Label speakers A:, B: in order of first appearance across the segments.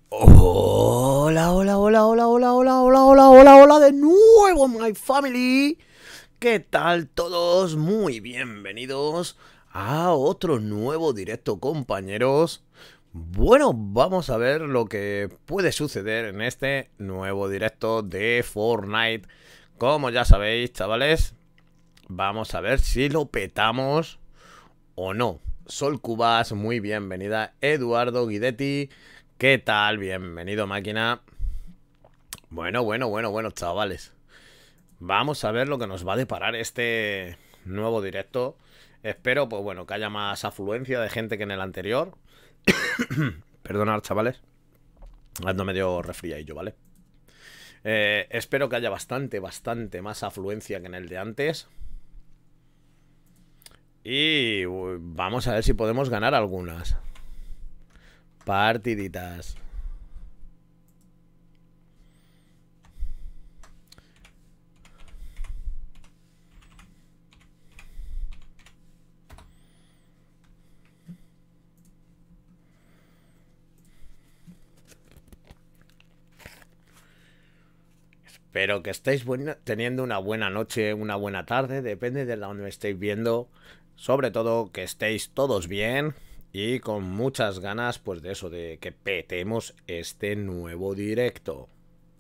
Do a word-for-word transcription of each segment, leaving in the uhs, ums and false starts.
A: Hola, hola, hola, hola, hola, hola, hola, hola, hola, hola de nuevo, my family. ¿Qué tal todos? Muy bienvenidos a otro nuevo directo, compañeros. Bueno, vamos a ver lo que puede suceder en este nuevo directo de Fortnite. Como ya sabéis, chavales, vamos a ver si lo petamos o no. Sol Cubas, muy bienvenida. Eduardo Guidetti, ¿qué tal? Bienvenido, máquina. Bueno, bueno, bueno, bueno, chavales. Vamos a ver lo que nos va a deparar este nuevo directo. Espero, pues bueno, que haya más afluencia de gente que en el anterior. Perdonad, chavales. Ando medio resfriadillo, ¿vale? Eh, espero que haya bastante, bastante más afluencia que en el de antes. Y uy, vamos a ver si podemos ganar algunas partiditas. Espero que estéis teniendo una buena noche, una buena tarde, depende de donde me estéis viendo. Sobre todo que estéis todos bien y con muchas ganas, pues de eso, de que petemos este nuevo directo.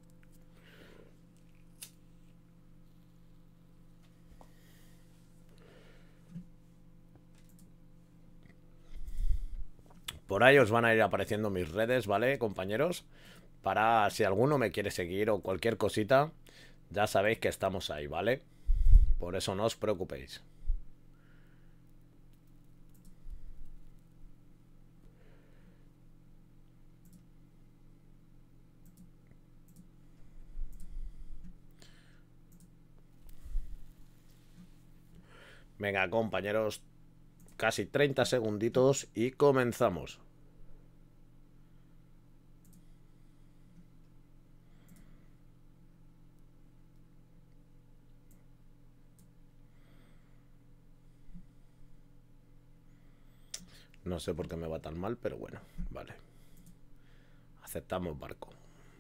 A: Por ahí os van a ir apareciendo mis redes, ¿vale, compañeros? Para si alguno me quiere seguir o cualquier cosita, ya sabéis que estamos ahí, ¿vale? Por eso no os preocupéis. Venga, compañeros, casi treinta segunditos y comenzamos. No sé por qué me va tan mal, pero bueno, vale. Aceptamos barco.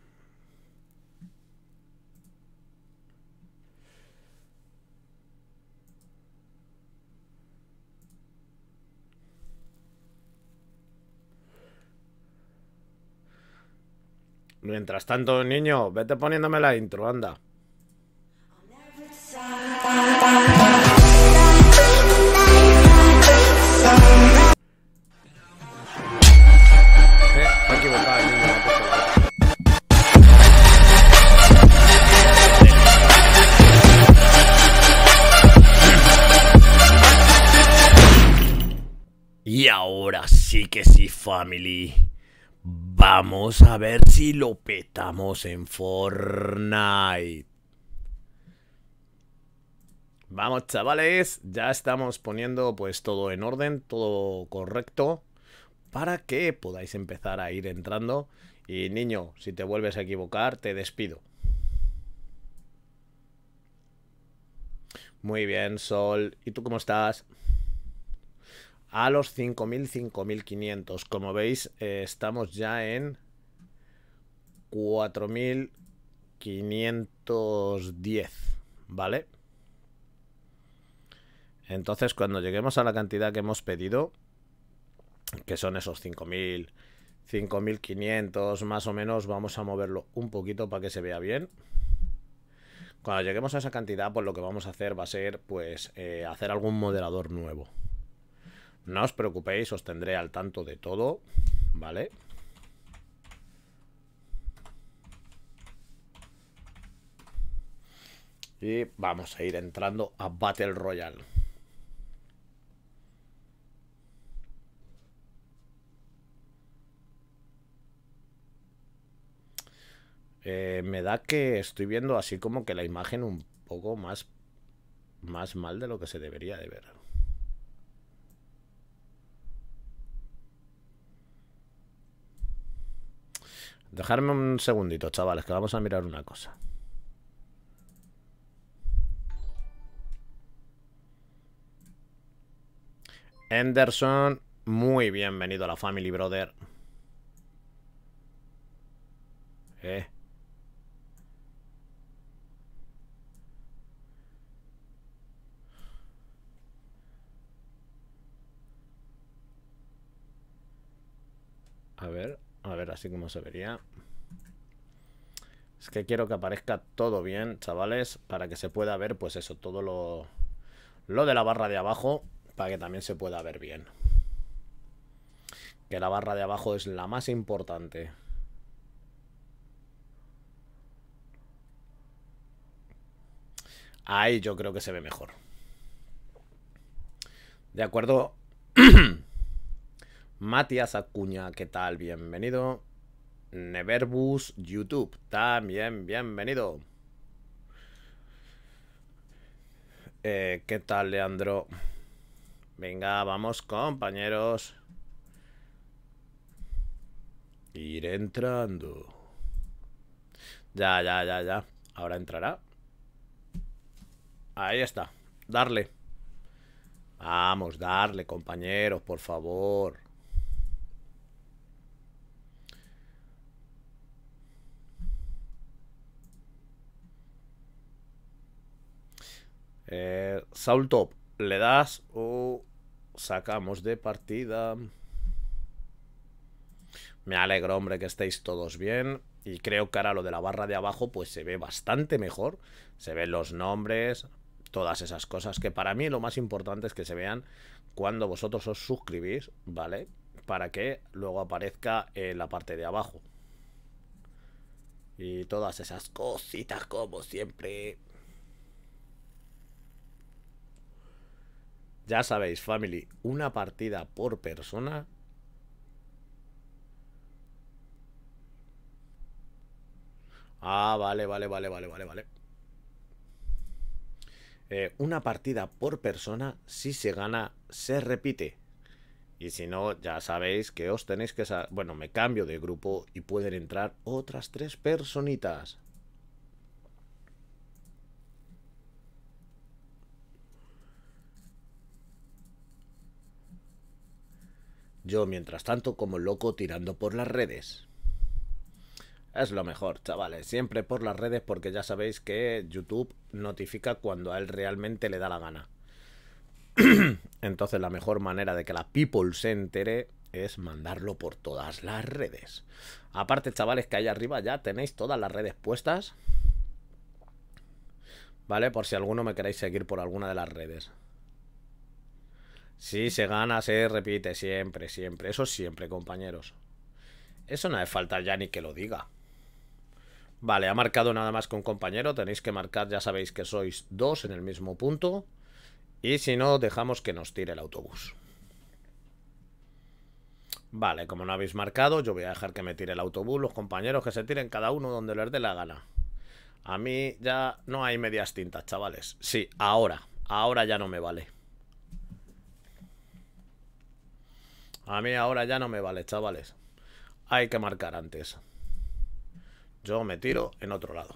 A: Mientras tanto, niño, vete poniéndome la intro, anda. Eh, me he equivocado, niño, me he puesto la otra. Y ahora sí que sí, family. Vamos a ver si lo petamos en Fortnite. Vamos, chavales, ya estamos poniendo pues todo en orden, todo correcto, para que podáis empezar a ir entrando. Y niño, si te vuelves a equivocar, te despido. Muy bien, Sol. ¿Y tú cómo estás? A los cinco mil, cinco mil quinientos. Como veis, eh, estamos ya en cuatro mil quinientos diez, ¿vale? Entonces, cuando lleguemos a la cantidad que hemos pedido, que son esos cinco mil, cinco mil quinientos más o menos, vamos a moverlo un poquito para que se vea bien. Cuando lleguemos a esa cantidad, pues lo que vamos a hacer va a ser pues eh, hacer algún moderador nuevo. No os preocupéis, os tendré al tanto de todo, ¿vale? Y vamos a ir entrando a Battle Royale. Eh, me da que estoy viendo así como que la imagen un poco más, más mal de lo que se debería de ver. Dejadme un segundito, chavales, que vamos a mirar una cosa. Anderson, muy bienvenido a la Family, brother. Eh. A ver, a ver, así como se vería. Es que quiero que aparezca todo bien, chavales, para que se pueda ver, pues eso, todo lo, lo de la barra de abajo, para que también se pueda ver bien. Que la barra de abajo es la más importante. Ahí yo creo que se ve mejor. De acuerdo. Matías Acuña, ¿qué tal? Bienvenido. Neverbus YouTube, también bienvenido. Eh, ¿Qué tal, Leandro? Venga, vamos, compañeros. Ir entrando. Ya, ya, ya, ya. Ahora entrará. Ahí está. Darle. Vamos, darle, compañeros, por favor. Eh, Saul Top. Le das o sacamos de partida. Me alegro, hombre, que estéis todos bien. Y creo que ahora lo de la barra de abajo pues se ve bastante mejor. Se ven los nombres, todas esas cosas, que para mí lo más importante es que se vean cuando vosotros os suscribís, ¿vale? Para que luego aparezca en la parte de abajo. Y todas esas cositas como siempre. Ya sabéis, family, una partida por persona. Ah, vale, vale, vale, vale, vale, vale. Eh, una partida por persona, si se gana, se repite. Y si no, ya sabéis que os tenéis que... Bueno, me cambio de grupo y pueden entrar otras tres personitas. Yo, mientras tanto, como loco tirando por las redes. Es lo mejor, chavales. Siempre por las redes porque ya sabéis que YouTube notifica cuando a él realmente le da la gana. Entonces la mejor manera de que la people se entere es mandarlo por todas las redes. Aparte, chavales, que ahí arriba ya tenéis todas las redes puestas. ¿Vale? Por si alguno me queréis seguir por alguna de las redes. Si se gana, se repite siempre, siempre. Eso siempre, compañeros. Eso no hace falta ya ni que lo diga. Vale, ha marcado nada más que un compañero. Tenéis que marcar, ya sabéis que sois dos en el mismo punto. Y si no, dejamos que nos tire el autobús. Vale, como no habéis marcado, yo voy a dejar que me tire el autobús. Los compañeros que se tiren cada uno donde les dé la gana. A mí ya no hay medias tintas, chavales. Sí, ahora. Ahora ya no me vale. A mí ahora ya no me vale, chavales. Hay que marcar antes. Yo me tiro en otro lado.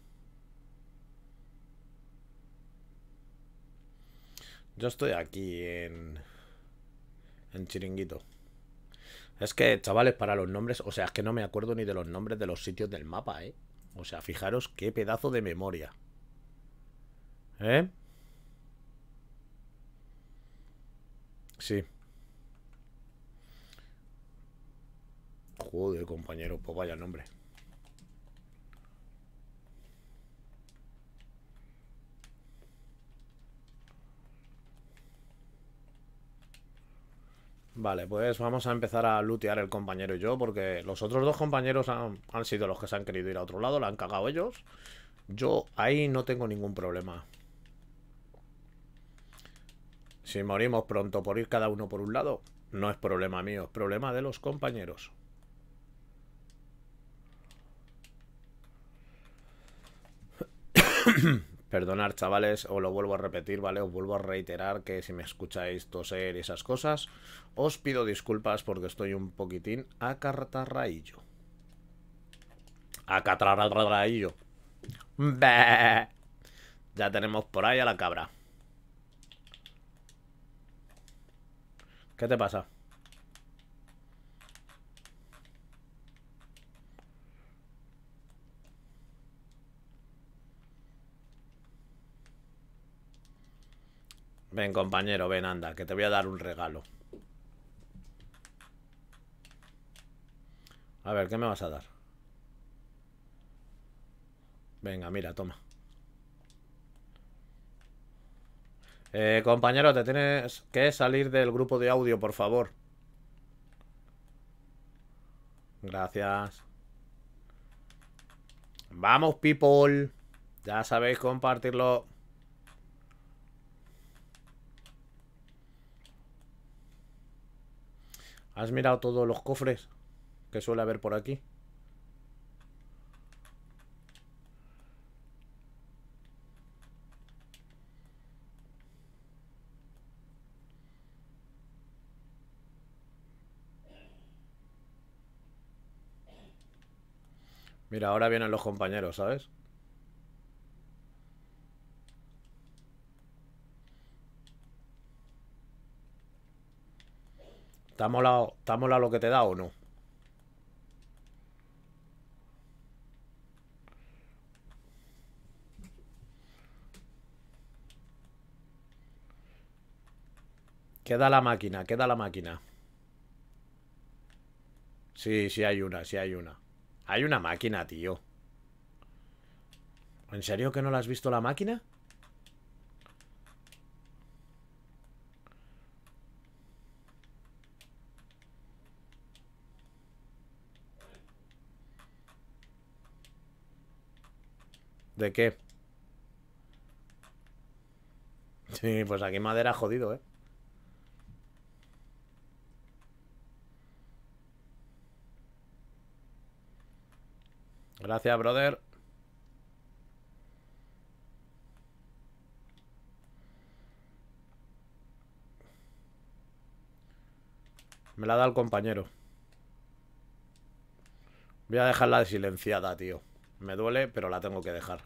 A: Yo estoy aquí en... En Chiringuito. Es que, chavales, para los nombres... O sea, es que no me acuerdo ni de los nombres de los sitios del mapa, ¿eh? O sea, fijaros qué pedazo de memoria. ¿Eh? Sí. Joder, compañero, pues vaya nombre. Vale, pues vamos a empezar a lootear el compañero y yo, porque los otros dos compañeros han, han sido los que se han querido ir a otro lado, la han cagado ellos. Yo ahí no tengo ningún problema. Si morimos pronto por ir cada uno por un lado, no es problema mío, es problema de los compañeros. Perdonad, chavales, os lo vuelvo a repetir, ¿vale? Os vuelvo a reiterar que si me escucháis toser y esas cosas, os pido disculpas porque estoy un poquitín acatarraillo. Acatarraillo. Ya tenemos por ahí a la cabra. ¿Qué te pasa? Ven, compañero, ven, anda, que te voy a dar un regalo. A ver, ¿qué me vas a dar? Venga, mira, toma. Eh, compañero, te tienes que salir del grupo de audio, por favor. Gracias. Vamos, people. Ya sabéis compartirlo. ¿Has mirado todos los cofres que suele haber por aquí? Mira, ahora vienen los compañeros, ¿sabes? ¿Te ha molado, te ha molado lo que te da o no? Queda la máquina, queda la máquina. Sí, sí hay una, sí hay una. Hay una máquina, tío. ¿En serio que no la has visto la máquina? ¿De qué? Sí, pues aquí madera jodido, ¿eh? Gracias, brother. Me la da el compañero. Voy a dejarla de silenciada, tío. Me duele, pero la tengo que dejar.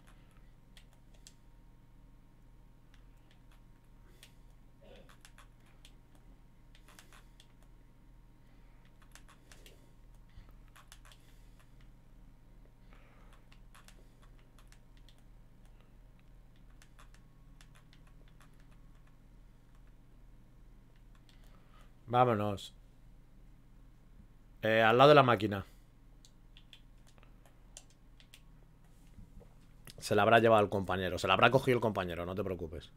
A: Vámonos. Eh, al lado de la máquina. Se la habrá llevado el compañero. Se la habrá cogido el compañero, no te preocupes.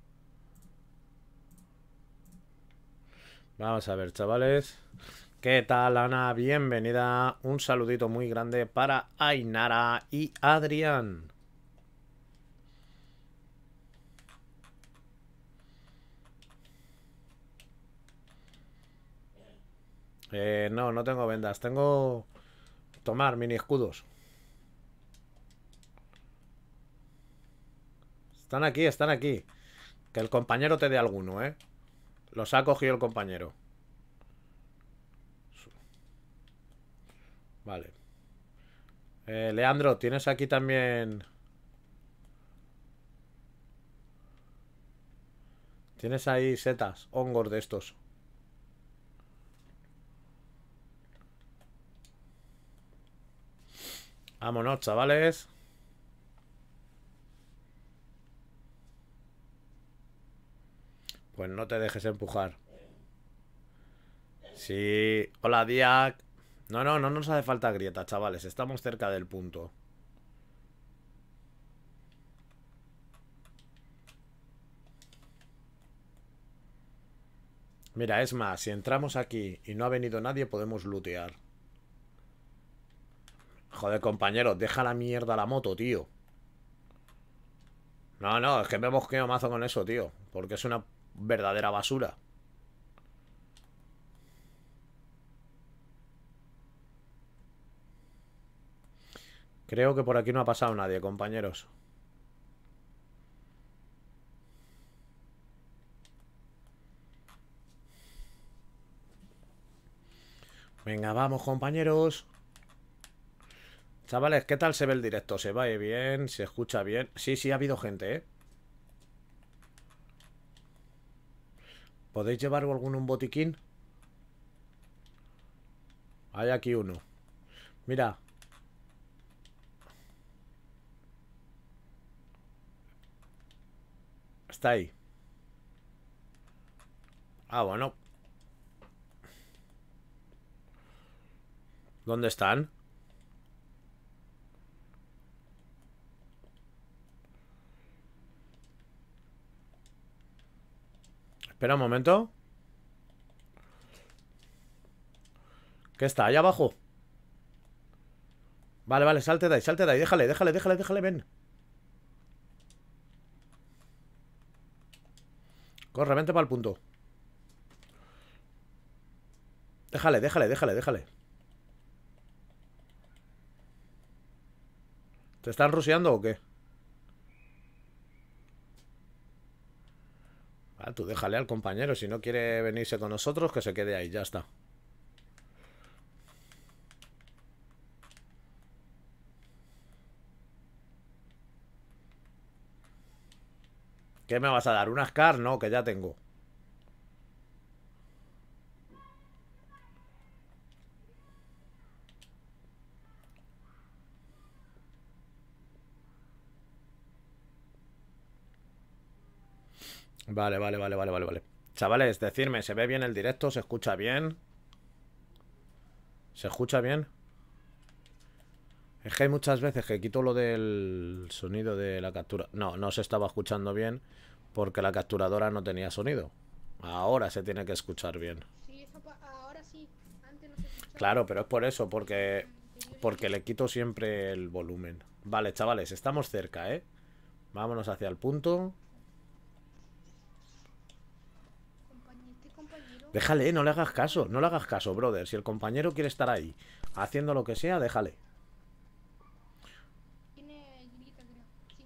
A: Vamos a ver, chavales. ¿Qué tal, Ana? Bienvenida. Un saludito muy grande para Ainara y Adrián. Eh, no, no tengo vendas. Tengo... Tomar mini escudos. Están aquí, están aquí. Que el compañero te dé alguno, ¿eh? Los ha cogido el compañero. Vale. Eh, Leandro, tienes aquí también... Tienes ahí setas, hongos de estos. Vámonos, chavales. Pues no te dejes empujar. Sí. Hola, Diak. No, no, no nos hace falta grieta, chavales. Estamos cerca del punto. Mira, es más, si entramos aquí y no ha venido nadie, podemos lootear. Joder, compañero, deja la mierda la moto, tío. No, no, es que me mosqueo mazo con eso, tío. Porque es una verdadera basura. Creo que por aquí no ha pasado nadie, compañeros. Venga, vamos, compañeros. Chavales, ¿qué tal se ve el directo? ¿Se va bien? ¿Se escucha bien? Sí, sí, ha habido gente, ¿eh? ¿Podéis llevar algún un botiquín? Hay aquí uno. Mira. Está ahí. Ah, bueno. ¿Dónde están? Espera un momento. ¿Qué está? ¿Allá abajo? Vale, vale, salte de ahí, salte de ahí. Déjale, déjale, déjale, déjale, ven. Corre, vente para el punto. Déjale, déjale, déjale, déjale. ¿Te están rusheando o qué? Ah, tú déjale al compañero. Si no quiere venirse con nosotros, que se quede ahí, ya está. ¿Qué me vas a dar? ¿Una Scar? No, que ya tengo. Vale, vale, vale, vale, vale, vale. Chavales, decirme, ¿se ve bien el directo? ¿Se escucha bien? ¿Se escucha bien? Es que hay muchas veces que quito lo del sonido de la captura. No, no se estaba escuchando bien porque la capturadora no tenía sonido. Ahora se tiene que escuchar bien.
B: Sí, eso pa- ahora sí. Antes no se escuchaba.
A: Claro, pero es por eso, porque
B: Anteriormente.
A: porque le quito siempre el volumen. Vale, chavales, estamos cerca, ¿eh? Vámonos hacia el punto.
B: Compañero, este compañero.
A: Déjale, no le hagas
B: Este
A: caso, no
B: compañero.
A: le hagas caso, brother. Si el compañero quiere estar ahí haciendo lo que sea, déjale.
B: Tiene grita, creo. Sí.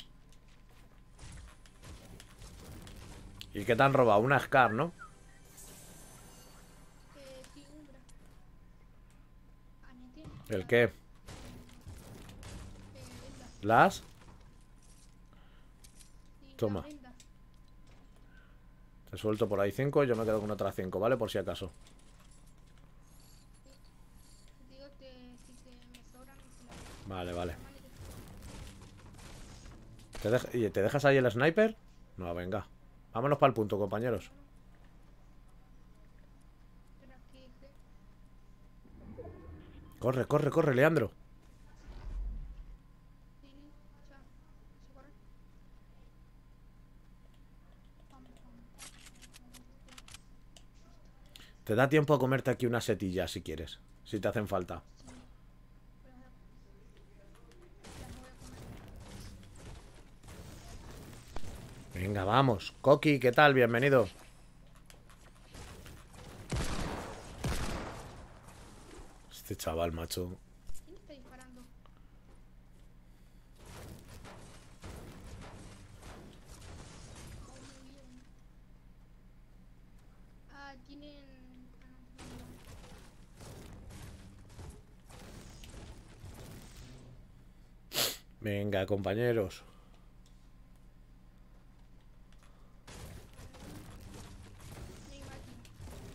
A: ¿Y qué te han robado? Una Scar, ¿no?
B: Eh, sí, Umbra. Ah, no tiene.
A: ¿El
B: La.
A: qué?
B: Eh, Brenda.
A: ¿Las?
B: Sí, la
A: Toma.
B: Brenda.
A: Te suelto por ahí cinco y yo me quedo con otras cinco, ¿vale? Por si acaso.
B: Sí. Digo que si se me sobran, se la
A: Vale, vale.
B: toma y te-
A: ¿Te, dej- ¿Y te dejas ahí el sniper? No, venga. Vámonos para el punto, compañeros.
B: Bueno, espera que. que-
A: Corre, corre, corre, Leandro.
B: Sí, ya. Se corre. Pam, pam, pam.
A: Te da tiempo a comerte aquí una setilla si quieres. Si te hacen falta.
B: Sí. Pero las las voy a comer.
A: Venga, vamos. Coqui, ¿qué tal? Bienvenido. Este chaval, macho.
B: ¿Quién está disparando? Oh, muy bien. Ah, tienen. Ah, no, no, no.
A: Venga, compañeros.
B: No hay máquina.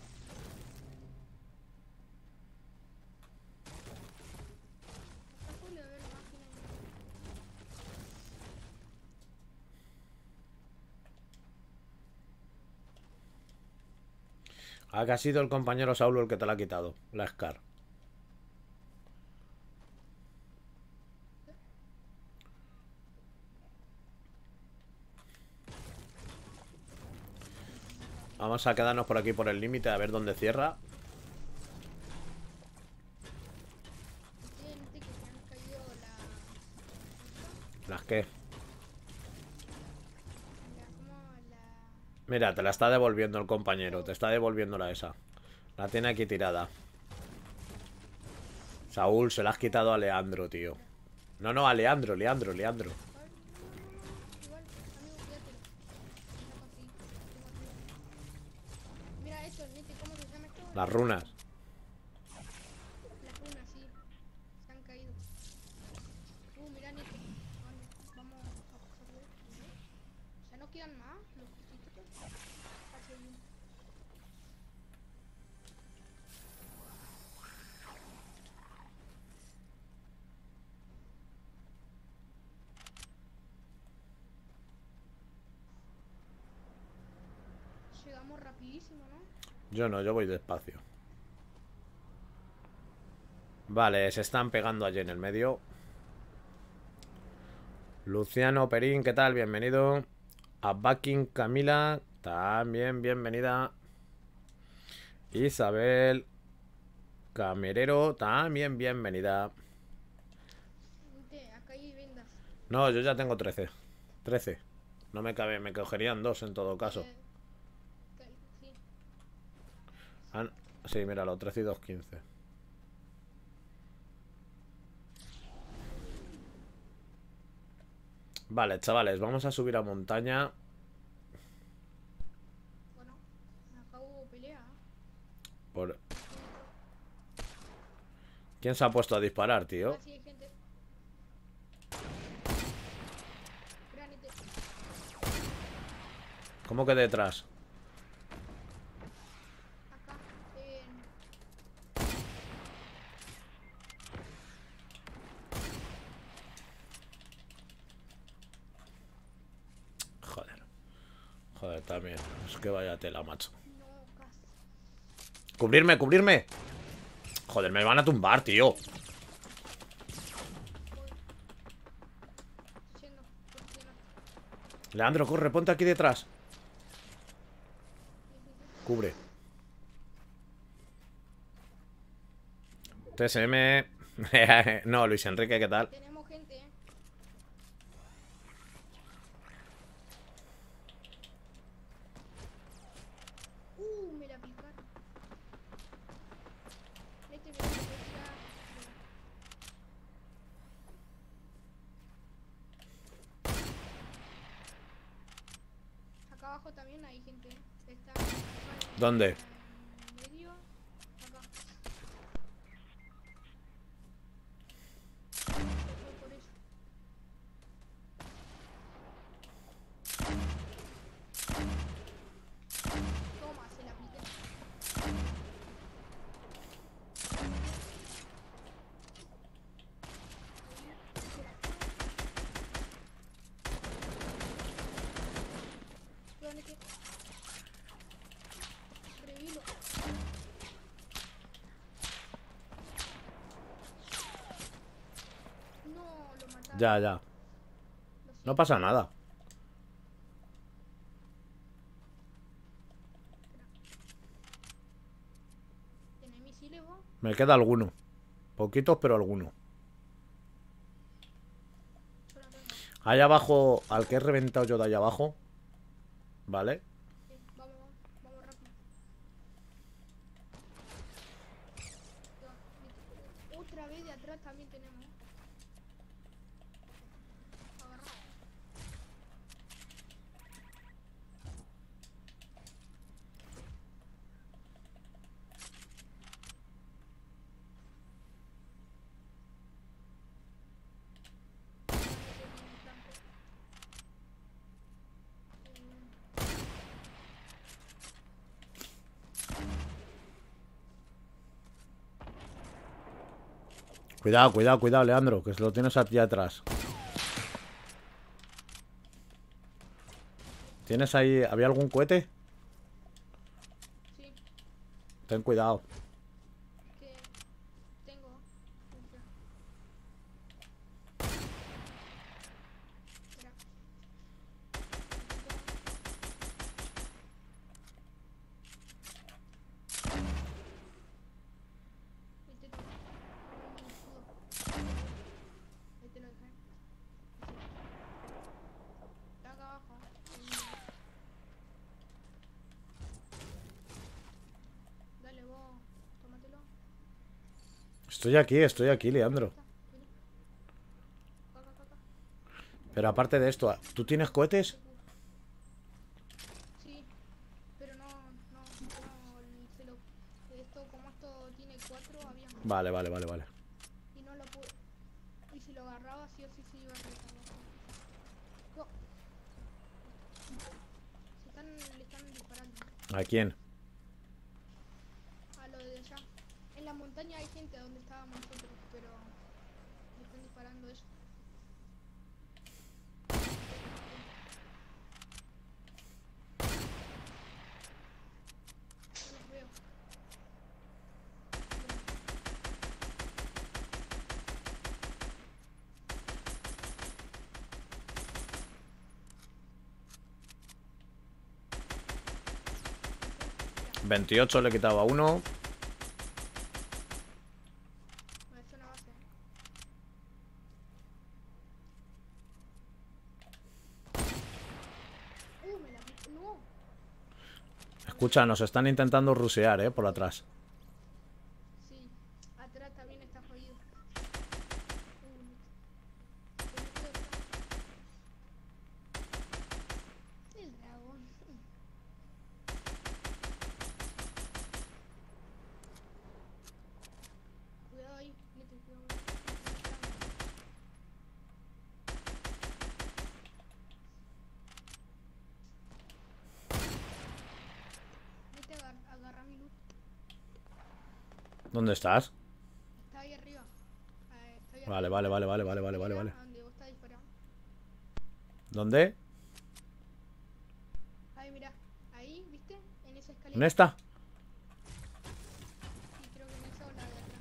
B: Está full de ver máquina y no.
A: Ah, que ha sido el compañero Saulo el que te la ha quitado. La Scar. Vamos a quedarnos por aquí por el límite a ver dónde cierra.
B: Tienen este que se han caído la.
A: Las que.
B: La. Como la.
A: Mira, te la está devolviendo el compañero. Te
B: Oh,
A: está devolviendo la esa. La tiene aquí tirada. Saúl, se la has quitado a Leandro, tío.
B: ya.
A: No, no, a Leandro, Leandro, Leandro.
B: A ver, no, no, no, no, no. Igual, amigo, cuídatelo. No conseguí. Tengo arriba. Mira esto, Nete, ¿cómo se llama esto?
A: Las
B: La.
A: runas.
B: Las runas, sí. Se han caído. Uh, mira, Nete. ¿Dónde? Vamos a cogerlo. Ya no quedan más. Los cositos. Casi hay uno. Llegamos rapidísimo, ¿no?
A: Yo no, yo voy despacio. Vale, se están pegando allí en el medio. Luciano Perín, ¿qué tal? Bienvenido. A Backing Camila, también bienvenida. Isabel Camerero, también bienvenida.
B: Gente, acá hay vendas.
A: No, yo ya tengo trece. trece. No me cabe, me cogerían dos en todo caso.
B: Eh, cal- sí.
A: Ah, sí, míralo, trece y dos, quince. Vale, chavales, vamos a subir a montaña.
B: Bueno, acá hubo pelea.
A: Por... ¿Quién se ha puesto a disparar, tío?
B: Acá sí hay gente. Granite.
A: ¿Cómo que detrás?
B: Acá. En...
A: Joder. Joder, también. Es que vaya tela, macho.
B: No, casi.
A: ¡Cubrirme, cubrirme! Joder, me van a tumbar, tío.
B: Voy. Yendo. Por si no.
A: Leandro, corre, ponte aquí detrás.
B: Sí, sí, sí.
A: Cubre. T S M. No, Luis Enrique, ¿qué tal?
B: Tenemos gente, eh. Uh, me la picaron. Vete, vete, vete, tira. Acá abajo también hay gente, eh. Está acá en-
A: ¿Dónde?
B: en medio. Acá. Se fue por eso. Toma, se la apliqué. ¿Dónde qué? Revilo. No, lo mataron.
A: Ya, ya.
B: Lo
A: No
B: siento.
A: pasa nada.
B: ¿Tenés misiles vos?
A: Me queda alguno. Poquitos, pero alguno.
B: Yo no tengo.
A: Allá abajo, al que he reventado yo de allá abajo. ¿Vale?
B: Sí, vamos, vamos, vamos rápido. Ya, otra vez de atrás también tenemos. Agarra.
A: Cuidado, cuidado, cuidado, Leandro, que se lo tienes aquí atrás. ¿Tienes ahí... ¿Había algún cohete?
B: Sí,
A: Ten cuidado.
B: que tengo. Espera. Espera. Este toma. Un escudo. Este lo dejé. Está acá abajo. Dale vos, tómatelo.
A: Estoy aquí, estoy aquí, Leandro.
B: Vení. Acá, acá, acá, acá.
A: Pero aparte de esto, ¿tú tienes cohetes?
B: Sí, pero no, no, no, el- se lo, esto, como esto tiene cuatro, había más.
A: Vale, vale, vale, vale.
B: Y no lo pude. Y si lo agarraba, sí o sí se iba a recargar. No. Se están, le están disparando.
A: ¿A quién?
B: A lo de allá. En la montaña hay gente donde estábamos nosotros, pero le están disparando eso. No los veo.
A: veintiocho le he quitado a uno.
B: Me hace una base. Uh, me la vi- no.
A: Escucha, nos están intentando rusear, eh, por atrás.
B: Sí. Atrás también está jodido. Uh, no. El dragón. Cuidado ahí, nete, cuidado ahí. Nete, agar agarra mi loot.
A: ¿Dónde estás?
B: Está ahí arriba. Eh, está ahí
A: Vale,
B: arriba.
A: vale, vale, vale, vale, vale, vale,
B: Mira
A: vale.
B: a donde vos estás disparando.
A: ¿Dónde?
B: Ahí, mira. Ahí, ¿viste? En esa escalera.
A: ¿En esta?
B: Sí, creo que en esa o la de atrás.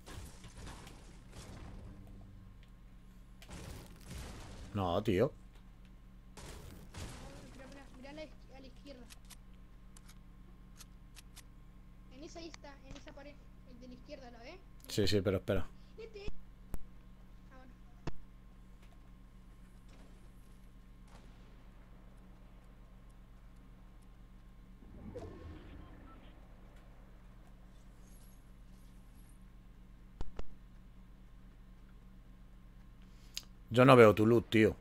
A: No, tío.
B: No, mira, mira, mira a la, izqui- a la izquierda. En esa ahí está, en esa pared. El de la izquierda, ¿la ves?
A: Sí, sí, pero espera.
B: Este. Ah, bueno.
A: Yo no veo tu loot, tío.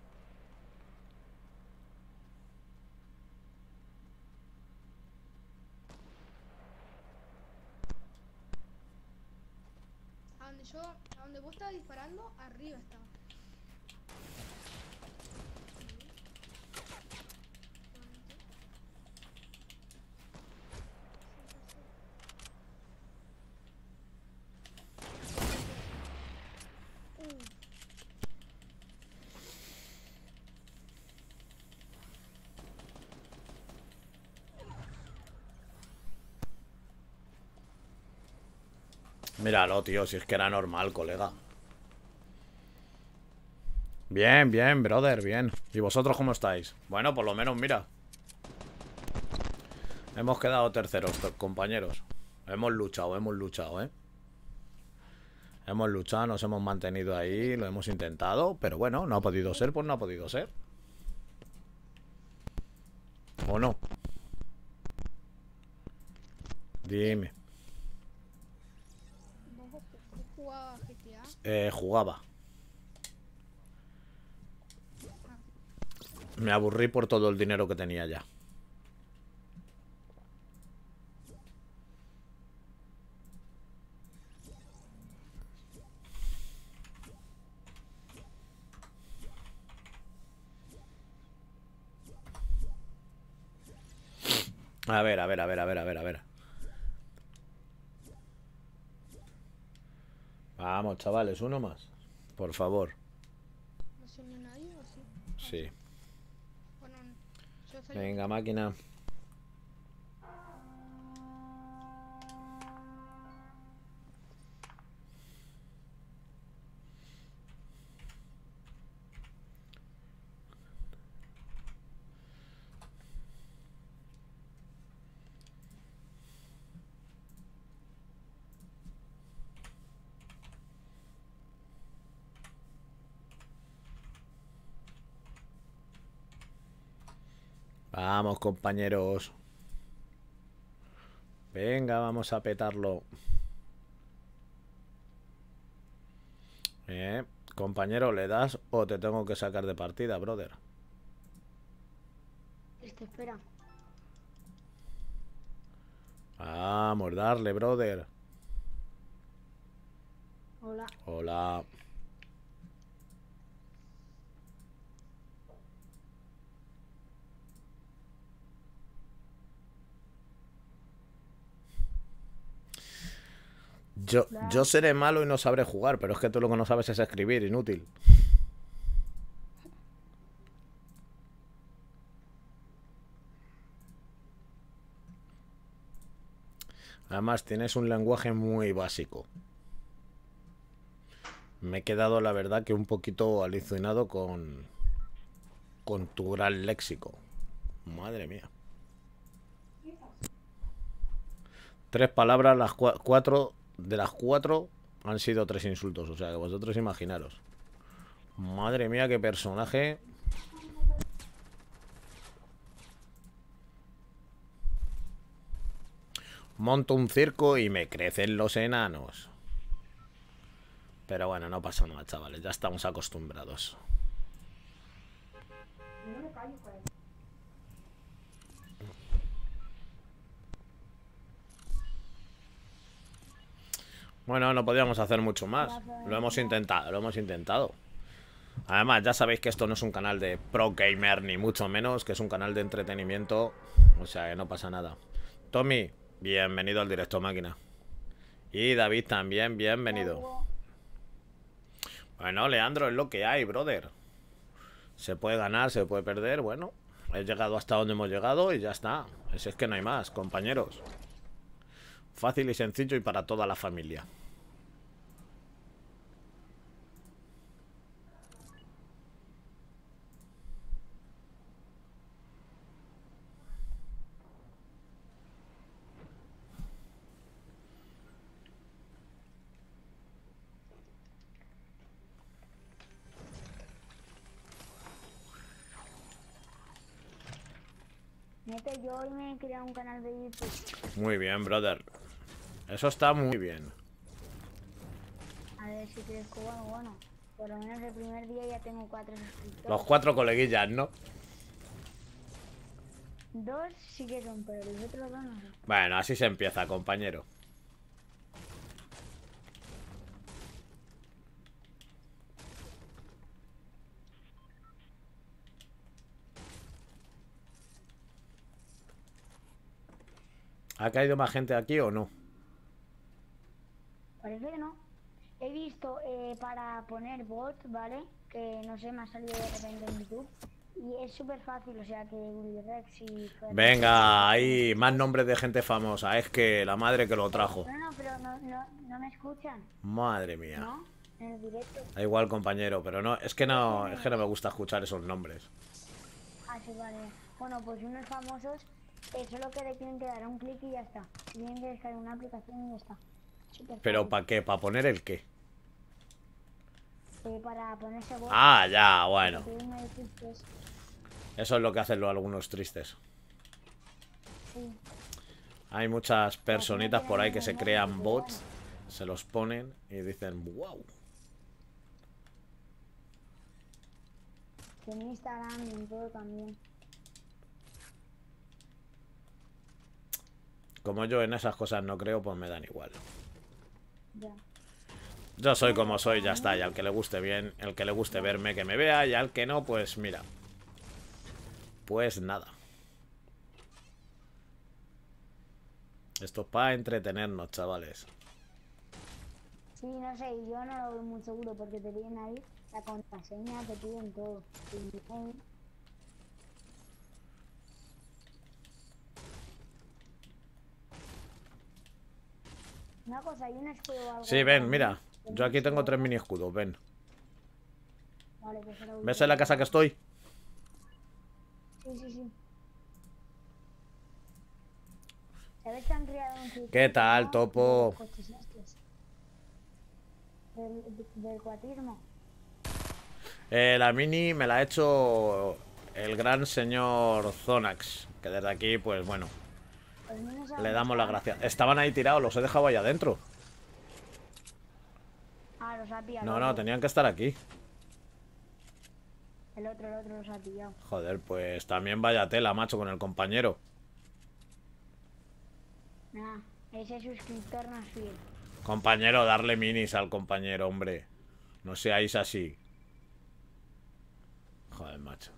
B: A donde yo, a donde vos estabas disparando, arriba estaba. Uh,
A: Míralo, tío, si es que era normal, colega. Bien, bien, brother, bien. ¿Y vosotros cómo estáis? Bueno, por lo menos, mira. Hemos quedado terceros, compañeros. Hemos luchado, hemos luchado, ¿eh? Hemos luchado, nos hemos mantenido ahí, lo hemos intentado, pero bueno, no ha podido ser, pues no ha podido ser. ¿O no? Dime.
B: ¿Vos, vos jugabas G T A?
A: Eh, jugaba. Me aburrí por todo el dinero que tenía ya. A ver, a ver, a ver, a ver, a ver, a ver. Vamos, chavales, uno más. Por favor.
B: ¿No se unió nadie o sí?
A: Sí.
B: Bueno, yo salí.
A: Venga, máquina. Vamos, compañeros. Venga, vamos a petarlo. Eh, compañero, ¿le das o te tengo que sacar de partida, brother?
B: Este, espera.
A: Vamos, darle, brother.
B: Hola.
A: Hola. Yo, yo seré malo y no sabré jugar, pero es que tú lo que no sabes es escribir, inútil. Además, tienes un lenguaje muy básico. Me he quedado, la verdad, que un poquito alucinado con, con tu gran léxico. Madre mía. Tres palabras, las cua cuatro. De las cuatro han sido tres insultos. O sea que vosotros imaginaros. Madre mía, qué personaje. Monto un circo y me crecen los enanos. Pero bueno, no pasa nada, chavales. Ya estamos acostumbrados. Bueno, no podíamos hacer mucho más. Lo hemos intentado, lo hemos intentado. Además, ya sabéis que esto no es un canal de pro gamer, ni mucho menos, que es un canal de entretenimiento. O sea, que no pasa nada. Tommy, bienvenido al directo, máquina. Y David también, bienvenido. Bueno, Leandro, es lo que hay, brother. Se puede ganar, se puede perder. Bueno, he llegado hasta donde hemos llegado y ya está. Es, es que no hay más, compañeros. Fácil y sencillo y para toda la familia.
C: Nete, yo hoy me he creado un canal de YouTube.
A: Muy bien, brother. Eso está muy bien.
C: A ver si crezco, bueno, bueno. Por lo menos el primer día ya tengo cuatro suscriptores.
A: Los cuatro coleguillas, ¿no?
C: Dos sí que son, pero los otros dos no sé.
A: Bueno, así se empieza, compañero. ¿Ha caído más gente aquí o no?
C: Parece que no. He visto eh, para poner bot, ¿vale? Que no sé, me ha salido de repente en YouTube. Y es súper fácil, o sea que Willy Rex y...
A: Venga, ahí, más nombres de gente famosa. Es que la madre que lo trajo.
C: No, no, pero no, no, no me escuchan.
A: Madre mía.
C: ¿No? En el directo.
A: Da igual, compañero, pero no, es que no, es que no me gusta escuchar esos nombres.
C: Ah, sí, vale. Bueno, pues unos famosos, eh, solo que le tienen que dar a un clic y ya está. Tienen que descargar una aplicación y ya está. Súper
A: ¿Pero
C: fácil.
A: para qué? ¿Para poner el qué?
C: Eh, para ponerse voz.
A: Ah, ya, bueno.
C: porque uno de tristes.
A: Eso es lo que hacen los algunos tristes.
C: Sí.
A: Hay muchas personitas por ahí que se crean bots, se los ponen y dicen, wow.
C: En Instagram y en todo también.
A: Como yo en esas cosas no creo, pues me dan igual.
C: Ya.
A: Yo soy como soy, ya está. Y al que le guste bien, el que le guste verme, que me vea. Y al que no, pues mira. Pues nada. Esto es para entretenernos, chavales.
C: Sí, no sé, yo no lo veo muy seguro porque te piden ahí la contraseña, te piden todo. Y, eh, una cosa, hay un escudo o algo.
A: Sí, ven, mira. Yo aquí tengo tres mini escudos, ven.
C: Vale, pues ahora voy
A: ¿Ves
C: a-
A: en la casa que estoy?
C: Sí, sí, sí. ¿Sabes que han creado un circuito,
A: ¿Qué tal,
C: no?
A: topo?
C: De los coches estos. Del, del cuatismo.
A: Eh, la mini me la ha hecho el gran señor Zonax. Que desde aquí, pues bueno,
C: Pues no nos
A: le
C: saben
A: damos las
C: estar.
A: gracias. Estaban ahí tirados, los he dejado ahí adentro.
C: Ah, los ha pillado.
A: No,
C: el
A: no,
C: otro.
A: tenían que estar aquí.
C: El otro, el otro los ha pillado.
A: Joder, pues también vaya tela, macho, con el compañero.
C: Nah, ese suscriptor no es fiel.
A: Compañero, darle minis al compañero, hombre. No seáis así. Joder, macho.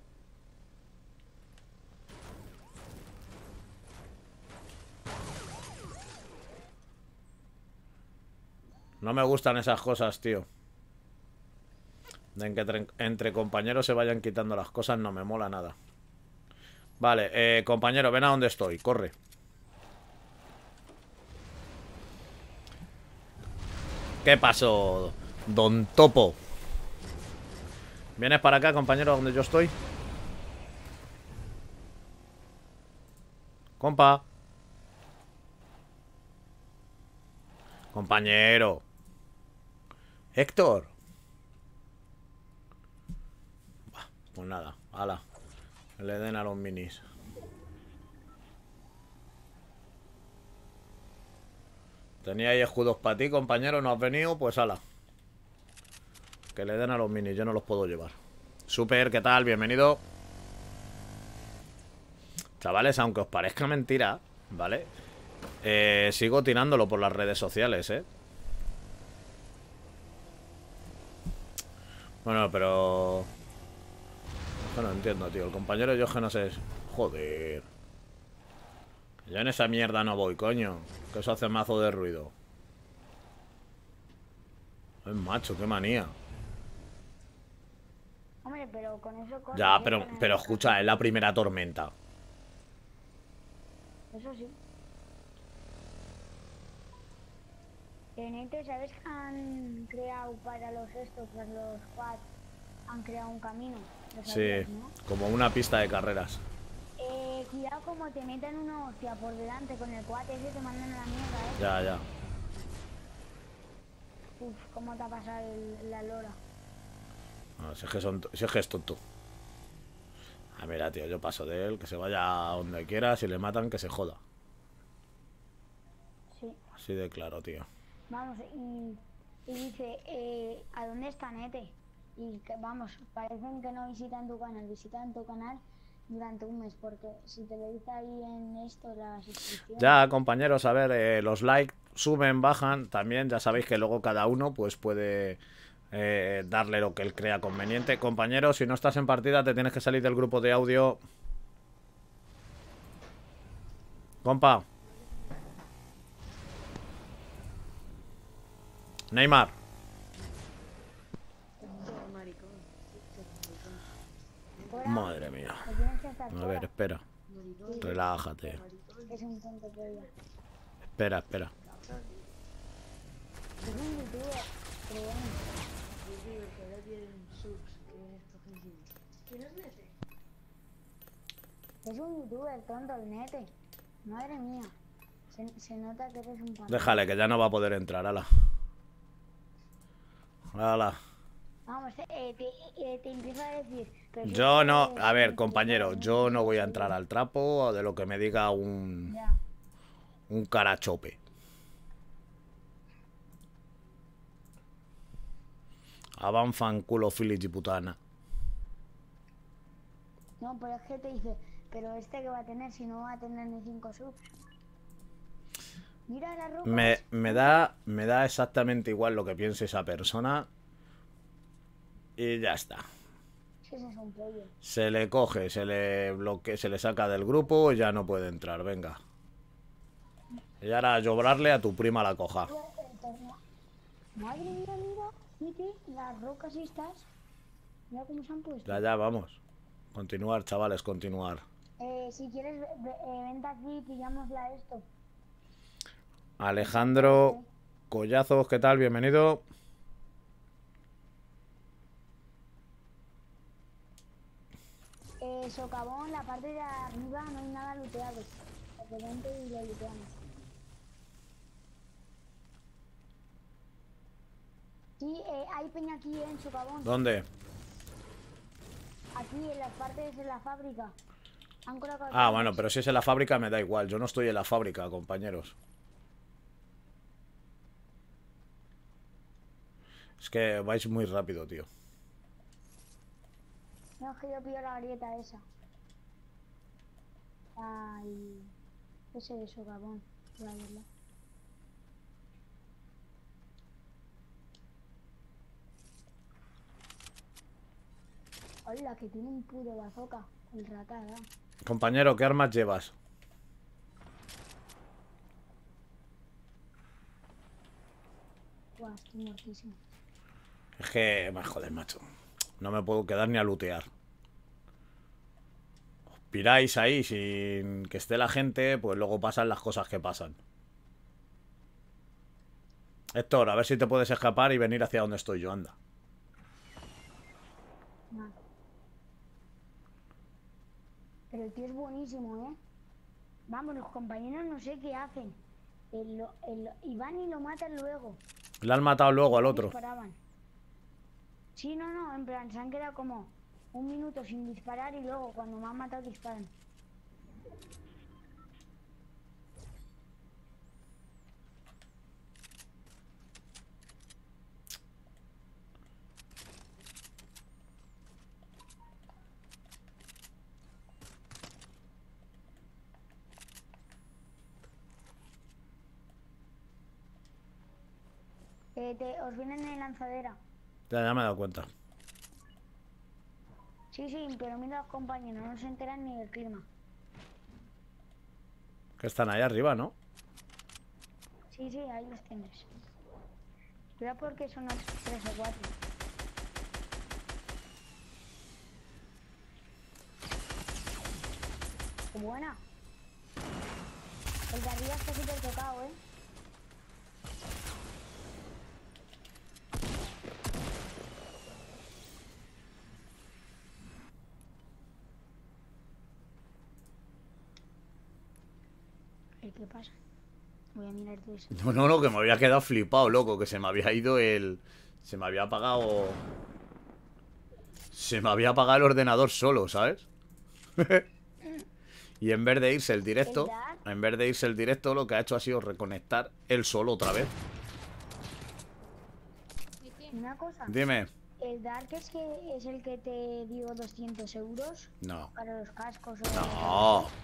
A: No me gustan esas cosas, tío. De que entre, entre compañeros se vayan quitando las cosas no me mola nada. Vale, eh, compañero, ven a donde estoy, corre. ¿Qué pasó, don Topo? ¿Vienes para acá, compañero, donde yo estoy? Compa. Compañero. Héctor. Bah, pues nada, ala. Que le den a los minis. Tenía ahí escudos para ti, compañero. No has venido, pues ala. Que le den a los minis, yo no los puedo llevar. Super, ¿qué tal? Bienvenido. Chavales, aunque os parezca mentira, ¿vale? Eh, sigo tirándolo por las redes sociales, ¿eh? Bueno, pero... Yo no entiendo, tío. El compañero yo que no sé... Joder. Yo en esa mierda no voy, coño. Que eso hace mazo de ruido. Es macho, qué manía.
C: Hombre, pero con eso corre,
A: Ya,
C: ¿eh?
A: pero,
C: Con el
A: pero
C: otro.
A: escucha, es la primera tormenta.
C: Eso sí. Tenente, ¿sabes que han creado para los estos, para los quads, han creado un camino? ¿Lo
A: Sí,
C: sabías, no?
A: como una pista de carreras.
C: Eh, cuidado como te metan una hostia por delante con el quad ese, te mandan a la mierda, ¿eh?
A: Ya, ya.
C: Uf, cómo te ha pasado el- la lora.
A: No, si es que, son, si es que es tonto. Ah, mira, tío, yo paso de él. Que se vaya a donde quiera. Si le matan, que se joda.
C: Sí.
A: Así de claro, tío.
C: Vamos, y, y dice, eh, ¿a dónde está Nete? Y que, vamos, parecen que no visitan tu canal, visitan tu canal durante un mes, porque si te lo dice ahí en esto, las inscripciones...
A: Ya, compañeros, a ver, eh, los likes suben, bajan. También ya sabéis que luego cada uno pues puede eh, darle lo que él crea conveniente. Compañeros, si no estás en partida, te tienes que salir del grupo de audio. Compa. Neymar.
C: Fuera,
A: Madre mía.
C: te tienes que estar
A: A
C: fuera.
A: ver, espera. Relájate.
C: Es un tonto polla.
A: Espera, espera.
C: Es un youtuber, pero bueno. Es un youtuber tonto el Nete. Madre mía. Se, se nota que eres un pan.
A: Déjale, que ya no va a poder entrar, ala. Ala.
C: Vamos, eh, te, eh, te empiezo a decir... pero si
A: Yo
C: es que
A: no,
C: eres
A: a ver,
C: un
A: compañero,
C: youtuber,
A: yo no voy a entrar al trapo de lo que me diga un,
C: Ya.
A: un carachope. Avan fan culo filis y putana.
C: No, pero es que te dice, pero este que va a tener si no va a tener ni cinco subs. Mira la ropa.
A: Me, me da, me da exactamente igual lo que piense esa persona. Y ya está.
C: Ese es un pollo.
A: Se le coge, se le bloquea, se le saca del grupo y ya no puede entrar, venga. Y ahora a llorarle a tu prima la coja.
C: El torneo. Madre mía, mira, mire las rocas estas. Mira cómo se han puesto.
A: Ya, ya, vamos. Continuar, chavales, continuar.
C: Eh, si quieres, ve- ve- eh, vente aquí y pillamosla esto.
A: Alejandro Collazos, ¿qué tal? Bienvenido.
C: Eh, socavón, la parte de arriba no hay nada looteado. Porque vente y lo looteamos. Sí, eh, hay peña aquí en socavón.
A: ¿Dónde?
C: Aquí en las partes de la fábrica. Han colocado
A: Ah,
C: todos.
A: bueno, pero si es en la fábrica me da igual. Yo no estoy en la fábrica, compañeros. Es que vais muy rápido, tío.
C: No, es que yo pillo la grieta esa. Ay, ese de socavón, la verdad. Hola, que tiene un puto bazooka. El ratada.
A: Compañero, ¿qué armas llevas?
C: Guau, estoy muertísimo.
A: Es que... me joder, macho. No me puedo quedar ni a lootear. Os piráis ahí sin que esté la gente, pues luego pasan las cosas que pasan. Héctor, a ver si te puedes escapar y venir hacia donde estoy yo, anda.
C: Nah. Pero el tío es buenísimo, ¿eh? Vamos, los compañeros no sé qué hacen. El, el, y van y lo matan luego.
A: Le han matado luego al otro.
C: Disparaban. Sí, no, no, en plan, se han quedado como un minuto sin disparar y luego cuando me han matado disparan. Eh, te, os vienen en lanzadera.
A: Ya, ya me he dado cuenta.
C: Sí, sí, pero mira los compañeros, no se enteran ni del clima.
A: Que están ahí arriba, ¿no?
C: Sí, sí, ahí los tienes. Cuidado porque son los tres o cuatro. ¡Qué buena! El de arriba está súper tocado, ¿eh? ¿Qué pasa? Voy a mirar tú eso.
A: No, no, no, que me había quedado flipado, loco. Que se me había ido el... Se me había apagado... Se me había apagado el ordenador solo, ¿sabes? Y en vez de irse el directo, en vez de irse el directo, lo que ha hecho ha sido reconectar él solo otra vez.
C: Una cosa.
A: Dime.
C: ¿El Dark es que es el que te dio doscientos euros?
A: No.
C: Para los cascos o...
A: No.
C: O...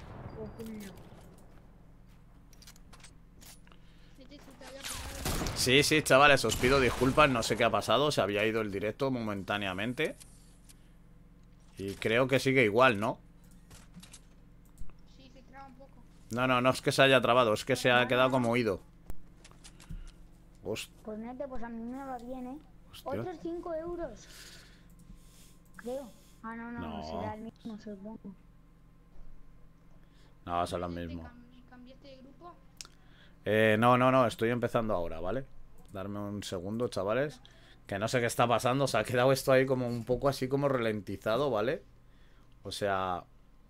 A: Sí, sí, chavales, os pido disculpas, no sé qué ha pasado, se había ido el directo momentáneamente. Y creo que sigue igual, ¿no?
B: Sí, se traba un poco.
A: No, no, no es que se haya trabado, es que se ha quedado como oído. Hostia.
C: Pues neta, pues a mí me va bien, ¿eh?
A: Hostia.
C: Otros cinco euros. Creo. Ah, no, no,
A: No.
C: será el mismo, supongo.
A: No, son los
B: ¿Te
A: mismos.
B: cam- ¿Cambiaste de grupo?
A: Eh, no, no, no, estoy empezando ahora, ¿vale? Darme un segundo, chavales. Que no sé qué está pasando, se ha quedado esto ahí como un poco así como ralentizado, ¿vale? O sea...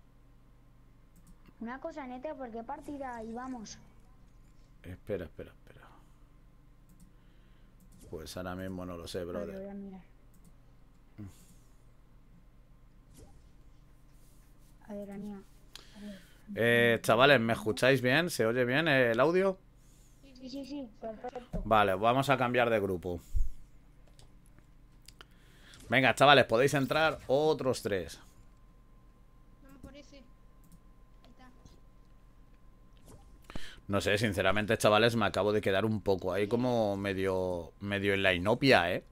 C: Una cosa, neta, ¿por qué partida íbamos?
A: Espera, espera, espera. Pues ahora mismo no lo sé,
C: Vale, voy
A: brother.
C: a mirar. A ver, Ania.
A: Eh, chavales, ¿me escucháis bien? ¿Se oye bien el audio?
C: Sí, sí, sí, perfecto.
A: Vale, vamos a cambiar de grupo. Venga, chavales, podéis entrar otros tres.
B: No me parece. Ahí está.
A: No sé, sinceramente, chavales, me acabo de quedar un poco ahí como medio medio en la inopia, ¿eh?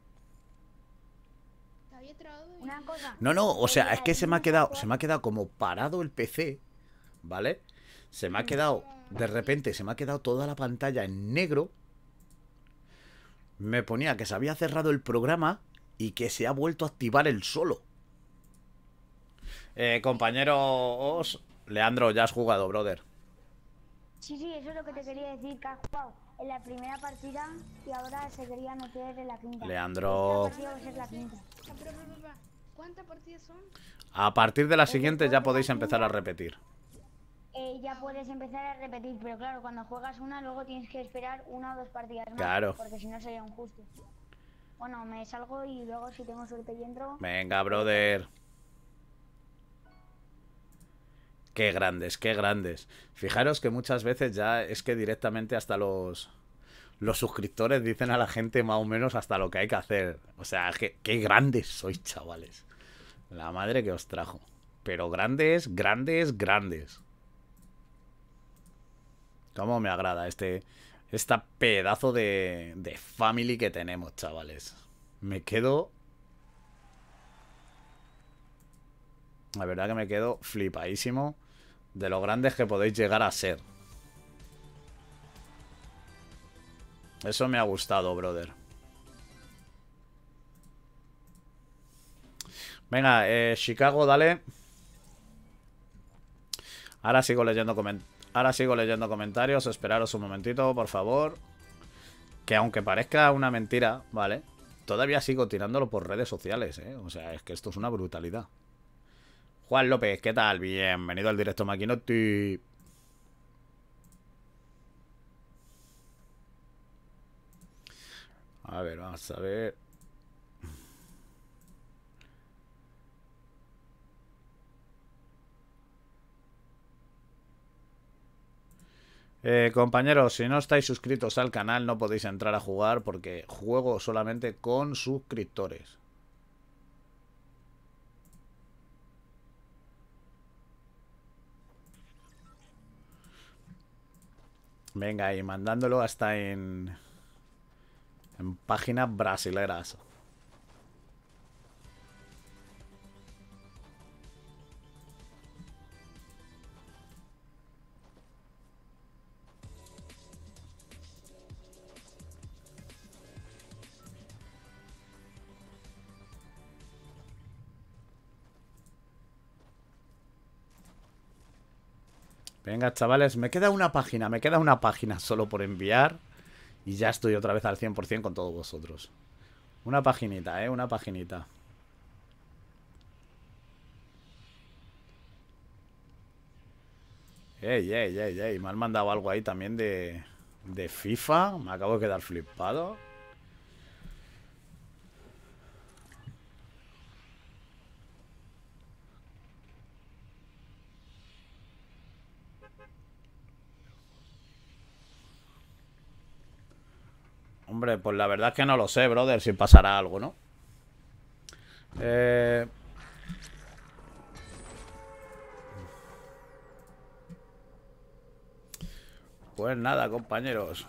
B: Te había trabado y...
C: Una cosa.
A: No, no, o sea,
C: Oye,
A: es que se me ha
C: ¿alguna
A: quedado
C: cosa?
A: se me ha quedado como parado el P C, ¿vale? Se me ha quedado, de repente, se me ha quedado toda la pantalla en negro. Me ponía que se había cerrado el programa y que se ha vuelto a activar el solo. Eh, compañeros... Leandro, ya has jugado, brother.
C: Sí, sí, eso es lo que te quería decir, que has jugado en la primera partida y ahora se quería meter en la quinta.
A: Leandro.
C: Esta partida va a ser la quinta.
B: Ah, pero, pero, pero, pero, ¿cuántas partidas son?
A: A partir de la siguiente ya podéis empezar a repetir.
C: Eh, ya puedes empezar a repetir, pero claro, cuando juegas una, luego tienes que esperar una o dos partidas más.
A: Claro.
C: Porque si no sería injusto. Bueno, me salgo y luego si tengo suerte y entro...
A: Venga, brother. Qué grandes, qué grandes. Fijaros que muchas veces ya es que directamente hasta los... Los suscriptores dicen a la gente más o menos hasta lo que hay que hacer. O sea, que, qué grandes sois, chavales. La madre que os trajo. Pero grandes, grandes, grandes. Cómo me agrada este... Esta pedazo de, de family que tenemos, chavales. Me quedo... La verdad que me quedo flipadísimo de lo grandes que podéis llegar a ser. Eso me ha gustado, brother. Venga, eh, Chicago, dale. Ahora sigo leyendo comentarios. Ahora sigo leyendo comentarios. Esperaros un momentito, por favor. Que aunque parezca una mentira, ¿vale? Todavía sigo tirándolo por redes sociales, ¿eh? O sea, es que esto es una brutalidad. Juan López, ¿qué tal? Bienvenido al directo Maquinotti. A ver, vamos a ver. Eh, compañeros, si no estáis suscritos al canal no podéis entrar a jugar porque juego solamente con suscriptores. Venga, y mandándolo hasta en, en páginas brasileras. Venga, chavales, me queda una página, me queda una página solo por enviar. Y ya estoy otra vez al cien por cien con todos vosotros. Una paginita, eh, una paginita. Ey, ey, ey, ey, me han mandado algo ahí también de, de FIFA. Me acabo de quedar flipado. Hombre, pues la verdad es que no lo sé, brother, si pasará algo, ¿no? Eh... Pues nada, compañeros.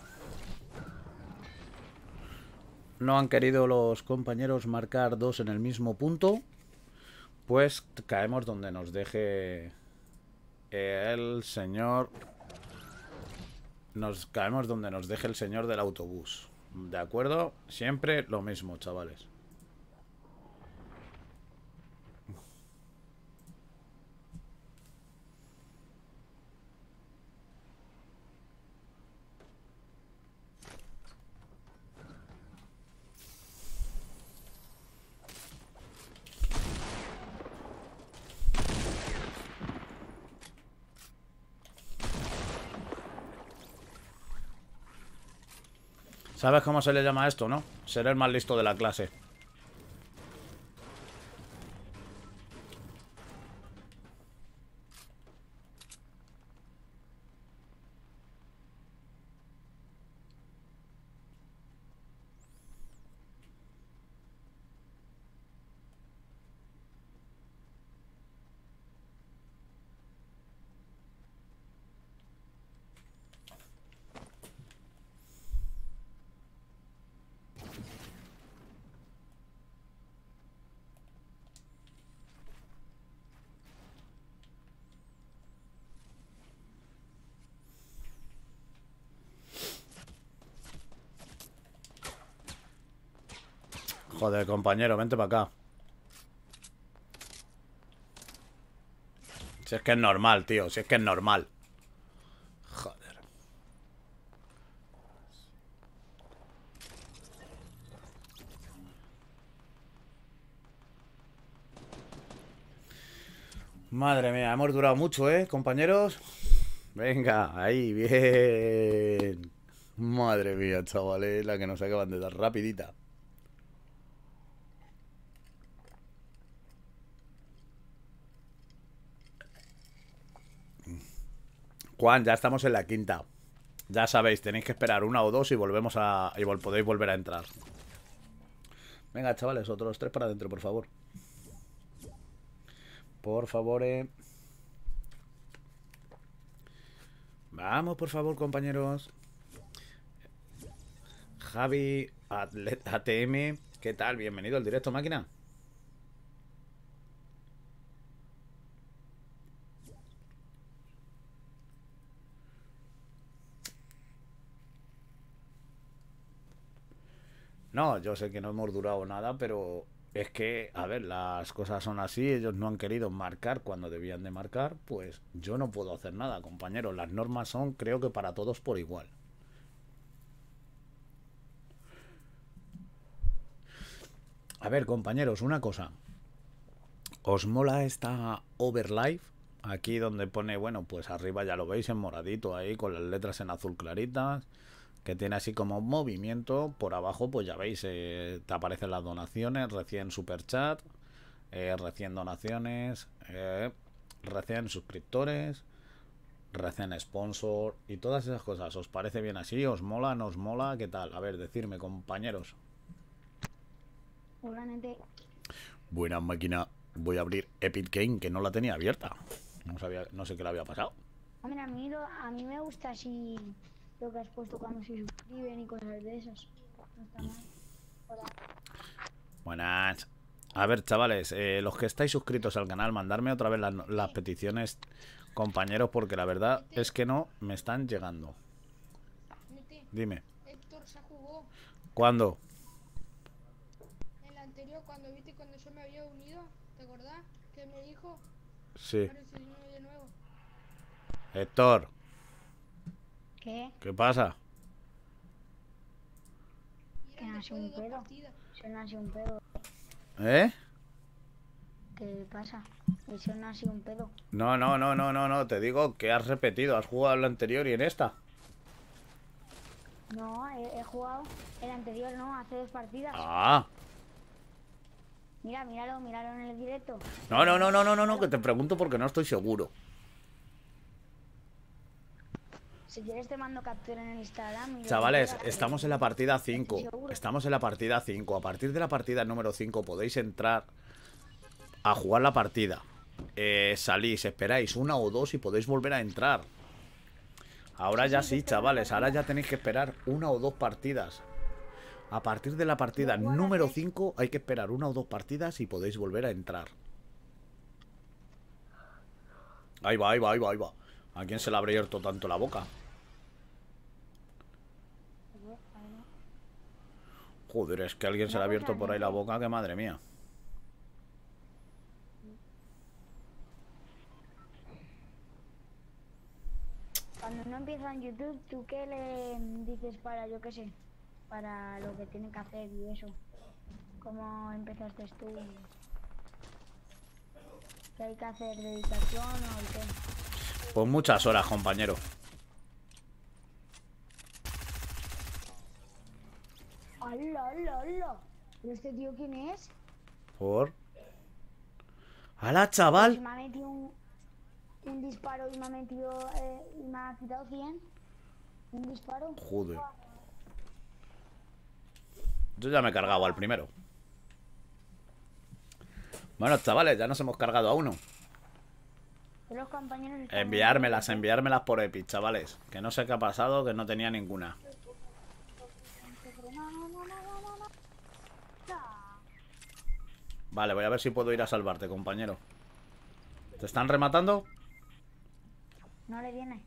A: No han querido los compañeros marcar dos en el mismo punto. Pues caemos donde nos deje el señor. Nos caemos donde nos deje el señor del autobús. ¿De acuerdo? Siempre lo mismo, chavales. ¿Sabes cómo se le llama a esto, no? Ser el más listo de la clase. Joder, compañero, vente para acá. Si es que es normal, tío. Si es que es normal. Joder. Madre mía, hemos durado mucho, ¿eh, compañeros? Venga, ahí, bien. Madre mía, chavales, la que nos acaban de dar rapidita. Juan, ya estamos en la quinta. Ya sabéis, tenéis que esperar una o dos y volvemos a... y vol podéis volver a entrar. Venga, chavales, otros tres para adentro, por favor. Por favor, eh. Vamos, por favor, compañeros. Javi, A T M, ¿qué tal? Bienvenido al directo, máquina. No, yo sé que no hemos durado nada, pero es que, a ver, las cosas son así, ellos no han querido marcar cuando debían de marcar, pues yo no puedo hacer nada, compañeros. Las normas son, creo que para todos por igual. A ver, compañeros, una cosa. ¿Os mola esta Overlife? Aquí donde pone, bueno, pues arriba ya lo veis en moradito ahí, con las letras en azul claritas. que tiene así como movimiento. Por abajo, pues ya veis, eh, te aparecen las donaciones, recién super chat, eh, recién donaciones, eh, recién suscriptores, recién sponsor y todas esas cosas. ¿Os parece bien así? ¿Os mola? ¿No os mola? ¿Qué tal? A ver, decirme, compañeros.
C: Seguramente.
A: Buena máquina. Voy a abrir Epic Game, que no la tenía abierta. No sabía, no sé qué le había pasado.
C: A mí, a mí, lo- a mí me gusta así lo que has puesto cuando se suscriben y cosas de esas. No está mal. Hola.
A: Buenas. A ver, chavales, eh, los que estáis suscritos al canal, mandarme otra vez las, las peticiones, compañeros, porque la verdad es que no me están llegando.
B: Nete,
A: Dime,
B: Héctor se jugó.
A: ¿cuándo?
B: En la anterior, cuando viste cuando yo me había unido, ¿te acordás? Que me dijo,
A: Sí.
B: ahora se unió de nuevo.
A: Héctor,
C: ¿Qué?
A: ¿qué pasa?
B: Y
C: Que
B: eran
C: nació
B: después de
C: un
B: dos
C: pedo.
B: partidas.
C: Eso nació un pedo.
A: ¿Eh?
C: ¿Qué pasa? Eso nació un pedo.
A: No, no, no, no, no, no, te digo que has repetido, has jugado en la anterior y en esta.
C: No, he, he jugado el anterior, no, hace dos partidas.
A: Ah.
C: Mira, míralo, míralo en el directo.
A: No, no, no, no, no, no, no, que te pregunto porque no estoy seguro.
C: Si quieres te mando captura en el Instagram. y lo
A: Chavales,
C: que quieras,
A: estamos en
C: pero-
A: la partida cinco.
C: Estoy seguro.
A: Estamos en la partida cinco. A partir de la partida número cinco podéis entrar a jugar la partida. Eh, salís, esperáis una o dos y podéis volver a entrar. Ahora ya sí, chavales. Ahora ya tenéis que esperar una o dos partidas. A partir de la partida número cinco hay que esperar una o dos partidas y podéis volver a entrar. Ahí va, ahí va, ahí va, ahí va. ¿A quién se le habrá abierto tanto la boca? Joder, es que a alguien se le ha abierto por ahí la boca, que madre mía.
C: Cuando no empieza en YouTube, ¿tú qué le dices para, yo qué sé, para lo que tiene que hacer y eso? ¿Cómo empezaste tú? ¿Qué hay que hacer? ¿Dedicación o qué?
A: Pues muchas horas, compañero.
C: ¡Hala, hala, hala! ¿Pero este tío quién es?
A: ¿Por? ¡Hala,
C: Si
A: chaval!
C: me ha metido un, un disparo y me ha metido, eh, y me ha quitado cien. Un disparo.
A: Joder. Yo ya me he cargado al primero. Bueno, chavales, ya nos hemos cargado a uno.
C: Los compañeros están
A: Enviármelas, enviármelas por Epic, chavales. Que no sé qué ha pasado, que no tenía ninguna.
C: No, no, no, no, no, no.
A: Vale, voy a ver si puedo ir a salvarte, compañero. ¿Te están rematando?
C: No le viene.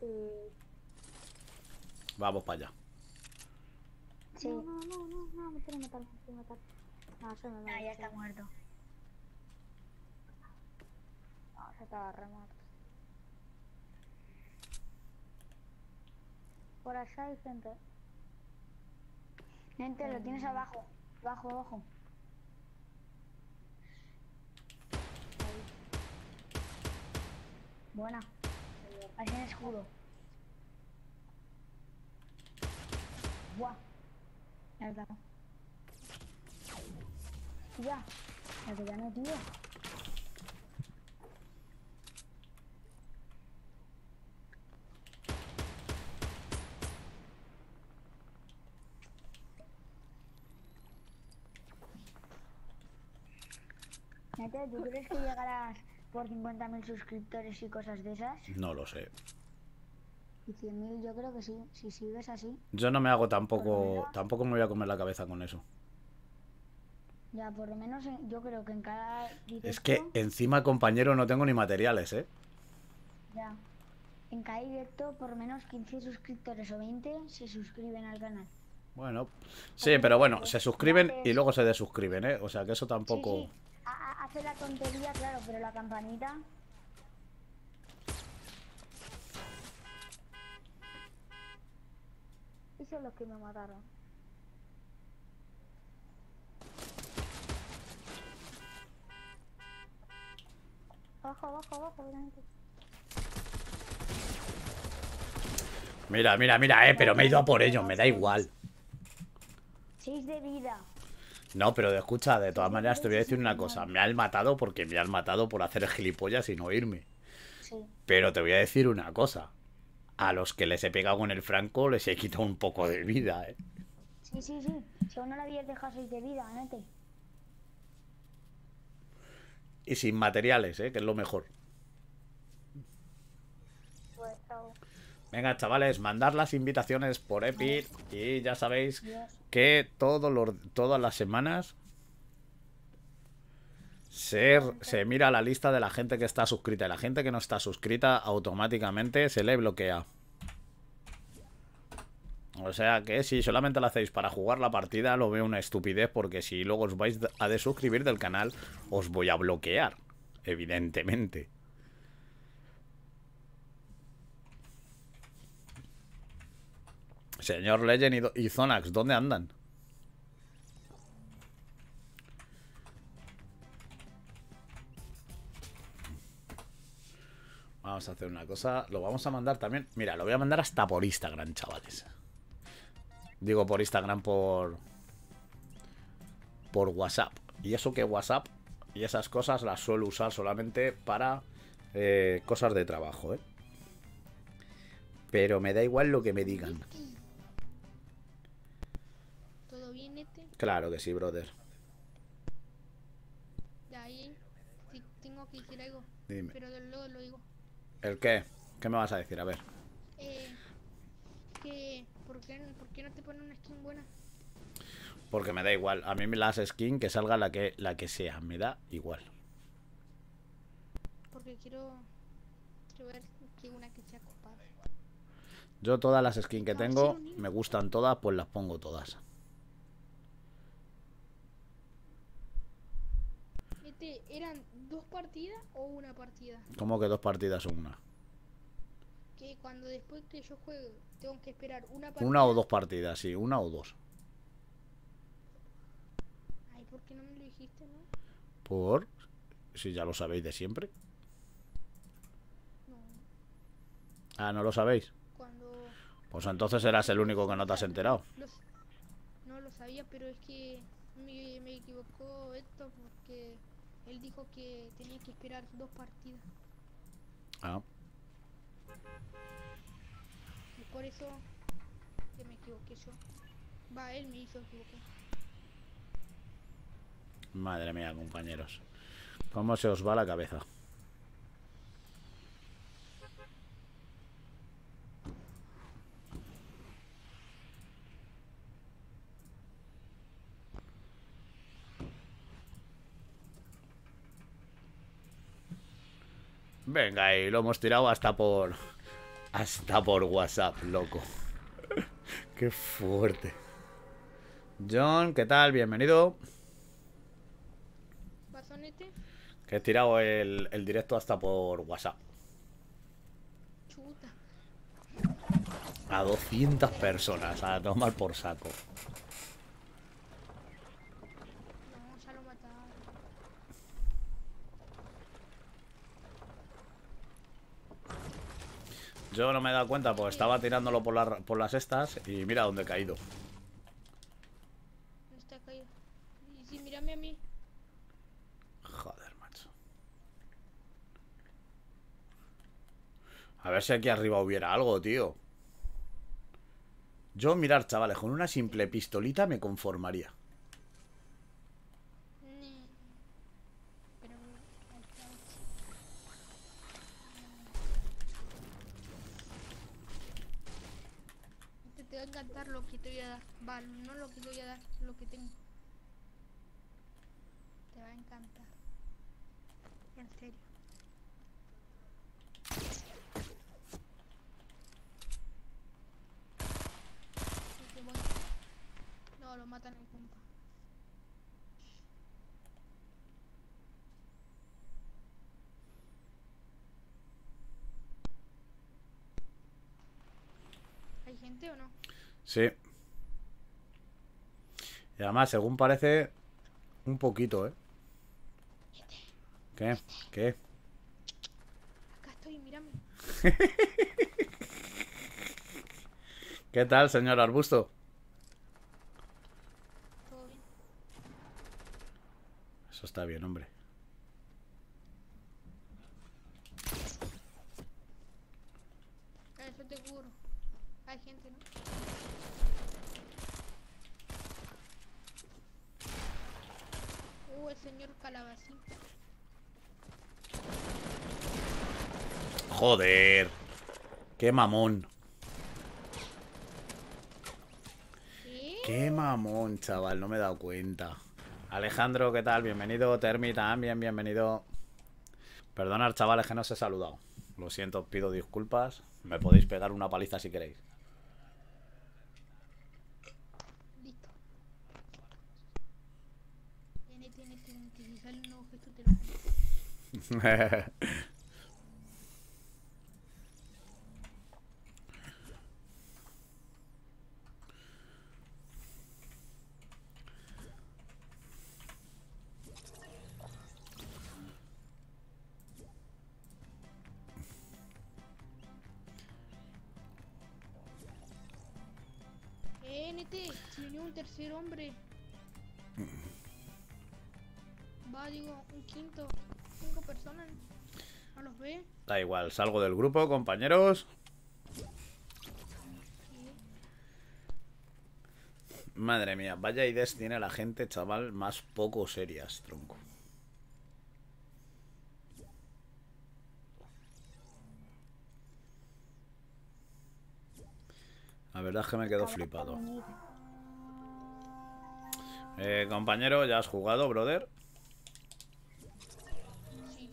A: Vamos para allá.
C: Sí. No, no, no, no, no, me quiere matar, me quiere matar. No, se me Ah, ya está muerto. No, se estaba remoto. Por allá hay gente. Gente, lo tienes abajo. Abajo, abajo. Buena. Ahí en escudo. Buah. Ya está. Ya. Ya te gané, tío. Nete, ¿tú crees que llegarás por cincuenta mil suscriptores y cosas de esas?
A: No lo sé.
C: Y cien mil yo creo que sí, si sigues así.
A: Yo no me hago tampoco... Tampoco me voy a comer la cabeza con eso.
C: Ya, por lo menos en- yo creo que en cada directo...
A: Es que encima, compañero, no tengo ni materiales, ¿eh?
C: Ya. En cada directo, por lo menos quince suscriptores o veinte se suscriben al canal.
A: Bueno, sí, pero bueno, se suscriben y luego se desuscriben, ¿eh? O sea que eso tampoco...
C: Sí, sí. Ha- ha- hace la tontería, claro, pero la campanita... Esos son los que me mataron. Abajo, abajo, abajo, obviamente.
A: Mira, mira, mira, eh, pero me he ido a por ellos, me da igual.
C: Seis de vida.
A: No, pero escucha, de todas maneras te voy a decir una cosa. Me han matado porque me han matado por hacer gilipollas y no irme.
C: Sí.
A: Pero te voy a decir una cosa. A los que les he pegado con el franco les he quitado un poco de vida, eh.
C: Sí, sí, sí. Si aún no le habías dejado seis de vida, nete.
A: Y sin materiales, eh, que es lo mejor.
C: Pues, chao.
A: Venga, chavales, mandar las invitaciones por Epic. Y ya sabéis
C: Dios.
A: que todos los, todas las semanas se, se mira la lista de la gente que está suscrita. Y la gente que no está suscrita automáticamente se le bloquea. O sea que si solamente lo hacéis para jugar la partida, lo veo una estupidez, porque si luego os vais a desuscribir del canal, os voy a bloquear, evidentemente. Señor Legend y, Do- y Zonax, ¿dónde andan? Vamos a hacer una cosa, lo vamos a mandar también. Mira, lo voy a mandar hasta por Instagram, chavales. Digo por Instagram, por por WhatsApp. Y eso que WhatsApp y esas cosas las suelo usar solamente para eh, cosas de trabajo, ¿eh? Pero me da igual lo que me digan.
B: ¿Todo bien, Nete?
A: Claro que sí, brother.
B: De ahí, sí, tengo que decir algo.
A: Dime.
B: Pero de luego lo digo.
A: ¿El qué? ¿Qué me vas a decir? A ver.
B: Eh, que, ¿por qué, ¿por qué no te pones una skin buena?
A: Porque me da igual. A mí me las skin que salga la que, la que sea. Me da igual.
B: Porque quiero, quiero ver que una que sea copada.
A: Yo todas las skins que
B: No,
A: tengo,
B: sí, no.
A: me gustan todas, pues las pongo todas.
B: Este, ¿eran dos partidas o una partida?
A: ¿Cómo que dos partidas o una?
B: Que cuando después que yo juegue tengo que esperar una partida.
A: Una o dos partidas, sí. Una o dos.
B: Ay, ¿por qué no me lo dijiste, no?
A: Por... Si ya lo sabéis de siempre.
B: No,
A: Ah, ¿no lo sabéis?
B: cuando...
A: Pues entonces eras el único que no te has enterado.
B: Los, no lo sabía, pero es que me, me equivocó esto porque él dijo que tenía que esperar dos partidas.
A: Ah.
B: Y por eso que me equivoqué yo. Va, él me hizo equivocar.
A: Madre mía, compañeros. ¿Cómo se os va la cabeza? Venga, y lo hemos tirado hasta por... Hasta por WhatsApp, loco. Qué fuerte. John, ¿qué tal? Bienvenido.
B: ¿Pasó, Nete?
A: Que he tirado el, el directo hasta por WhatsApp.
B: Chuta.
A: A doscientas personas, a tomar por saco.
B: No, ya lo mataron.
A: Yo no me he dado cuenta, pues estaba tirándolo por, la- por las estas y mira dónde he caído.
B: No está caído. Y sí, mírame a mí.
A: Joder, macho. A ver si aquí arriba hubiera algo, tío. Yo, mirar, chavales, con una simple pistolita me conformaría.
B: Ni- Pero no, ahí está. Te, te va a encantar lo que te voy a dar. Va, no lo que te voy a dar, lo que tengo. Te va a encantar. En serio. Sí, que voy. No, lo matan el compa. ¿Hay gente o no?
A: Sí. Y además, según parece, un poquito, ¿eh? ¿Qué? ¿Qué?
B: Acá estoy, mírame.
A: ¿Qué tal, señor Arbusto?
B: Todo bien.
A: Eso está bien, hombre.
B: Eso te juro. Hay gente, ¿no? Uh, el señor Calabacín.
A: Joder. Qué mamón.
B: ¿Qué?
A: Qué mamón, chaval. No me he dado cuenta. Alejandro, ¿qué tal? Bienvenido. Termi también, bienvenido. Perdonad, chavales, que no os he saludado. Lo siento, pido disculpas. Me podéis pegar una paliza si queréis.
B: Listo. Tiene, tiene, tiene. Que si sale un nuevo gesto te lo pongo. Eh, N T, se unió un tercer hombre. Va, digo, un quinto. Cinco personas. ¿No los ve?
A: Da igual, salgo del grupo, compañeros.
B: Sí.
A: Madre mía, vaya ideas tiene la gente, chaval, más poco serias, tronco. La verdad es que me quedo flipado. Eh, compañero, ¿ya has jugado, brother?
B: Sí.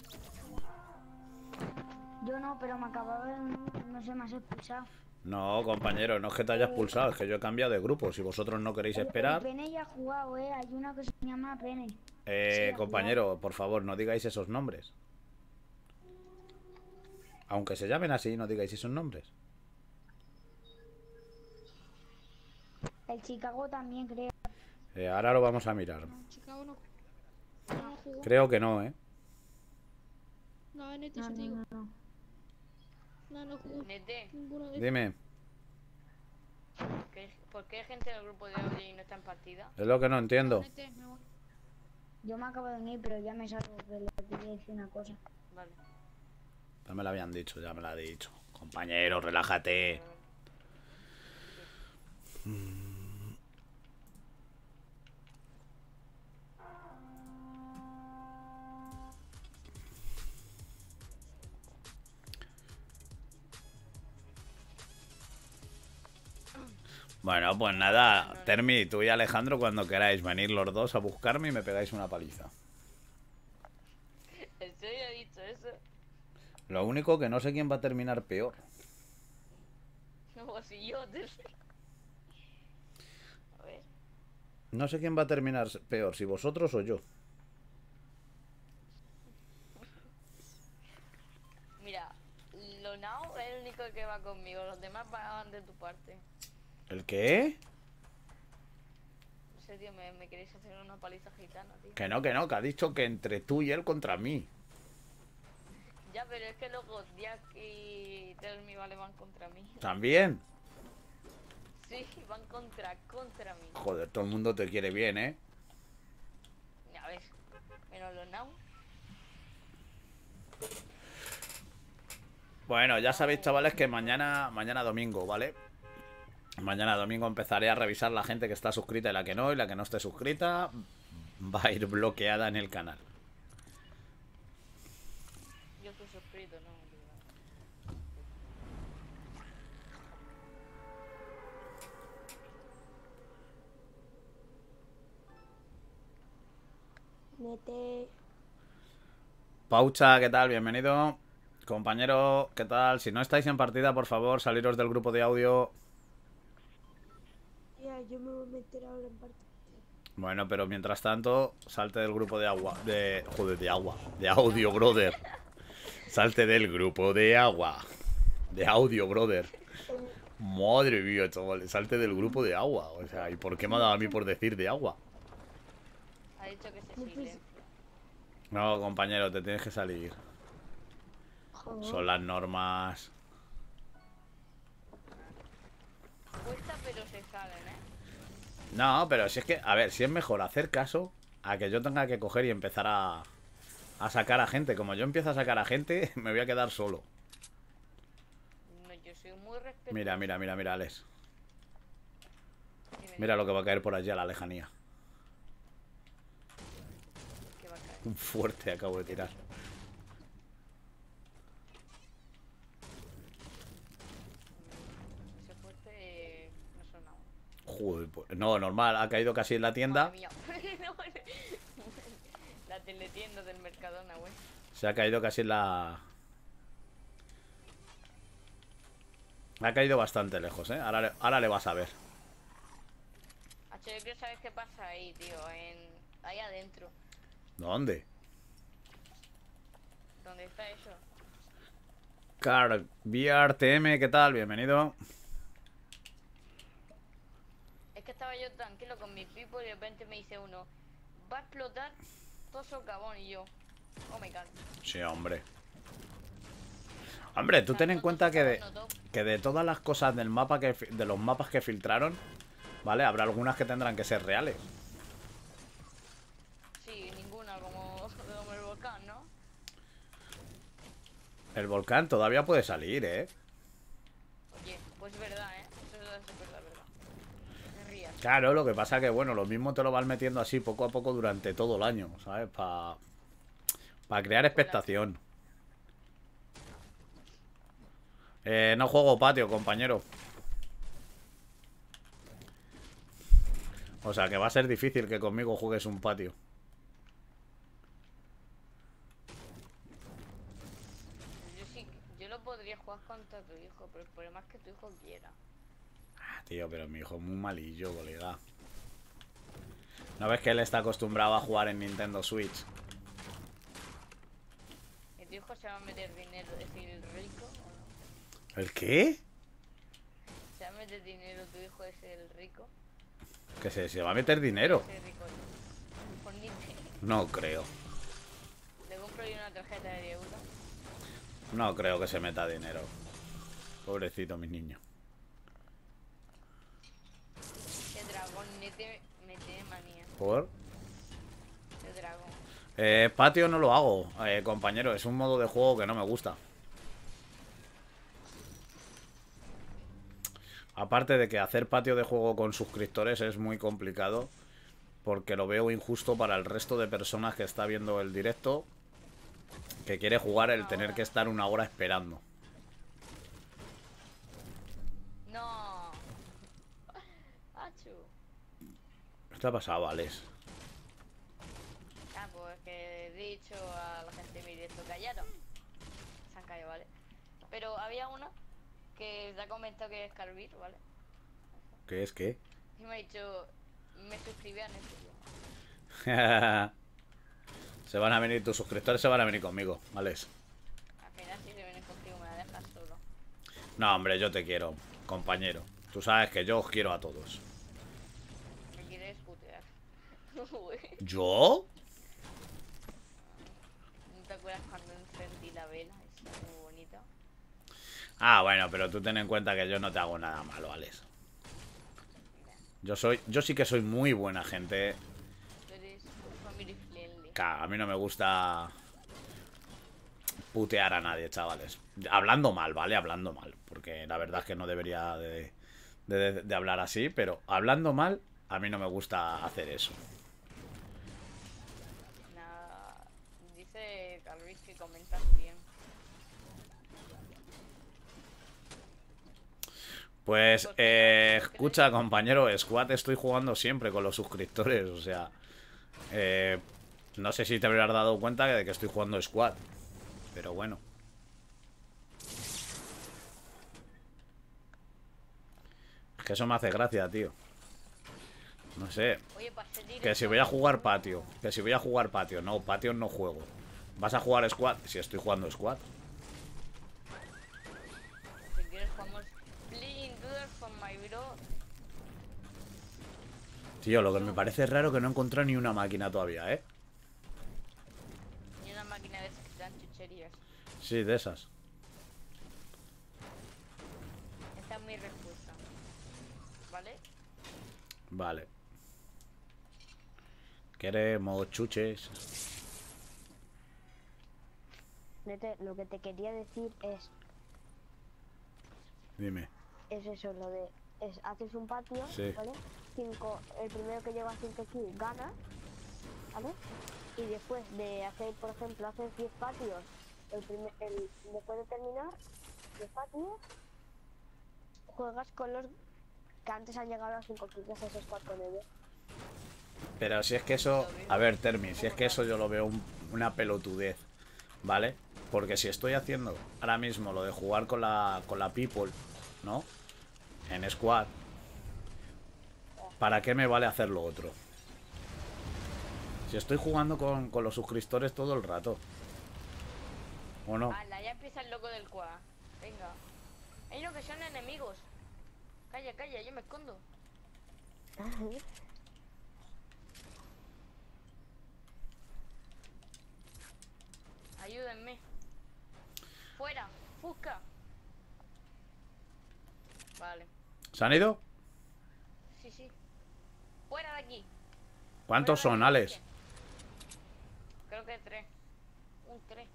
C: Yo no, pero me acababa de... No sé, me has expulsado.
A: No, compañero, no es que te hayas pulsado, es que yo he cambiado de grupo. Si vosotros no queréis
C: El, el
A: esperar...
C: Pene ya ha jugado, eh. Hay una que se llama Pene.
A: Eh,
C: Sí,
A: compañero, por favor, no digáis esos nombres. Aunque se llamen así, no digáis esos nombres.
C: El Chicago también, creo.
A: Eh, ahora lo vamos a mirar.
B: No, Chicago no. No, no jugó.
A: Creo que no, ¿eh?
B: No, N T,
C: No,
B: yo te
C: no,
B: digo.
C: no, no.
B: No, no jugó.
D: Nete,
B: Ninguno de ellos.
A: Dime,
D: ¿qué- ¿por qué hay gente en el grupo de audio y no está en partida?
A: es lo que no entiendo.
B: N T, me voy.
C: Yo me acabo de unir, pero ya me salgo, que le quería decir una cosa.
D: Vale.
A: Ya me lo habían dicho, ya me lo ha dicho. Compañero, relájate. Bueno, pues nada, Termi, tú y Alejandro, cuando queráis venir los dos a buscarme y me pegáis una paliza.
D: ¿En serio he dicho eso?
A: Lo único que no sé quién va a terminar peor.
D: No, si yo te... A ver.
A: No sé quién va a terminar peor, si vosotros o yo.
D: Mira, Lonao es el único que va conmigo, los demás van de tu parte.
A: ¿El qué?
D: En serio, me, me queréis hacer una paliza gitana, tío.
A: Que no, que no, que ha dicho que entre tú y él contra mí.
D: Ya, pero es que luego Jack y Telmi vale van contra mí.
A: ¿También?
D: Sí, van contra, contra mí.
A: Joder, todo el mundo te quiere bien, ¿eh?
D: Ya ves, menos Lonao.
A: Bueno, ya sabéis, chavales, que mañana, mañana domingo, ¿vale? Mañana domingo empezaré a revisar la gente que está suscrita y la que no, y la que no esté suscrita va a ir bloqueada en el canal.
D: Yo estoy suscrito, no.
B: Nete.
A: Paucha, ¿qué tal? Bienvenido. Compañero, ¿qué tal? Si no estáis en partida, por favor, saliros del grupo de audio.
B: Ya, yo me voy a meter ahora en parte.
A: Bueno, pero mientras tanto, salte del grupo de agua. De. Joder, de agua. De audio, brother. Salte del grupo de agua. De audio, brother. Madre mía, chaval. Salte del grupo de agua. O sea, ¿y por qué me ha dado a mí por decir de agua?
D: Ha dicho que se silencia.
A: No, compañero, te tienes que salir. Son las normas.
D: cuesta, pero se salen, ¿eh?
A: No, pero si es que, a ver, si es mejor hacer caso a que yo tenga que coger y empezar a, a sacar a gente. Como yo empiezo a sacar a gente, me voy a quedar solo.
D: No, yo soy muy respetuoso.
A: Mira, mira, mira, mira, Alex.
D: Dime,
A: Mira lo que va a caer por allí a la lejanía.
D: ¿qué va a caer?
A: Un fuerte acabo de tirar.
D: Ese fuerte eh, no sonaba.
A: Joder, pues, no, normal, ha caído casi en la tienda.
D: Madre mía. No, la teletienda del Mercadona, güey.
A: Se ha caído casi en la... Ha caído bastante lejos, ¿eh? Ahora, le- ahora le vas a ver.
D: H, yo quiero saber qué pasa ahí, tío. En... Ahí adentro.
A: ¿Dónde?
D: ¿Dónde está eso?
A: Car, V R T M, ¿qué tal? Bienvenido.
D: Es que estaba yo tranquilo con mi pipo y de repente me dice uno, va a explotar todo socavón, y yo, oh my god.
A: Sí, hombre. Hombre, tú ten en cuenta que de, que de todas las cosas del mapa que fi- de los mapas que filtraron, ¿vale? Habrá algunas que tendrán que ser reales.
D: Sí, ninguna, como, como el volcán, ¿no?
A: El volcán todavía puede salir, ¿eh?
D: Oye, pues verdad, ¿eh? Eso es verdad, verdad. Me rías.
A: Claro, lo que pasa que, bueno, lo mismo te lo vas metiendo así poco a poco durante todo el año, ¿sabes? Para para crear expectación. Eh, no juego patio, compañero. O sea que va a ser difícil que conmigo juegues un patio.
D: Yo sí, yo lo podría jugar contra tu hijo, pero el problema es que tu hijo quiera.
A: Ah, tío, pero mi hijo es muy malillo, colega. ¿No ves que él está acostumbrado a jugar en Nintendo Switch?
D: ¿Y tu hijo se va a meter dinero, es decir, rico o no?
A: ¿El qué?
D: ¿Se va a meter dinero tu hijo es el rico?
A: Que se, se va a meter dinero.
D: Ese rico por Nintendo.
A: No creo.
D: Le compro yo una tarjeta de diez euros.
A: No creo que se meta dinero. Pobrecito mi niño.
D: Ese dragón nete me tiene manía.
A: ¿Por?
D: Ese dragón.
A: Eh, patio no lo hago, eh, compañero. Es un modo de juego que no me gusta. Aparte de que hacer patio de juego con suscriptores es muy complicado, porque lo veo injusto para el resto de personas que está viendo el directo, que quiere jugar el tener que estar una hora esperando.
D: No. Achu.
A: ¿Qué te ha pasado, Alex?
D: Ah, pues que he dicho a la gente de mi directo callaron. Se han callado, ¿vale? Pero había una que te ha comentado que es Carvir, ¿vale?
A: ¿Qué es qué?
D: Y me ha dicho, me suscribí a Netflix.
A: Se van a venir, tus suscriptores se van a venir conmigo, Alex.
D: Al final si se vienen contigo me la dejas solo.
A: No, hombre, yo te quiero, compañero. Tú sabes que yo os quiero a todos.
D: Me quieres putear. Uy,
A: ¿Yo?
D: ¿no te acuerdas cuando encendí la vela? Es muy bonita.
A: Ah, bueno, pero tú ten en cuenta que yo no te hago nada malo, Alex. Yo soy, yo sí que soy muy buena gente.
D: Tú eres family friendly.
A: Claro, a mí no me gusta putear a nadie, chavales. Hablando mal, ¿vale? Hablando mal. Porque la verdad es que no debería de, de, de hablar así, pero hablando mal, a mí no me gusta hacer eso.
D: Nada, dice Carvir que comentas bien.
A: Pues, eh, escucha, compañero, Squad estoy jugando siempre con los suscriptores, o sea... Eh, no sé si te habrás dado cuenta de que estoy jugando Squad, pero bueno. Es que eso me hace gracia, tío. No sé,
D: Oye, para ser directo,
A: que si voy a jugar patio, que si voy a jugar patio, no, patio no juego. ¿Vas a jugar Squad? Si estoy jugando Squad.
D: si quieres jugamos Playing Doodle for my bro.
A: Tío, lo que me parece raro que no he encontrado ni una máquina todavía, ¿eh?
D: Y una máquina de esas que te dan chucherías.
A: Sí, de esas.
D: Esta es mi respuesta. ¿vale?
A: Vale. Queremos chuches.
C: Nete, lo que te quería decir es,
A: Dime.
C: es eso, lo de, es, haces un patio,
A: Sí.
C: ¿vale? Cinco, el primero que llega a cinco kills gana, ¿vale? Y después de hacer, por ejemplo, haces diez patios, el primer, el, después de terminar diez patios, juegas con los que antes han llegado a cinco kills, haces squad con ellos.
A: Pero si es que eso... A ver, Termi, si es que eso yo lo veo un- una pelotudez, ¿vale? Porque si estoy haciendo ahora mismo lo de jugar con la, con la people, ¿no? En squad, ¿para qué me vale hacer lo otro? Si estoy jugando con, con los suscriptores todo el rato. ¿O no?
D: Hala, ya empieza el loco del cuá. Venga. Hay unos que son enemigos. Calla, calla, yo me escondo. Ayúdenme. Fuera, busca. Vale,
A: ¿Se han ido?
D: sí, sí. Fuera de aquí.
A: ¿Cuántos
D: Fuera
A: son,
D: de aquí,
A: Alex?
D: dice. Creo que tres. Un tres.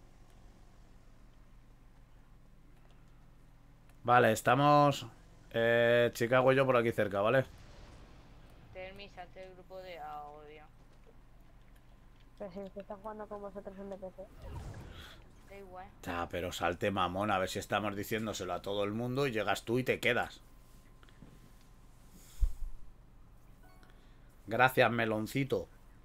A: Vale, estamos... Eh, Chicago y yo por aquí cerca, ¿vale?
D: Termi, salte del grupo de audio.
C: Pero si se está jugando con vosotros en B P C.
D: Da igual.
A: Ya, pero salte mamón, a ver si estamos diciéndoselo a todo el mundo y llegas tú y te quedas. Gracias, meloncito.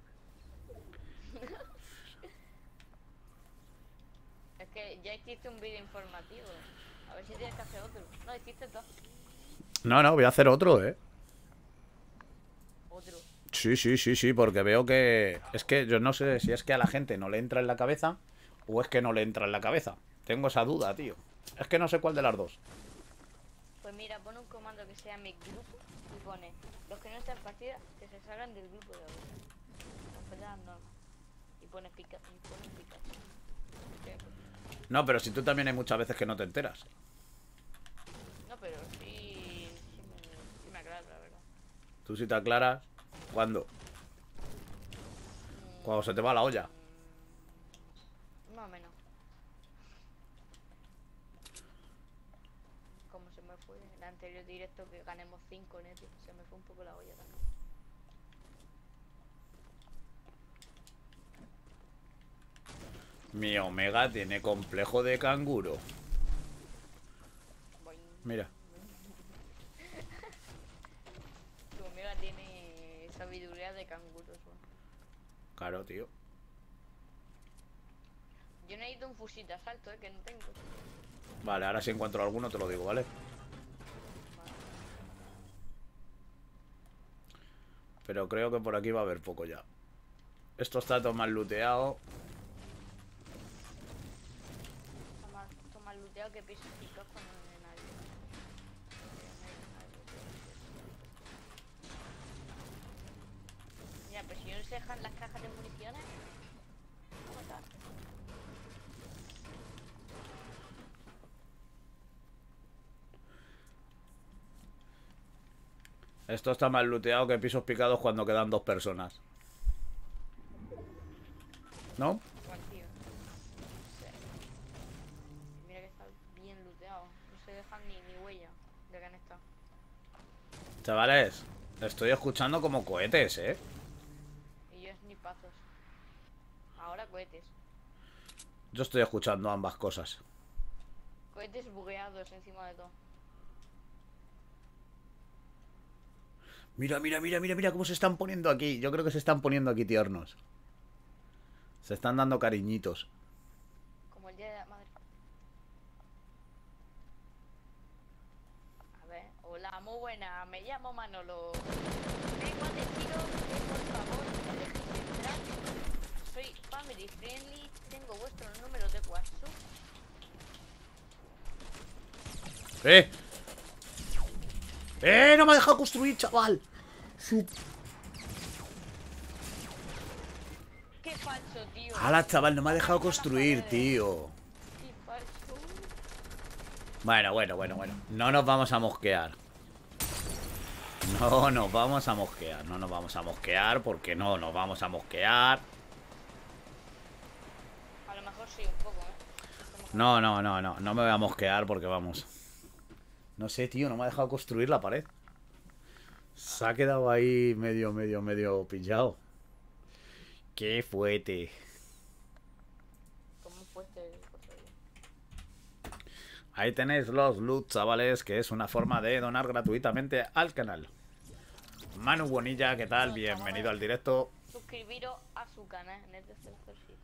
D: Es que ya hiciste un vídeo informativo. A ver si tienes que hacer otro. No, hiciste todo.
A: No, no, voy a hacer otro, ¿eh?
D: Otro.
A: Sí, sí, sí, sí, porque veo que... Es que yo no sé si es que a la gente no le entra en la cabeza o es que no le entra en la cabeza. Tengo esa duda, tío. Es que no sé cuál de las dos.
D: Pues mira, pon un comando que sea mi grupo y pone los que no están en partida que se salgan del grupo de ahora. Pues ya normal. Y pone pica, y pone pica.
A: No, pero si tú también hay muchas veces que no te enteras.
D: No, pero sí, sí me, sí me aclaro, la verdad.
A: Tú si te aclaras, ¿cuándo? Cuando se te va la olla.
D: Más o menos. Como se me fue en el anterior directo que ganemos cinco netos, se me fue un poco la olla también.
A: Mi Omega tiene complejo de canguro.
D: Boing.
A: Mira.
D: Tu amiga tiene sabiduría de canguros, ¿no?
A: Claro, tío.
D: Yo necesito un fusil de asalto, eh, que no tengo.
A: Vale, ahora si encuentro alguno te lo digo, ¿vale? Pero creo que por aquí va a haber poco ya. Esto está todo más looteado.
D: Está más, está más looteado que pisos picos cuando no hay nadie. Mira, pero si no se dejan las cajas de municiones, ¿cómo está?
A: Esto está más looteado que pisos picados cuando quedan dos personas. ¿No?
D: Igual, tío. No sé. Mira que está bien looteado. No se dejan ni, ni huella de que han estado.
A: Chavales, estoy escuchando como cohetes, ¿eh?
D: Y yo snipazos. Ahora cohetes.
A: Yo estoy escuchando ambas cosas.
D: Cohetes bugueados encima de todo.
A: Mira, mira, mira, mira, mira cómo se están poniendo aquí. Yo creo que se están poniendo aquí tiernos. Se están dando cariñitos.
D: Como el día de la madre. A ver, hola, muy buena. Me llamo Manolo. Vengo a deciros que por favor me dejéis entrar. Soy family friendly. Tengo vuestro número de WhatsApp.
A: ¡Eh! ¡Eh! ¡No me ha dejado construir, chaval! Su...
D: Qué falso, tío.
A: ¡Hala, chaval! No me ha dejado construir, tío.
D: Qué falso.
A: Bueno, bueno, bueno, bueno. No nos vamos a mosquear. No nos vamos a mosquear. No nos vamos a mosquear porque no nos vamos a mosquear.
D: A lo mejor sí, un poco, ¿eh?
A: No, no, no, no. No me voy a mosquear porque vamos. No sé, tío. No me ha dejado construir la pared. Se ha quedado ahí medio, medio, medio pillado. Qué fuerte.
D: Como fuerte.
A: Ahí tenéis los loot, chavales, que es una forma de donar gratuitamente al canal. Manu Bonilla, ¿qué tal? Bienvenido al directo.
D: Suscribiros a su canal en el tercer sitio.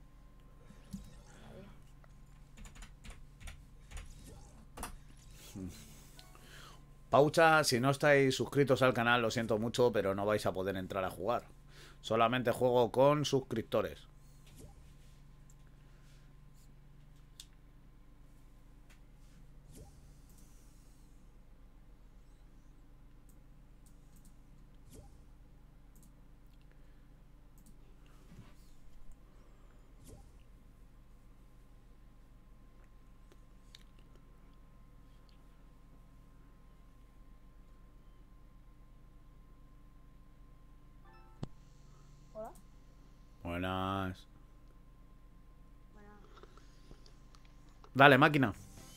A: Paucha, si no estáis suscritos al canal, lo siento mucho, pero no vais a poder entrar a jugar. Solamente juego con suscriptores.
C: Hola.
A: Buenas. Dale, máquina.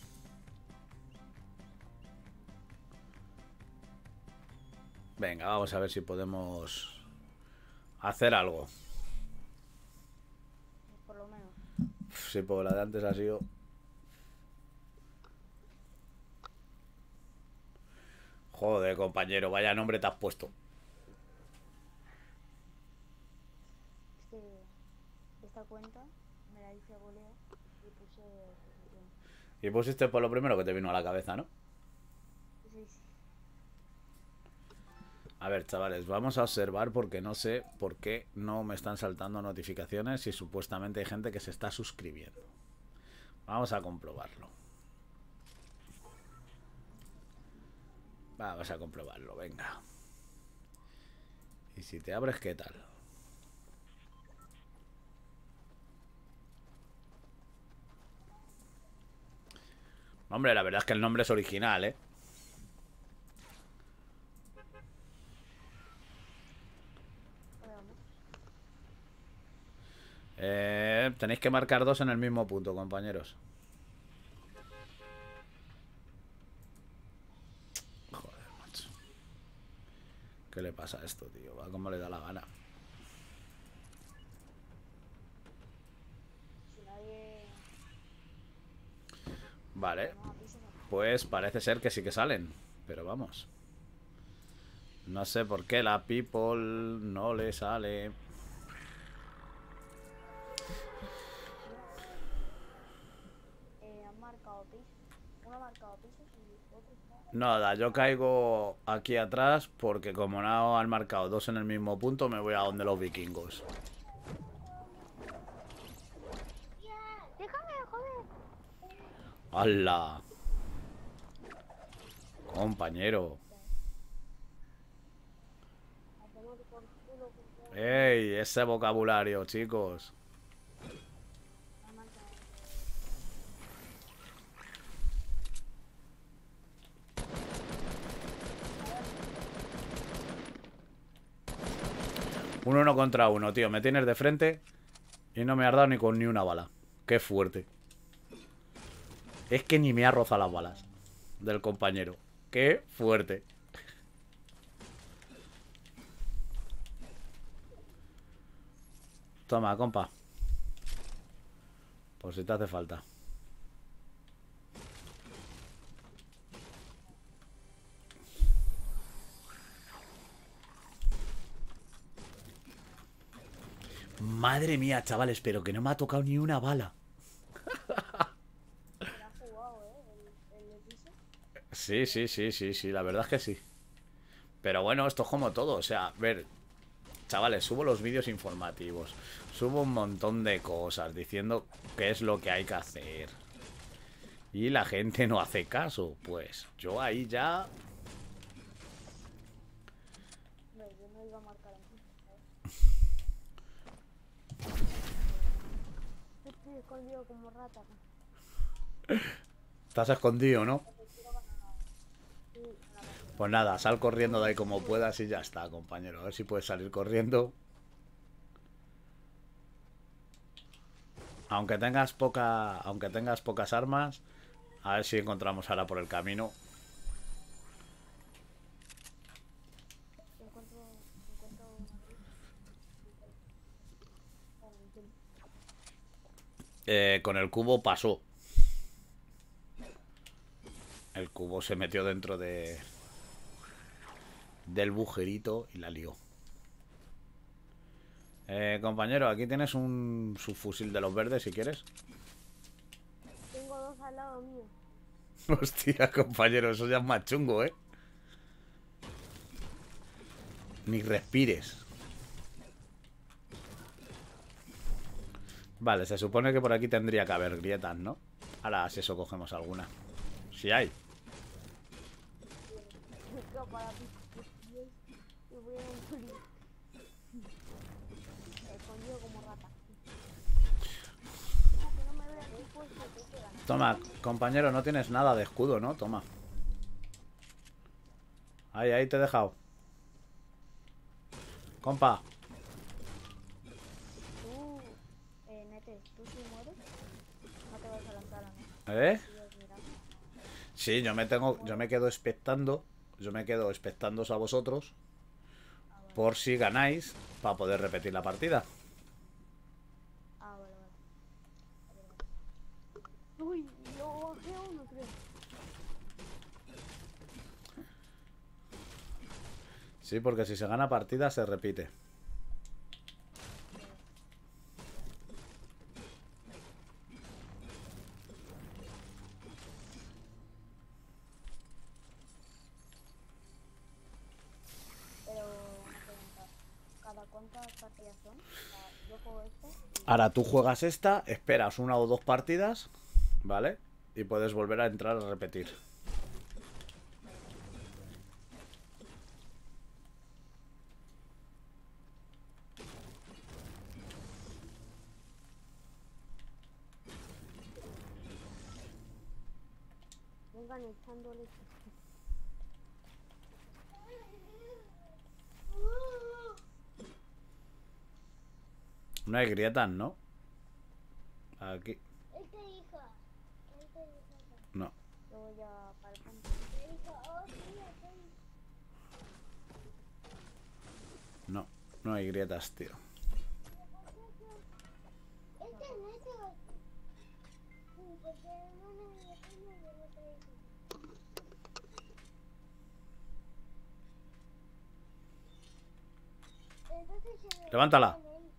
A: Venga, vamos a ver si podemos hacer algo.
C: Por lo menos.
A: Sí, pues la de antes ha sido... Joder, compañero, vaya nombre te has puesto.
C: Es que esta cuenta me la hice a voleo y puse...
A: Y pusiste por lo primero que te vino a la cabeza, ¿no?
C: Sí, sí.
A: A ver, chavales, vamos a observar porque no sé por qué no me están saltando notificaciones y supuestamente hay gente que se está suscribiendo. Vamos a comprobarlo. Vamos a comprobarlo, venga. Y si te abres, ¿qué tal? Hombre, la verdad es que el nombre es original, ¿eh? Eh, tenéis que marcar dos en el mismo punto, compañeros. Joder, macho. ¿Qué le pasa a esto, tío? Va como le da la gana. Vale. Pues parece ser que sí que salen. Pero vamos. No sé por qué la people no le sale. Nada, yo caigo aquí atrás porque como no han marcado dos en el mismo punto, me voy a donde los vikingos.
C: ¡Déjame, joder!
A: ¡Hala! Compañero. ¡Ey! Ese vocabulario, chicos. Un uno contra uno, tío. Me tienes de frente y no me has dado ni con ni una bala. Qué fuerte. Es que ni me ha rozado las balas del compañero. Qué fuerte. Toma, compa. Por si te hace falta. Madre mía, chavales, pero que no me ha tocado ni una bala. Sí, sí, sí, sí, sí, la verdad es que sí. Pero bueno, esto es como todo, o sea, ver, chavales, subo los vídeos informativos, subo un montón de cosas diciendo qué es lo que hay que hacer. Y la gente no hace caso, pues yo ahí ya...
C: Yo no iba a marcar aquí. Estoy escondido como rata.
A: Estás escondido, ¿no? Pues nada, sal corriendo de ahí como puedas y ya está, compañero. A ver si puedes salir corriendo. Aunque tengas poca, aunque tengas pocas armas, a ver si encontramos ahora por el camino.
C: Encuentro, encuentro una gris.
A: Eh, con el cubo pasó. El cubo se metió dentro de del bujerito y la lió. Eh, compañero, aquí tienes un subfusil de los verdes si quieres.
C: Tengo dos al lado mío.
A: Hostia, compañero, eso ya es más chungo, ¿eh? Ni respires. Vale, se supone que por aquí tendría que haber grietas, ¿no? Ahora, si eso cogemos alguna. Si hay.
C: Para ti. Y voy a morir. Escondido como rata. Que no me vean después que te quedan.
A: Toma, compañero, no tienes nada de escudo, ¿no? Toma. Ahí, ahí te he dejado. Compa.
C: Tú, eh, Nete, tú si mueres, no te vas a lanzar a mí.
A: ¿Eh?
C: Sigues mirando.
A: Sí, yo me tengo, yo me quedo expectando. Yo me quedo expectándoos a vosotros. Por si ganáis, para poder repetir la partida.
C: Ah, vale, vale. Uy, lo bajé a uno, creo.
A: Sí, porque si se gana partida, se repite.
C: Pero una pregunta. ¿Cada cuántas partidas son? O sea, yo juego esto y
A: Ahora tú juegas esta, esperas una o dos partidas, ¿vale? Y puedes volver a entrar a repetir.
C: vengan echando leche.
A: No hay grietas, ¿no? Aquí.
C: Este hija. Este hija.
A: No.
C: Yo voy a para el punto.
A: No. No hay grietas, tío. Levántala.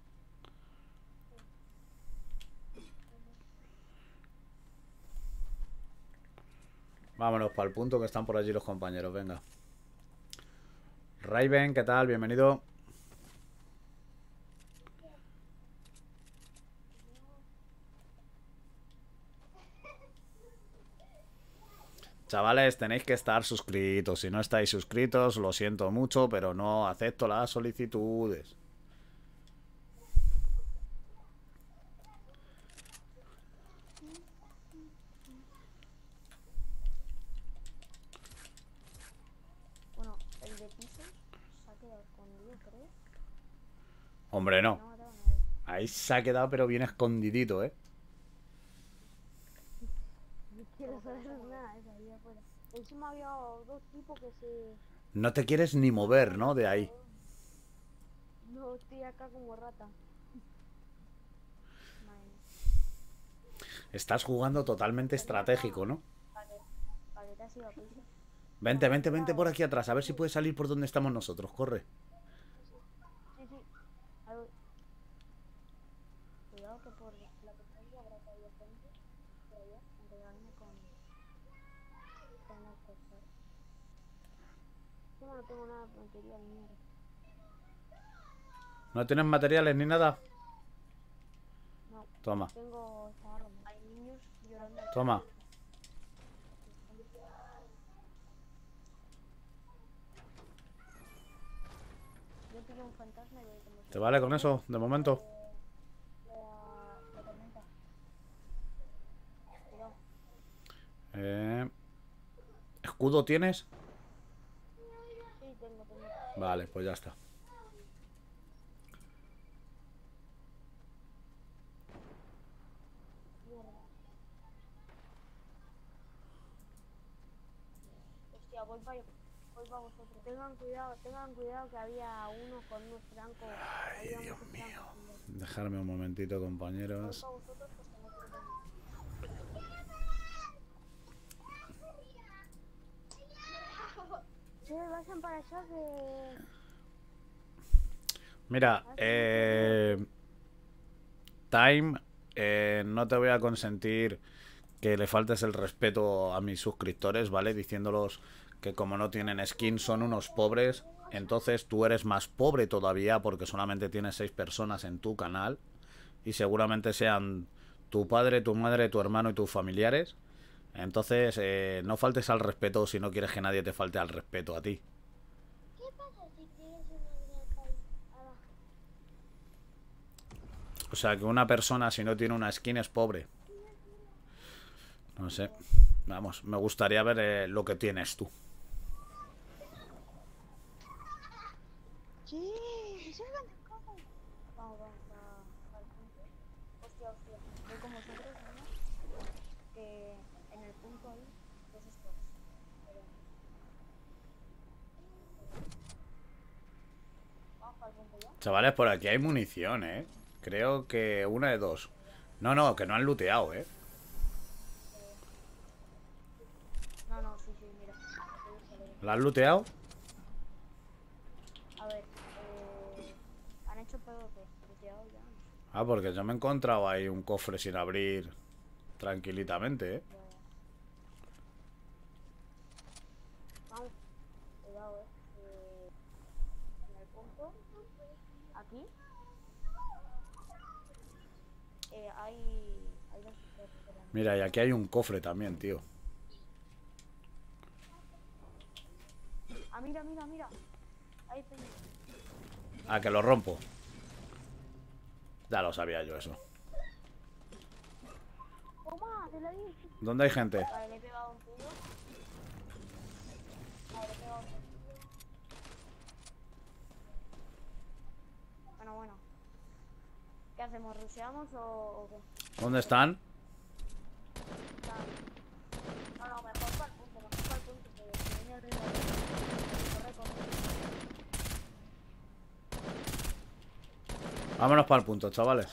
A: Vámonos para el punto que están por allí los compañeros, venga. Raven, ¿qué tal? Bienvenido. Chavales, tenéis que estar suscritos. Si no estáis suscritos, lo siento mucho, pero no acepto las solicitudes.
C: Bueno, el de piso se ha quedado escondido, creo.
A: Hombre, no.
C: No ha matado a nadie.
A: Ahí se ha quedado, pero bien escondidito, ¿eh?
C: No quiero saber nada de esa vida afuera. Encima había dos tipos que se...
A: No te quieres ni mover, ¿no? De ahí.
C: No, estoy acá como rata. Madre mía.
A: Estás jugando totalmente estratégico, ¿no?
C: ¿Para qué? ¿Para qué te has ido a piso?
A: Vente, vente, vente por aquí atrás. A ver si puedes salir por donde estamos nosotros. Corre.
C: Sí, sí. Ahí voy. Cuidado que por la pestaña habrá caído gente por allá a pegarme con... con el costar. Yo no tengo nada de material ni mierda.
A: ¿No tienes materiales ni nada?
C: No,
A: Toma,
C: tengo esta arma. Hay niños llorando.
A: toma.
C: Yo pillo un fantasma y voy como si
A: ¿Te vale con eso, de momento?
C: fuera la tormenta. Cuidado.
A: Eh... ¿Escudo tienes? Vale, pues ya está.
C: Hostia, voy para vosotros. Tengan cuidado, tengan cuidado que había uno con unos francos.
A: Ay, Dios mío. Dejarme un momentito, compañeros.
C: Sí, vayan para allá que...
A: Mira, eh... Time, eh, no te voy a consentir que le faltes el respeto a mis suscriptores, ¿vale? Diciéndolos que como no tienen skin son unos pobres. Entonces tú eres más pobre todavía porque solamente tienes seis personas en tu canal. Y seguramente sean tu padre, tu madre, tu hermano y tus familiares. Entonces eh, no faltes al respeto si no quieres que nadie te falte al respeto a ti.
C: ¿Qué pasa si tienes una granja ahí abajo?
A: O sea que una persona si no tiene una skin es pobre. No sé. Vamos, me gustaría ver eh, lo que tienes tú.
C: Sí, salgan de acá. Vamos, vamos a... al punto. Hostia, hostia. Voy con vosotros, ¿no? Que en el punto ahí, dos spots. Pero... vamos para el punto ya.
A: Chavales, por aquí hay munición, ¿eh? Creo que una de dos. No, no, que no han looteado, ¿eh?
C: No, no, sí, sí, mira.
A: ¿La han looteado?
C: A ver, eh... han hecho P V P, looteado ya.
A: Ah, porque yo me he encontrado ahí un cofre sin abrir tranquilitamente, ¿eh?
C: Vamos, cuidado, eh. eh. En el punto, aquí, eh, hay, hay dos cofres.
A: Mira, y aquí hay un cofre también, tío.
C: Ah, mira, mira, mira. Ahí peña.
A: Ah, que lo rompo. Ya lo sabía yo eso.
C: Toma, te la di.
A: ¿Dónde hay gente?
C: Vale, le he pegado un tiro. Vale, le he pegado un tiro. Bueno, bueno. ¿Qué hacemos? ¿Rusheamos o, o qué?
A: ¿Dónde están?
C: No, no, mejor para el punto, mejor para el punto, que se viene el río. Corre, corre.
A: Vámonos para el punto, chavales.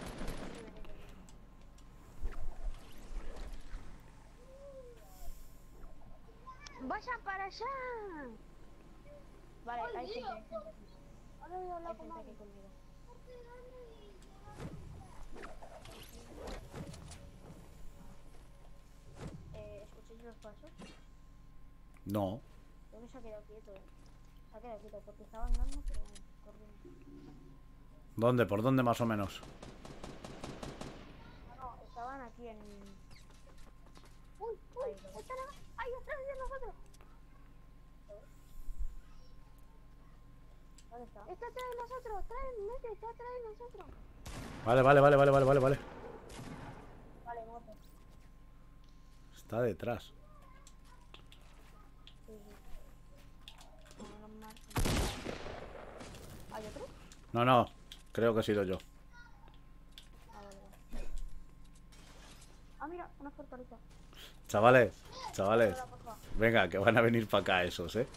C: ¡Vayan para allá! Vale, hay gente, hay gente. Ahora voy a hablar con alguien conmigo. Eh, ¿escucháis los pasos?
A: No.
C: Creo que se ha quedado quieto, eh. Se ha quedado quieto porque estaba andando, pero corriendo.
A: ¿Dónde? ¿Por dónde más o menos?
C: No, no, estaban aquí en... ¡Uy, uy! ¡Están ahí atrás de nosotros! ¿Dónde está? Está atrás de nosotros, traen, mete, está atrás de nosotros.
A: Vale, vale, vale, vale, vale, vale, vale.
C: Vale, moto.
A: Está detrás.
C: Sí, sí. No, no, más. ¿Hay otro?
A: No, no. Creo que he sido yo.
C: Ah, vale, vale. Ah, mira, una fortaleza.
A: Chavales, chavales.
C: Hola, porfa.
A: Venga, que van a venir para acá esos, ¿eh?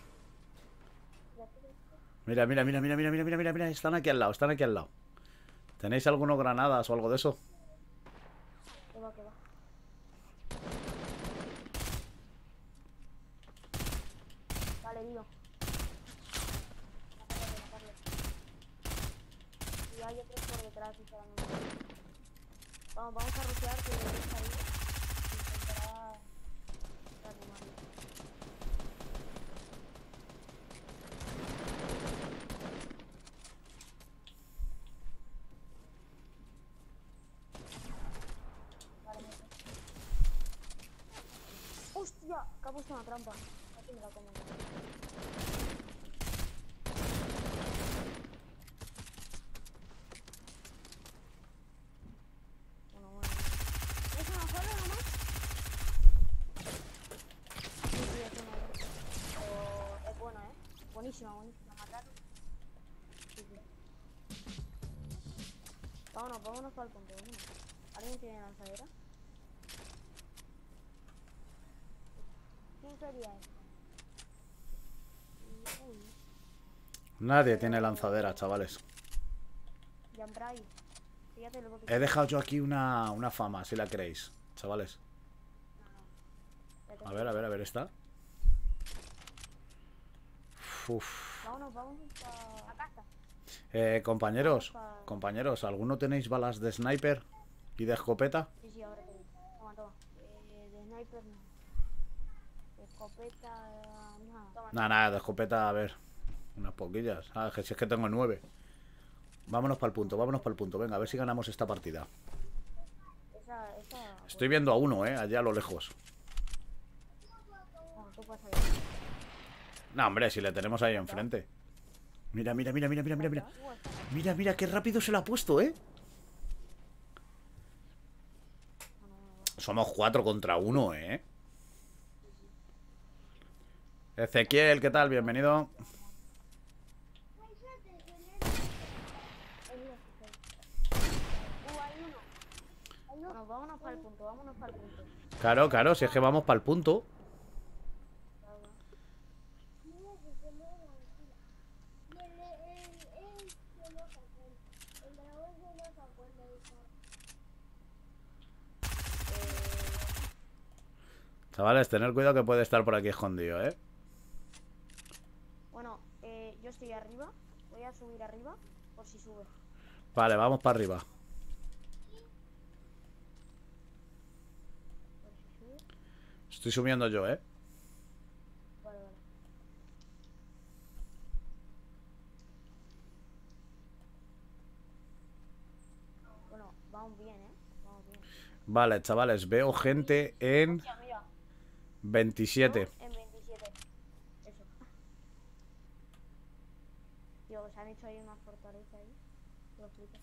A: Mira, mira, mira, mira, mira, mira, mira, mira, mira. Están aquí al lado, están aquí al lado. ¿Tenéis algunos granadas o algo de eso?
C: Que va, que va. Vale, tío. Matarle, matarle. Y hay otros por detrás y se van a... Vamos, vamos a rushear que está ahí. Intentará... reanimarlo. Vale, me... ¡Hostia! Que ha puesto una trampa. Aquí me la como. Bueno, bueno. ¿Es una sola nomás? Sí, sí, es una. Pero es bueno, ¿eh? Buenísimo.
E: buenísima, buenísima. Mataron. Sí, sí. Vámonos, vámonos para el punto. Vámonos. ¿Alguien tiene lanzadera? ¿Quién sería esto? Uy,
A: Nadie tiene lanzadera, chavales.
E: Jambray. Fíjate lo que...
A: He dejado yo aquí una, una fama, si la queréis, chavales. A ver, a ver, a ver, ¿está? Uf.
E: Vámonos, vámonos pa... Acá está.
A: Eh, compañeros, compañeros, ¿alguno tenéis balas de sniper y de escopeta?
E: Sí, sí, ahora te digo. Toma, toma. Eh, de sniper no. De escopeta... nada. Toma.
A: Nada, nada, de escopeta, a ver. Unas poquillas. Ah, que si es que tengo nueve. Vámonos para el punto, vámonos para el punto. Venga, a ver si ganamos esta partida.
E: Esa, esa...
A: Estoy viendo a uno, eh, allá a lo lejos.
E: Bueno, tú pasa
A: No, hombre, si le tenemos ahí enfrente. Mira, mira, mira, mira, mira, mira, mira. Mira, mira, qué rápido se lo ha puesto, eh. Somos cuatro contra uno, eh. Ezequiel, ¿qué tal? Bienvenido.
E: Bueno, vámonos para el punto, vámonos para el punto.
A: Claro, claro, si es que vamos para el punto. Chavales, tener cuidado que puede estar por aquí escondido, ¿eh?
E: Bueno, eh, yo estoy arriba. Voy a subir arriba por si sube.
A: Vale, vamos para arriba.
E: Por si sube.
A: Estoy subiendo yo, ¿eh?
E: Vale, vale. Bueno, vamos bien, ¿eh? Vamos bien.
A: Vale, chavales, veo gente en
E: Hostia, mira.
A: veintisiete.
E: En veintisiete. Eso. Tío, se han hecho ahí una fortaleza ahí. Lo flipas.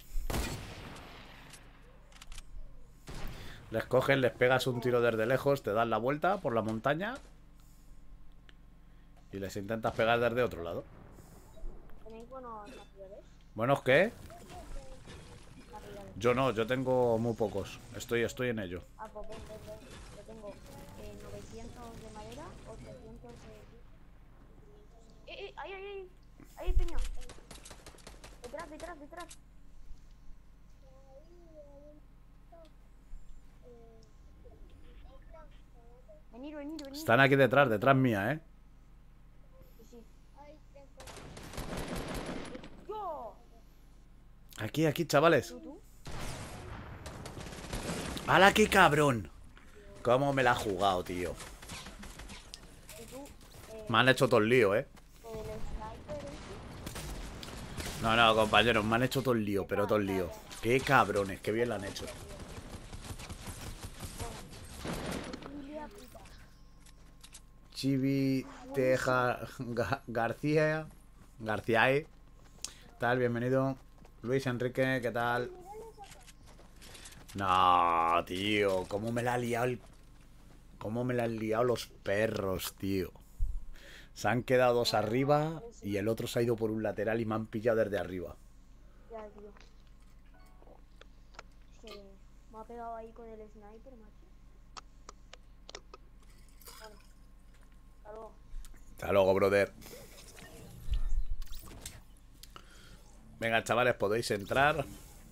A: Les coges, les pegas un tiro desde lejos, te das la vuelta por la montaña y les intentas pegar desde otro lado.
E: ¿Tenéis buenos materiales?
A: ¿Buenos qué?
E: Materiales.
A: Yo no, yo tengo muy pocos. Estoy, estoy en ello.
E: Ah, pues ven, ven, ven. Yo tengo eh, novecientos de madera, ochocientos de... ¡Eh, eh! ¡Ahí, ahí, ahí! ¡Ahí, peña! Detrás, detrás, detrás. Venir, venir, venir.
A: Están aquí detrás, detrás mía, ¿eh?
E: Sí, sí. ¡Yo!
A: Aquí, aquí, chavales.
E: ¿Tú, tú?
A: ¡Hala, qué cabrón! ¿Cómo me la ha jugado, tío?
E: ¿Y tú? Eh,
A: Me han hecho todo el lío, ¿eh?
E: con el sniper ese.
A: No, no, compañeros, me han hecho todo el lío, pero todo el lío. Qué cabrones, qué bien lo han hecho.
E: Julia puta.
A: Chibi Teja Ga- García García, tal, bienvenido. Luis Enrique, ¿qué tal? No, tío, cómo me la ha liado el... Cómo me la han liado los perros, tío. Se han quedado dos arriba y el otro se ha ido por un lateral y me han pillado desde arriba.
E: Ya, tío. Se me ha pegado ahí con el sniper, macho. Vale. Hasta luego.
A: Hasta luego, brother. Venga, chavales, podéis entrar.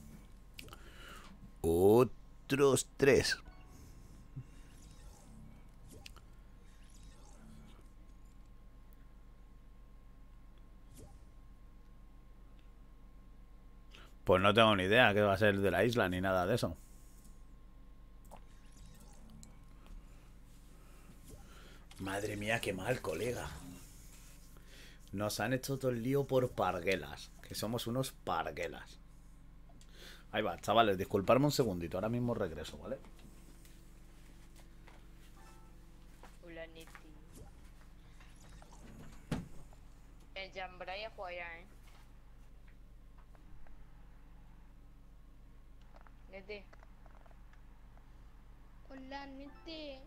A: Otros tres. Pues no tengo ni idea qué va a ser de la isla ni nada de eso. Madre mía, qué mal, colega. Nos han hecho todo el lío por parguelas. Que somos unos parguelas. Ahí va, chavales, disculparme un segundito. Ahora mismo regreso, ¿vale?
D: Hola, Neti. El Jambray ha jugado ya, ¿eh? Neti.
B: Hola, nete.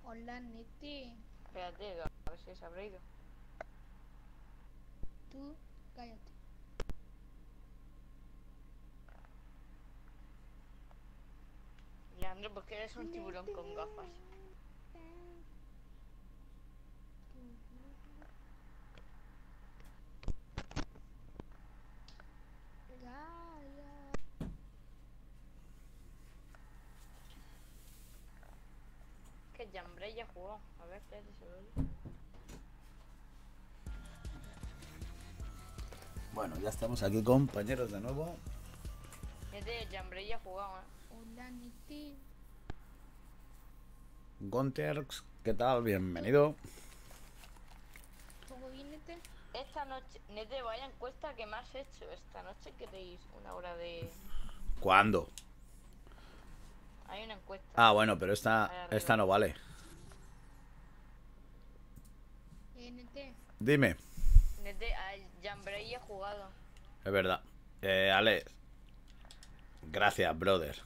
B: Hola, Nete.
D: Espérate, a ver si se habrá ido.
B: Tú, cállate.
D: Leandro, ¿por qué eres un tiburón con gafas?
B: Gaia.
D: Que Jambre ya jugó. A ver, espérate, se lo oye.
A: Bueno, ya estamos aquí, compañeros, de nuevo.
D: Es de Jambre ya jugado, ¿eh?
B: Hola, Nete.
A: Gonterx, ¿qué tal? Bienvenido.
B: ¿Todo bien, Nete?
D: Esta noche, Nete, vaya encuesta que me has hecho. Esta noche queréis una hora de...
A: ¿Cuándo?
D: Hay una encuesta.
A: Ah, bueno, pero esta,
D: Ahí arriba.
A: esta no vale.
B: Eh, Nete.
A: Dime.
D: Nete, a Jambre ya jugado.
A: Es verdad. Eh, Alex. Gracias, brother.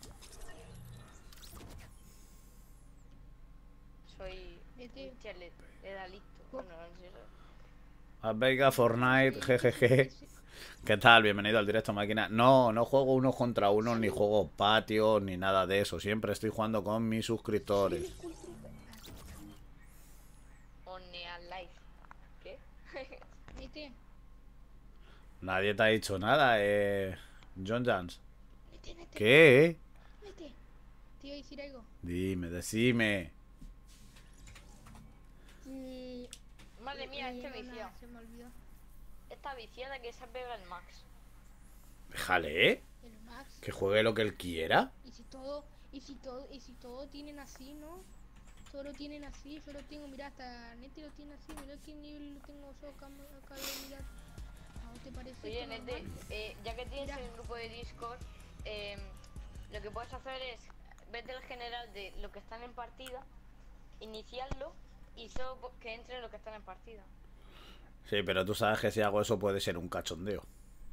D: Soy...
B: Nete.
D: Chale, era listo. Bueno, no sé.
A: A Vega, Fortnite, jejeje. ¿Qué tal? Bienvenido al directo, máquina. No, no juego uno contra uno, ni juego patio, ni nada de eso. Siempre estoy jugando con mis suscriptores.
D: Oneal Life. ¿Qué?
B: Nete.
A: Nadie te ha dicho nada, eh... John Jans.
B: Nete, Nete.
A: ¿Qué?
B: Nete. Te iba a decir algo.
A: Dime, decime.
B: Sí.
D: Madre mía,
B: Eh,
D: este
B: no,
D: viciado.
B: nada, se me olvidó.
D: Esta viciada que se pega el Max.
A: Déjale, ¿eh?
B: El Max.
A: Que juegue lo que él quiera.
B: Y si todo, y si todo, y si todo tienen así, ¿no? Todo lo tienen así, yo lo tengo, mira, hasta Nete lo tiene así, mira qué nivel lo tengo yo acá, acá de mirar. ¿A vos te parece
D: Oye,
B: esto
D: Nete,
B: normal?
D: eh, ya que tienes
B: Mira.
D: el grupo de Discord, eh, lo que puedes hacer es vete al general de lo que están en partida, iniciarlo y solo po- que entren los que están en partida.
A: Sí, pero tú sabes que si hago eso puede ser un cachondeo.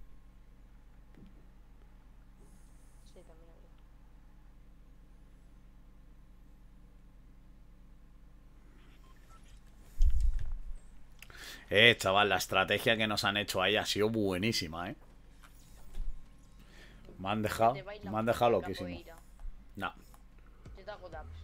D: Sí, también es verdad.
A: Eh, chaval, la estrategia que nos han hecho ahí ha sido buenísima, eh. Me han dejado,
D: Te baila
A: me han
D: un
A: dejado
D: poco de
A: loquísimo.
D: capoeira.
A: No.
D: Yo te hago taps.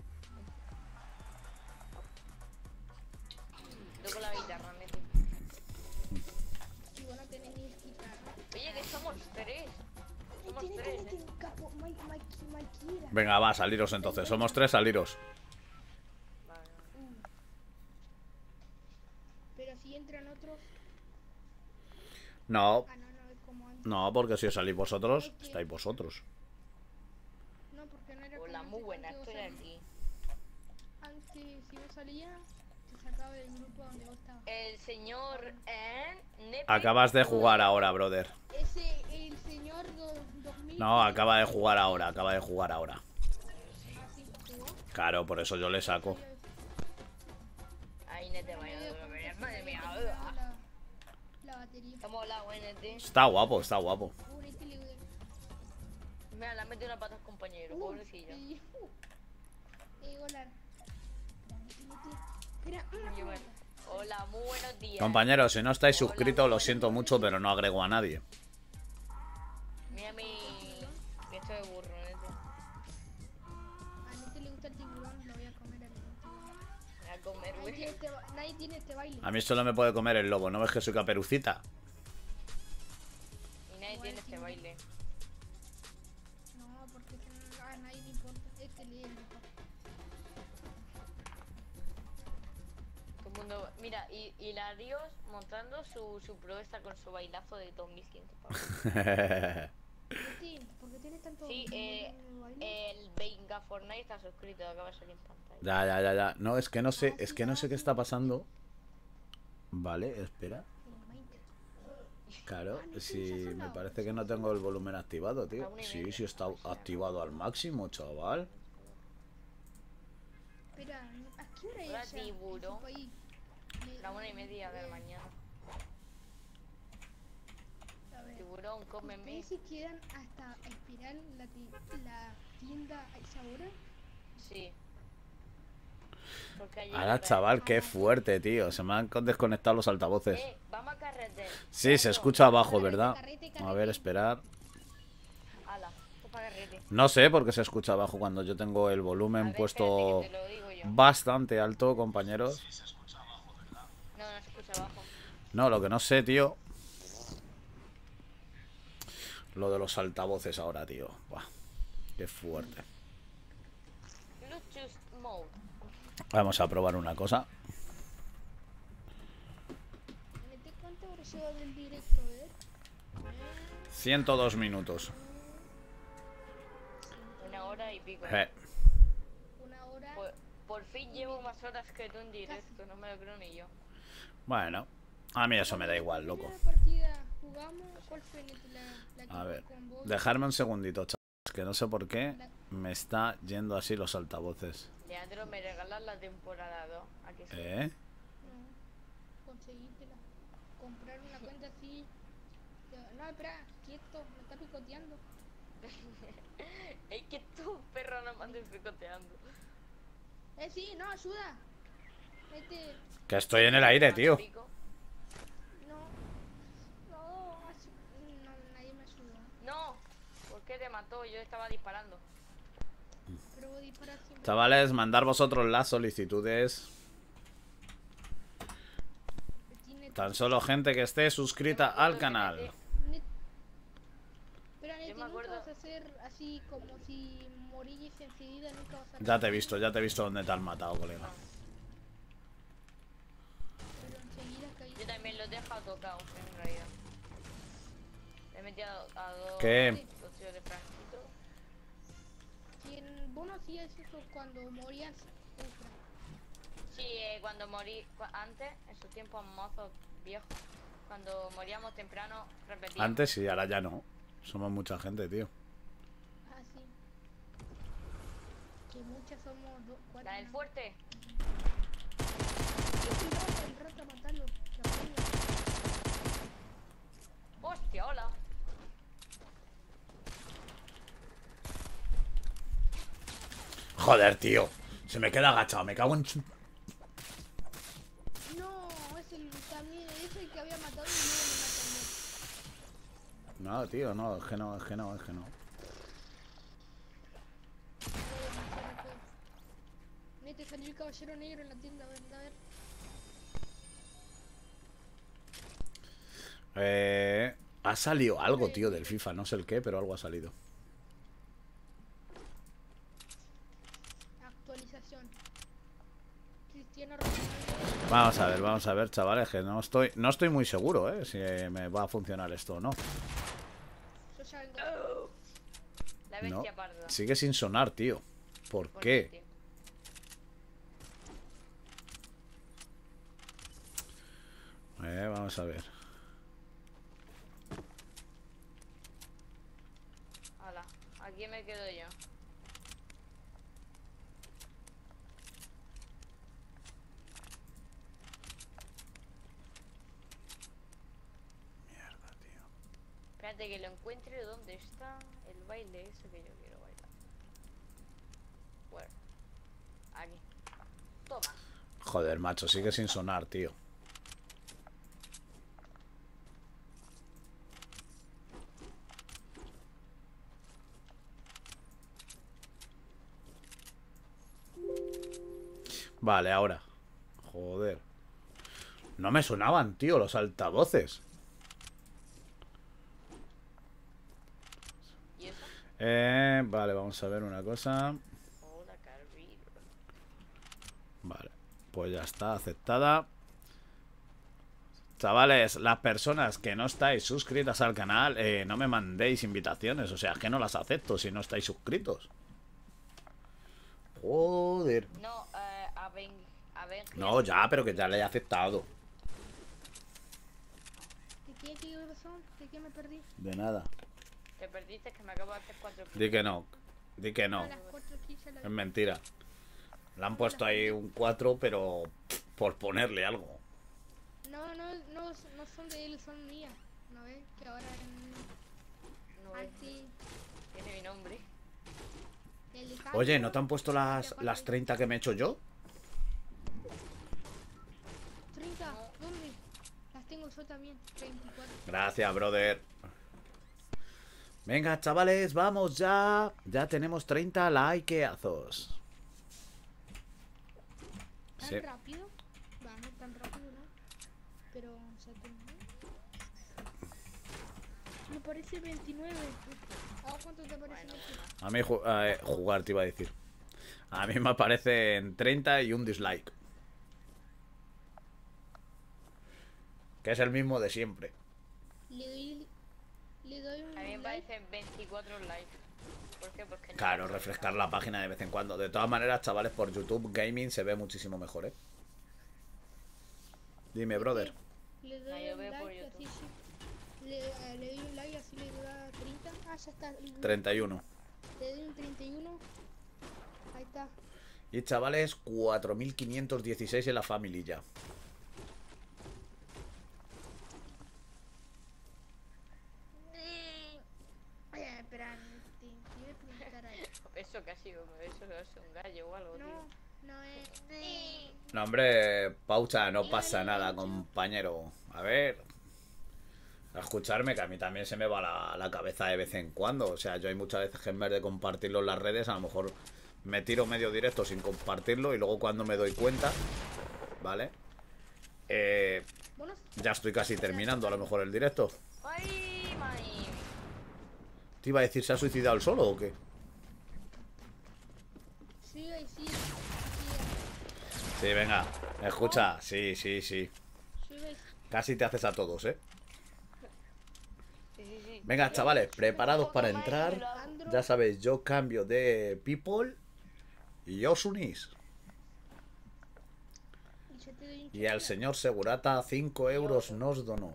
D: Toco la guitarra, Nete.
B: Si vos no tenés ni guitarra.
D: Oye, que somos tres. Somos
B: Nete,
D: tres,
B: Nete,
D: ¿eh?
B: Nete, capo, Mike, Mike, Mike,
A: Venga, va, saliros entonces. Somos tres, saliros.
D: Vale, vale.
B: Pero si entran otros,
A: No,
B: ah, no, no, es como antes.
A: no, porque si os salís vosotros, estáis vosotros.
B: No, porque no era como
D: Hola,
B: antes,
D: muy buena,
B: antes vos
D: estoy
B: salí-
D: aquí.
B: Antes, si vos salías, te sacaba del grupo donde vos estabas.
D: El señor eh, Nepe.
A: Acabas de jugar ahora, brother.
B: Ese, el señor do, dos mil.
A: No, acaba de jugar ahora, acaba de jugar ahora.
B: Así jugó.
A: Claro, por eso yo le saco.
D: Ahí Nete, vaya, madre mía.
B: La, la batería.
D: Estamos la buena, Nete.
A: Está guapo, está guapo.
B: Uh, Nete le-
D: Mira, le han metido una pata al compañero,
B: uh,
D: pobrecillo.
B: y- uh. Eh, hola. Nete, Nete. Espera, una
D: Yo me-
B: pregunta.
D: Hola, muy buenos días.
A: Compañeros, si no estáis
D: Hola,
A: suscritos, lo
D: buenas
A: siento
D: noches.
A: mucho, pero no agrego a nadie.
D: Mira mi... mi esto de burro, Nete.
B: A Nete le gusta el tiburón, lo voy a comer al tiburón.
D: Me voy a comer,
B: Nadie
D: güey.
B: tiene este, ba- nadie tiene este baile.
A: A mí solo me puede comer el lobo, ¿no ves que soy caperucita?
D: Y nadie tiene este baile.
B: No, porque este no- a nadie le importa. Este le importa.
D: Todo el mundo... Mira, y, y Larios montando su, su proeza con su bailazo de dos mil quinientos pavos.
B: Nete, ¿por qué tienes tanto
D: Sí, eh,
B: baile?
D: el Venga Fortnite está suscrito, acaba de salir en pantalla.
A: Ya, ya, ya, ya. No, es que no sé, es que no sé qué está pasando. Vale, espera. Claro, si me parece que no tengo el volumen activado, tío. Sí, sí está activado al máximo, chaval.
B: Espera, ¿a qué hora
D: Hola,
B: es ya? en su
D: tiburón.
B: país? Le-
D: La una y media de la
B: eh,
D: mañana.
B: A ver,
D: Tiburón, cómeme.
B: ¿ustedes se quedan hasta esperar la, ti- la tienda a esa hora?
D: Sí. Porque allí
A: Ahora,
D: no
A: chaval, qué fuerte, tío. Se me han desconectado los altavoces.
D: Eh, vamos a carretera.
A: Sí, se escucha abajo, ¿verdad? A ver, esperar.
D: Ala, pues para carrete.
A: No sé por qué se escucha abajo cuando yo tengo el
D: A
A: volumen
D: ver,
A: puesto
D: espérate, que te lo digo yo.
A: bastante alto, compañeros.
D: No, no se escucha abajo.
A: No, lo que no sé, tío. Lo de los altavoces ahora, tío. Buah, qué fuerte.
D: Bluetooth mode.
A: Vamos a probar una cosa.
B: ¿Desde cuánto habrá sido del directo, eh?
A: ciento dos minutos.
D: Una hora y pico.
A: Eh,
B: Una hora.
D: Por, por fin llevo más horas que tú en directo, no me lo creo ni yo.
A: Bueno, a mí eso me da igual, loco.
B: La partida jugamos, ¿cuál fue la, la que
A: A ver,
B: con vos?
A: dejarme un segundito, chavales, que no sé por qué me está yendo así los altavoces.
D: Leandro, me regalas la temporada dos. ¿A que sí?
A: ¿Eh?
B: No, conseguírtela. Comprar una cuenta así. No, espera, quieto, me está picoteando.
D: Es que tú, perro, no me andes picoteando.
B: Eh, sí, no, ayuda. Vete.
A: Que estoy en el aire, tío.
D: Pico.
B: No. No, ayu- no, nadie me ayuda.
D: No, ¿por qué te mató? Yo estaba disparando.
B: Pero voy a disparar siempre.
A: Chavales, mandar vosotros las solicitudes.
B: Tiene-
A: Tan solo gente que esté suscrita al canal.
B: Net- Pero Neti,
D: Yo me
B: nunca
D: acuerdo-
B: vas a hacer así como si morís enseguida, nunca vas a
A: Ya te he visto, ya te he visto dónde te han matado, colega.
B: Pero enseguida caí.
D: Yo también los he dejado tocados, en realidad. Le he metido a, a dos...
A: ¿Qué?
D: Dos tíos de franquito.
B: ¿Quién, vos no hacías eso cuando morías? Ultra.
D: Sí, eh, cuando morí... cu- Antes, en sus tiempos mozos viejos, cuando moríamos temprano, repetíamos.
A: Antes sí, ahora ya no. Somos mucha gente, tío.
B: Ah, sí. Que muchas somos dos, cuatro.
D: La del
B: ¿no?
D: fuerte.
B: El rata, el rata, matalo. Que aburrido.
D: Hostia, hola.
A: Joder, tío. Se me queda agachado, me cago en... su-
B: No, es el también, es el que había matado y luego me matan.
A: No, tío, no, es que no, es que no, es que no.
B: Nete, salió el caballero negro en la tienda, a ver, a ver.
A: Eh, ha salido algo, tío, del FIFA. No sé el qué, pero algo ha salido.
B: Actualización. Cristiano Ronaldo.
A: Vamos a ver, vamos a ver, chavales, que no estoy, no estoy muy seguro, ¿eh? Si me va a funcionar esto o no.
B: Yo ya vengo.
D: La
A: No,
D: bestia parda.
A: sigue sin sonar, tío. ¿Por
D: ¿Por
A: qué?
D: tío?
A: Eh, vamos a ver.
D: Hala, aquí me quedo yo.
A: Mierda, tío.
D: Espérate que lo encuentre. ¿Dónde está el baile ese que yo quiero bailar? Bueno, aquí. Toma.
A: Joder, macho, sigue sin sonar, tío. Vale, ahora. Joder. No me sonaban, tío, los altavoces.
D: ¿Y eso?
A: Eh, vale, vamos a ver una cosa.
D: Hola, Carviro.
A: Vale, pues ya está, aceptada. Chavales, las personas que no estáis suscritas al canal, eh, no me mandéis invitaciones. O sea, que no las acepto si no estáis suscritos. Joder.
D: No, eh, a Ben... A Ben...
A: No, ya, pero que ya le he aceptado.
B: ¿De qué, qué razón? ¿De qué me perdí?
A: De nada.
D: Te perdiste que me acabo de hacer cuatro...
A: Di que no. Di que no.
B: A las cuatro quince la
A: Es mentira. Le han puesto ahí un cuatro, pero por ponerle algo.
B: No, no, no, no son de él, son mías. ¿No ves? Que ahora en...
D: No, es-
B: Anti...
D: tiene mi nombre.
B: El
A: Oye, ¿no te han puesto las, las treinta que me he hecho yo?
B: también. veinticuatro.
A: Gracias, brother. Venga, chavales, vamos ya. Ya tenemos treinta likeazos.
B: ¿Tan
A: Sí.
B: rápido? Va, no tan rápido, ¿no? Pero, o sea, que- me parece veintinueve. ¿A cuánto te parece?
D: Bueno,
B: veintinueve?
A: A mí ju- eh, jugar te iba a decir. A mí me aparecen treinta y un dislike. Que es el mismo de siempre.
B: Le doy, le doy un
D: a mí me
B: like.
D: parecen veinticuatro likes. ¿Por qué? Porque no
A: Claro,
D: me
A: refrescar la página de vez en cuando. De todas maneras, chavales, por YouTube Gaming se ve muchísimo mejor, ¿eh? Dime, brother.
B: Le doy
D: Ah, yo
B: un
D: veo por
B: like,
D: YouTube.
B: así sí. Le, eh, le doy un like, así le da treinta. Ah, ya está.
A: treinta y uno.
B: Le doy un treinta y uno. Ahí está.
A: Y chavales, cuatro mil quinientos dieciséis en la family ya.
B: Ay, ay, espera, te quiero preguntar ahí.
D: Eso que ha sido, eso es un gallo o algo, tío.
B: No, no es.
A: No, hombre, pausa, no pasa nada, compañero. A ver. A escucharme, que a mí también se me va la, la cabeza de vez en cuando. O sea, yo hay muchas veces que en vez de compartirlo en las redes, a lo mejor me tiro medio directo sin compartirlo y luego cuando me doy cuenta, ¿vale? Eh,
B: Bueno,
A: ya estoy casi terminando a lo mejor el directo.
D: ¡Ay, mami!
A: ¿Te iba a decir, se ha suicidado el solo o qué?
B: sí, ahí sí. Sí,
A: Sí, venga, escucha, sí, sí, sí.
B: sí, ahí sí.
A: Casi te haces a todos, ¿eh?
D: Sí, sí, sí.
A: Venga, chavales, preparados para
D: Toma,
A: entrar.
B: Alejandro,
A: Ya sabéis, yo cambio de people y os unís.
B: y yo te doy un
A: Y al señor Segurata cinco euros nos donó.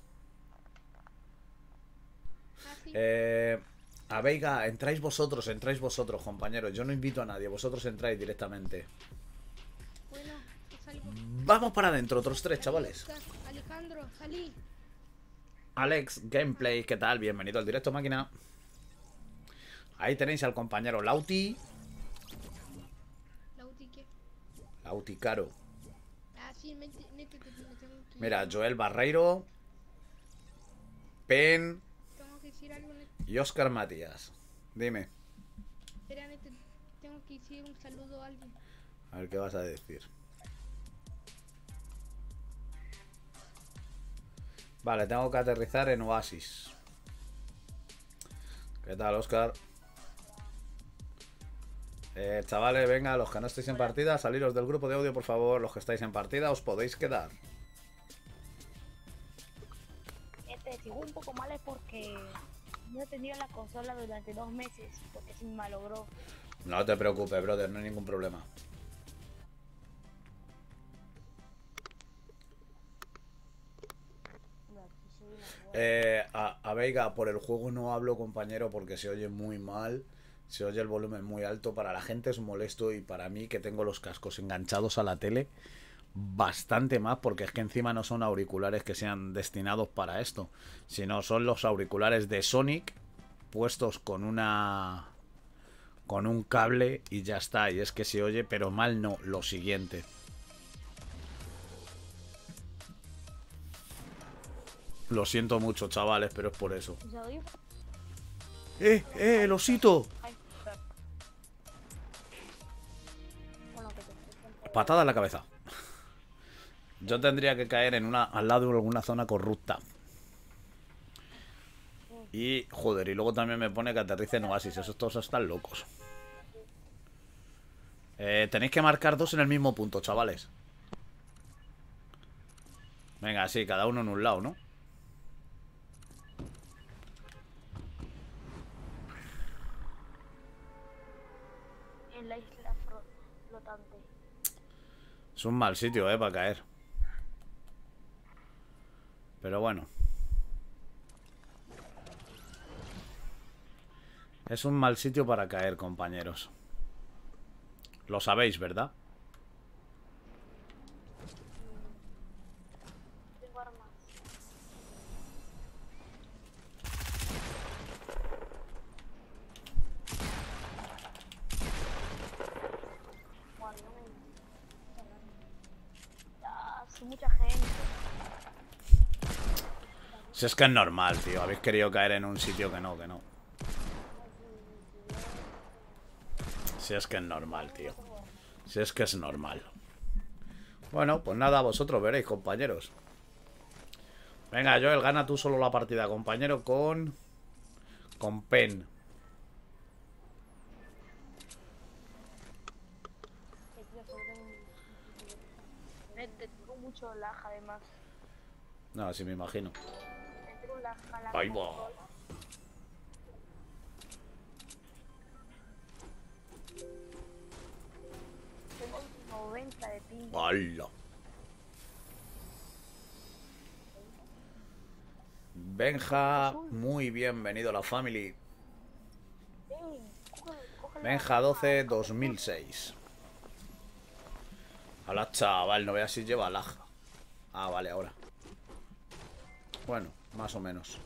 B: Ah, sí.
A: Eh, a Veiga, entráis vosotros, entráis vosotros, compañeros. Yo no invito a nadie, vosotros entráis directamente.
B: Bueno, salimos.
A: Vamos para adentro, otros tres, chavales.
B: Alejandro, salí.
A: Alex Gameplay, ¿qué tal? Bienvenido al directo, máquina. Ahí tenéis al compañero Lauti.
B: La UTI, ¿qué?
A: Lauti Caro.
B: Ah, sí, métete, métete, me tengo que ir.
A: Mira, Joel Barreiro, Pen
B: Tengo que decir algo, Nete.
A: y Oscar Matías. Dime,
B: Espera, Nete, tengo que decir un saludo a alguien.
A: a ver qué vas a decir. Vale, tengo que aterrizar en Oasis. ¿Qué tal, Oscar? Eh, chavales, venga, los que no estéis en partida, saliros del grupo de audio, por favor. Los que estáis en partida, os podéis quedar.
E: Este, sigo un poco mal es porque no he tenido la consola durante dos meses porque se me malogró.
A: No te preocupes, brother, no hay ningún problema.
E: No, aquí soy una buena.
A: Eh, a, a Veiga, por el juego no hablo, compañero, porque se oye muy mal. Se oye el volumen muy alto. Para la gente es molesto y para mí, que tengo los cascos enganchados a la tele, bastante más, porque es que encima no son auriculares que sean destinados para esto, sino son los auriculares de Sonic puestos con una... con un cable y ya está. Y es que se oye, pero mal no, lo siguiente. Lo siento mucho, chavales, pero es por eso.
E: Mis audífonos.
A: ¡Eh, eh, el osito!
E: Ay, perdón. Bueno, que te escuchen.
A: Patada en la cabeza. Yo tendría que caer en una al lado de alguna zona corrupta. Y, joder, y luego también me pone que aterrice en Oasis. Esos todos están locos. Eh, tenéis que marcar dos en el mismo punto, chavales. Venga, sí, cada uno en un lado, ¿no?
E: En la isla fro- flotante.
A: Es un mal sitio, eh, para caer. Pero bueno. Es un mal sitio para caer, compañeros. Lo sabéis, ¿verdad?
E: Tengo armas. Bueno, no me... Ya, hace mucha gente.
A: Si es que es normal, tío. Habéis querido caer en un sitio que no, que no. Si es que es normal, tío. Si es que es normal. Bueno, pues nada, vosotros veréis, compañeros. Venga, Joel, gana tú solo la partida, compañero, con... Con Pen.
E: Que tío, solo tengo un... Me- te- Tengo mucho lag, además.
A: No, sí me imagino.
E: Tengo un lag a la
A: Ahí va.
E: consola. Tengo noventa de ping.
A: ¡Hala! Benja, muy bienvenido a la family.
E: Ven, coge- coge la-
A: Benja doce dos mil seis. Hola, chaval, no veas si lleva lag. Ah, vale, ahora. Bueno, más o menos.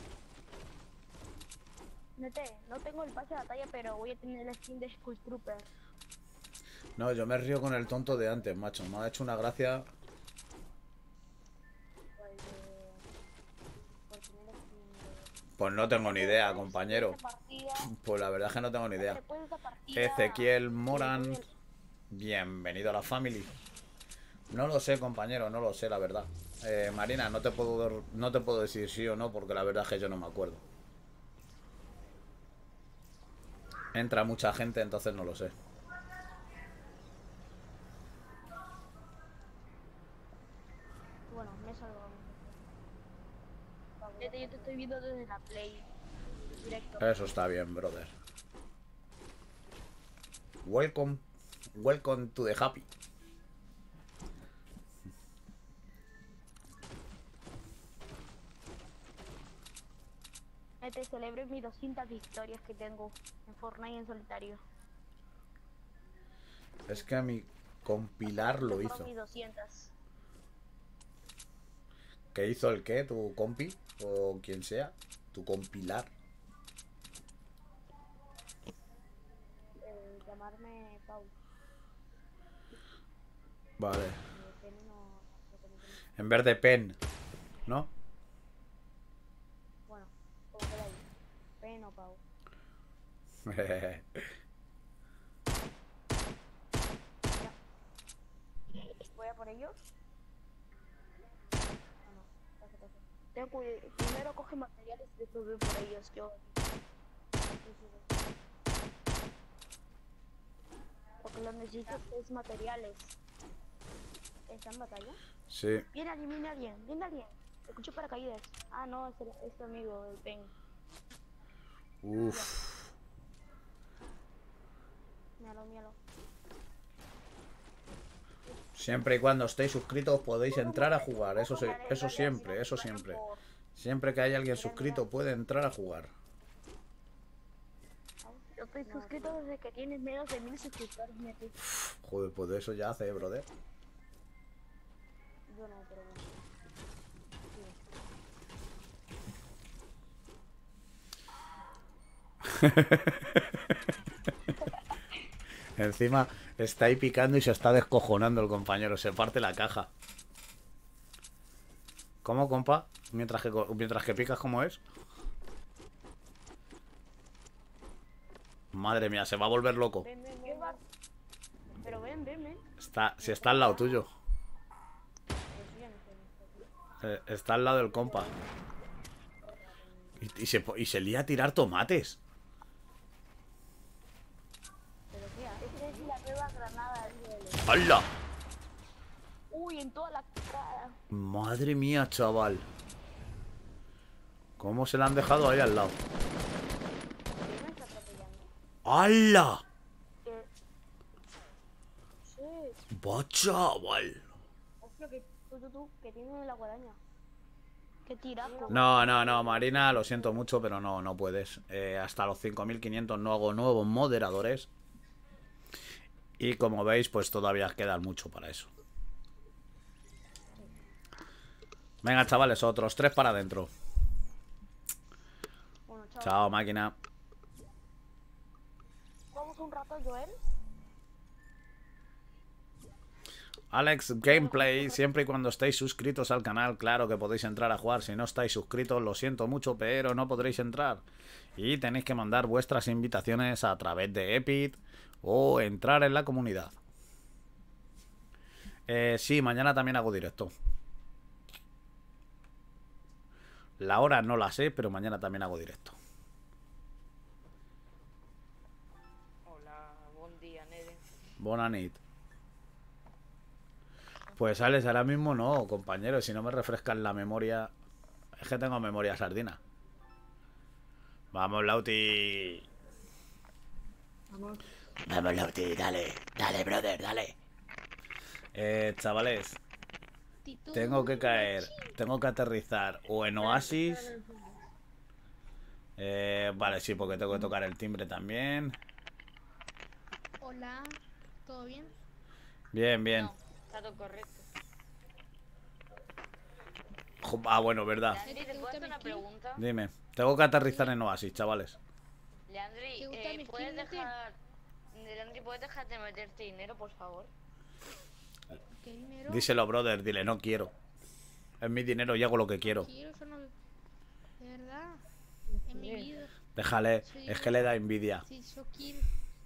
E: Nete, no tengo el pase de batalla, pero voy a tener el skin de Skull Trooper.
A: No, yo me río con el tonto de antes, macho. Me ha hecho una gracia.
E: Pues, eh, por tener skin de...
A: Pues no tengo ni idea, compañero.
E: Esta partida,
A: Pues la verdad es que no tengo ni idea.
E: después de esta partida,
A: Ezequiel
E: eh,
A: Moran,
E: voy a-
A: bienvenido a la family. No lo sé, compañero, no lo sé, la verdad. Eh, Marina, no te puedo no te puedo decir sí o no, porque la verdad es que yo no me acuerdo. Entra mucha gente, entonces no lo sé.
E: Bueno, me salgo. Nete, yo te estoy viendo desde la Play. Directo.
A: Eso está bien, brother. Welcome, welcome to the happy.
E: Nete, celebre mis doscientas victorias que tengo en Fortnite en solitario.
A: Es que a mi compilar lo
E: Fueron
A: hizo.
E: mis doscientas.
A: ¿Qué hizo el qué? ¿Tu compi? O quien sea. Tu compilar.
E: Eh, llamarme Pau.
A: Vale.
E: Eh, Pen no- no tengo que-
A: En vez de pen, ¿no?
E: Bueno, como queráis. Pen o Pau. Voy a por ellos. Ah, no. Pase, pase. Ten cuida- Primero coge materiales y después voy por ellos. Yo. Sí, sí, sí. Porque lo necesito es materiales. ¿Está en batalla?
A: Sí.
E: Viene alguien, viene alguien, viene alguien. Escucho paracaídas. Ah, no, es, el, es tu amigo, el Pen.
A: Uff.
E: Míralo, míralo.
A: Siempre y cuando estéis suscritos podéis entrar a jugar. Eso, se- eso siempre, eso siempre. Siempre que haya alguien suscrito puede entrar a jugar.
E: Yo estoy suscrito desde que tienes menos de mil suscriptores, mírate.
A: Joder, pues de eso ya hace, brother.
E: Yo no, pero bueno.
A: Encima está ahí picando y se está descojonando el compañero. Se parte la caja. ¿Cómo, compa? Mientras que, mientras que picas, ¿cómo es? Madre mía, se va a volver loco.
E: Ven, ven, ven. Pero ven, ven, ven.
A: Está, si está al lado tuyo.
E: Pero sí, ya no sé, no sé.
A: Eh, está al lado del compa. Y, y se, po- y se lía a tirar tomates.
E: Pero tía, esta es la nueva granada de
A: ¡Hala!
E: Uy, en toda la cara.
A: Madre mía, chaval. ¿Cómo se la han dejado ahí al lado?
E: ¿Quién me está atropellando?
A: ¡Hala!
E: Que... Sí.
A: ¡Va, chaval!
E: Hostia, que tú, tú, tú, que tiene la guadaña. Qué tiraco.
A: No, no, no, Marina, lo siento mucho, pero no, no puedes. Eh, hasta los cinco mil quinientos no hago nuevos moderadores. Y como veis, pues todavía queda mucho para eso. Venga, chavales, otros tres para adentro.
E: Bueno, chao.
A: Chao, máquina.
E: Vamos un rato, Joel.
A: Alex Gameplay, siempre y cuando estéis suscritos al canal, claro que podéis entrar a jugar. Si no estáis suscritos, lo siento mucho, pero no podréis entrar. Y tenéis que mandar vuestras invitaciones a través de Epic o entrar en la comunidad. Eh, sí, mañana también hago directo. La hora no la sé, pero mañana también hago directo.
D: Hola, buen día, Nede.
A: Bona nit. Pues Alex, ahora mismo no, compañero. Si no me refrescan la memoria. Es que tengo memoria sardina. Vamos, Lauti.
E: Vamos.
A: Vamos, Lauti, dale. Dale, brother, dale. Eh, chavales,
B: Tito,
A: tengo que caer. Tengo que aterrizar o en Oasis. Eh, vale, sí, porque tengo que tocar el timbre también.
B: Hola, ¿todo bien?
A: Bien, bien.
D: No, está todo correcto.
A: Jo- Ah, bueno, verdad.
D: Leandri, ¿te puedo hacer una pregunta?
A: Dime. Tengo que aterrizar en Oasis, chavales.
D: Leandri,
B: ¿Te gusta
D: eh,
B: mi
D: ¿puedes
B: skin, Nete?
D: dejar... Leandri, ¿puedes dejar de meterte dinero, por favor?
B: ¿Qué dinero?
A: Díselo, brother, dile, no quiero. Es mi dinero y hago lo que quiero.
B: Quiero, eso no... De verdad, en mi vida.
A: Déjale,
B: Sí.
A: es que le da envidia.
B: Si yo quiero.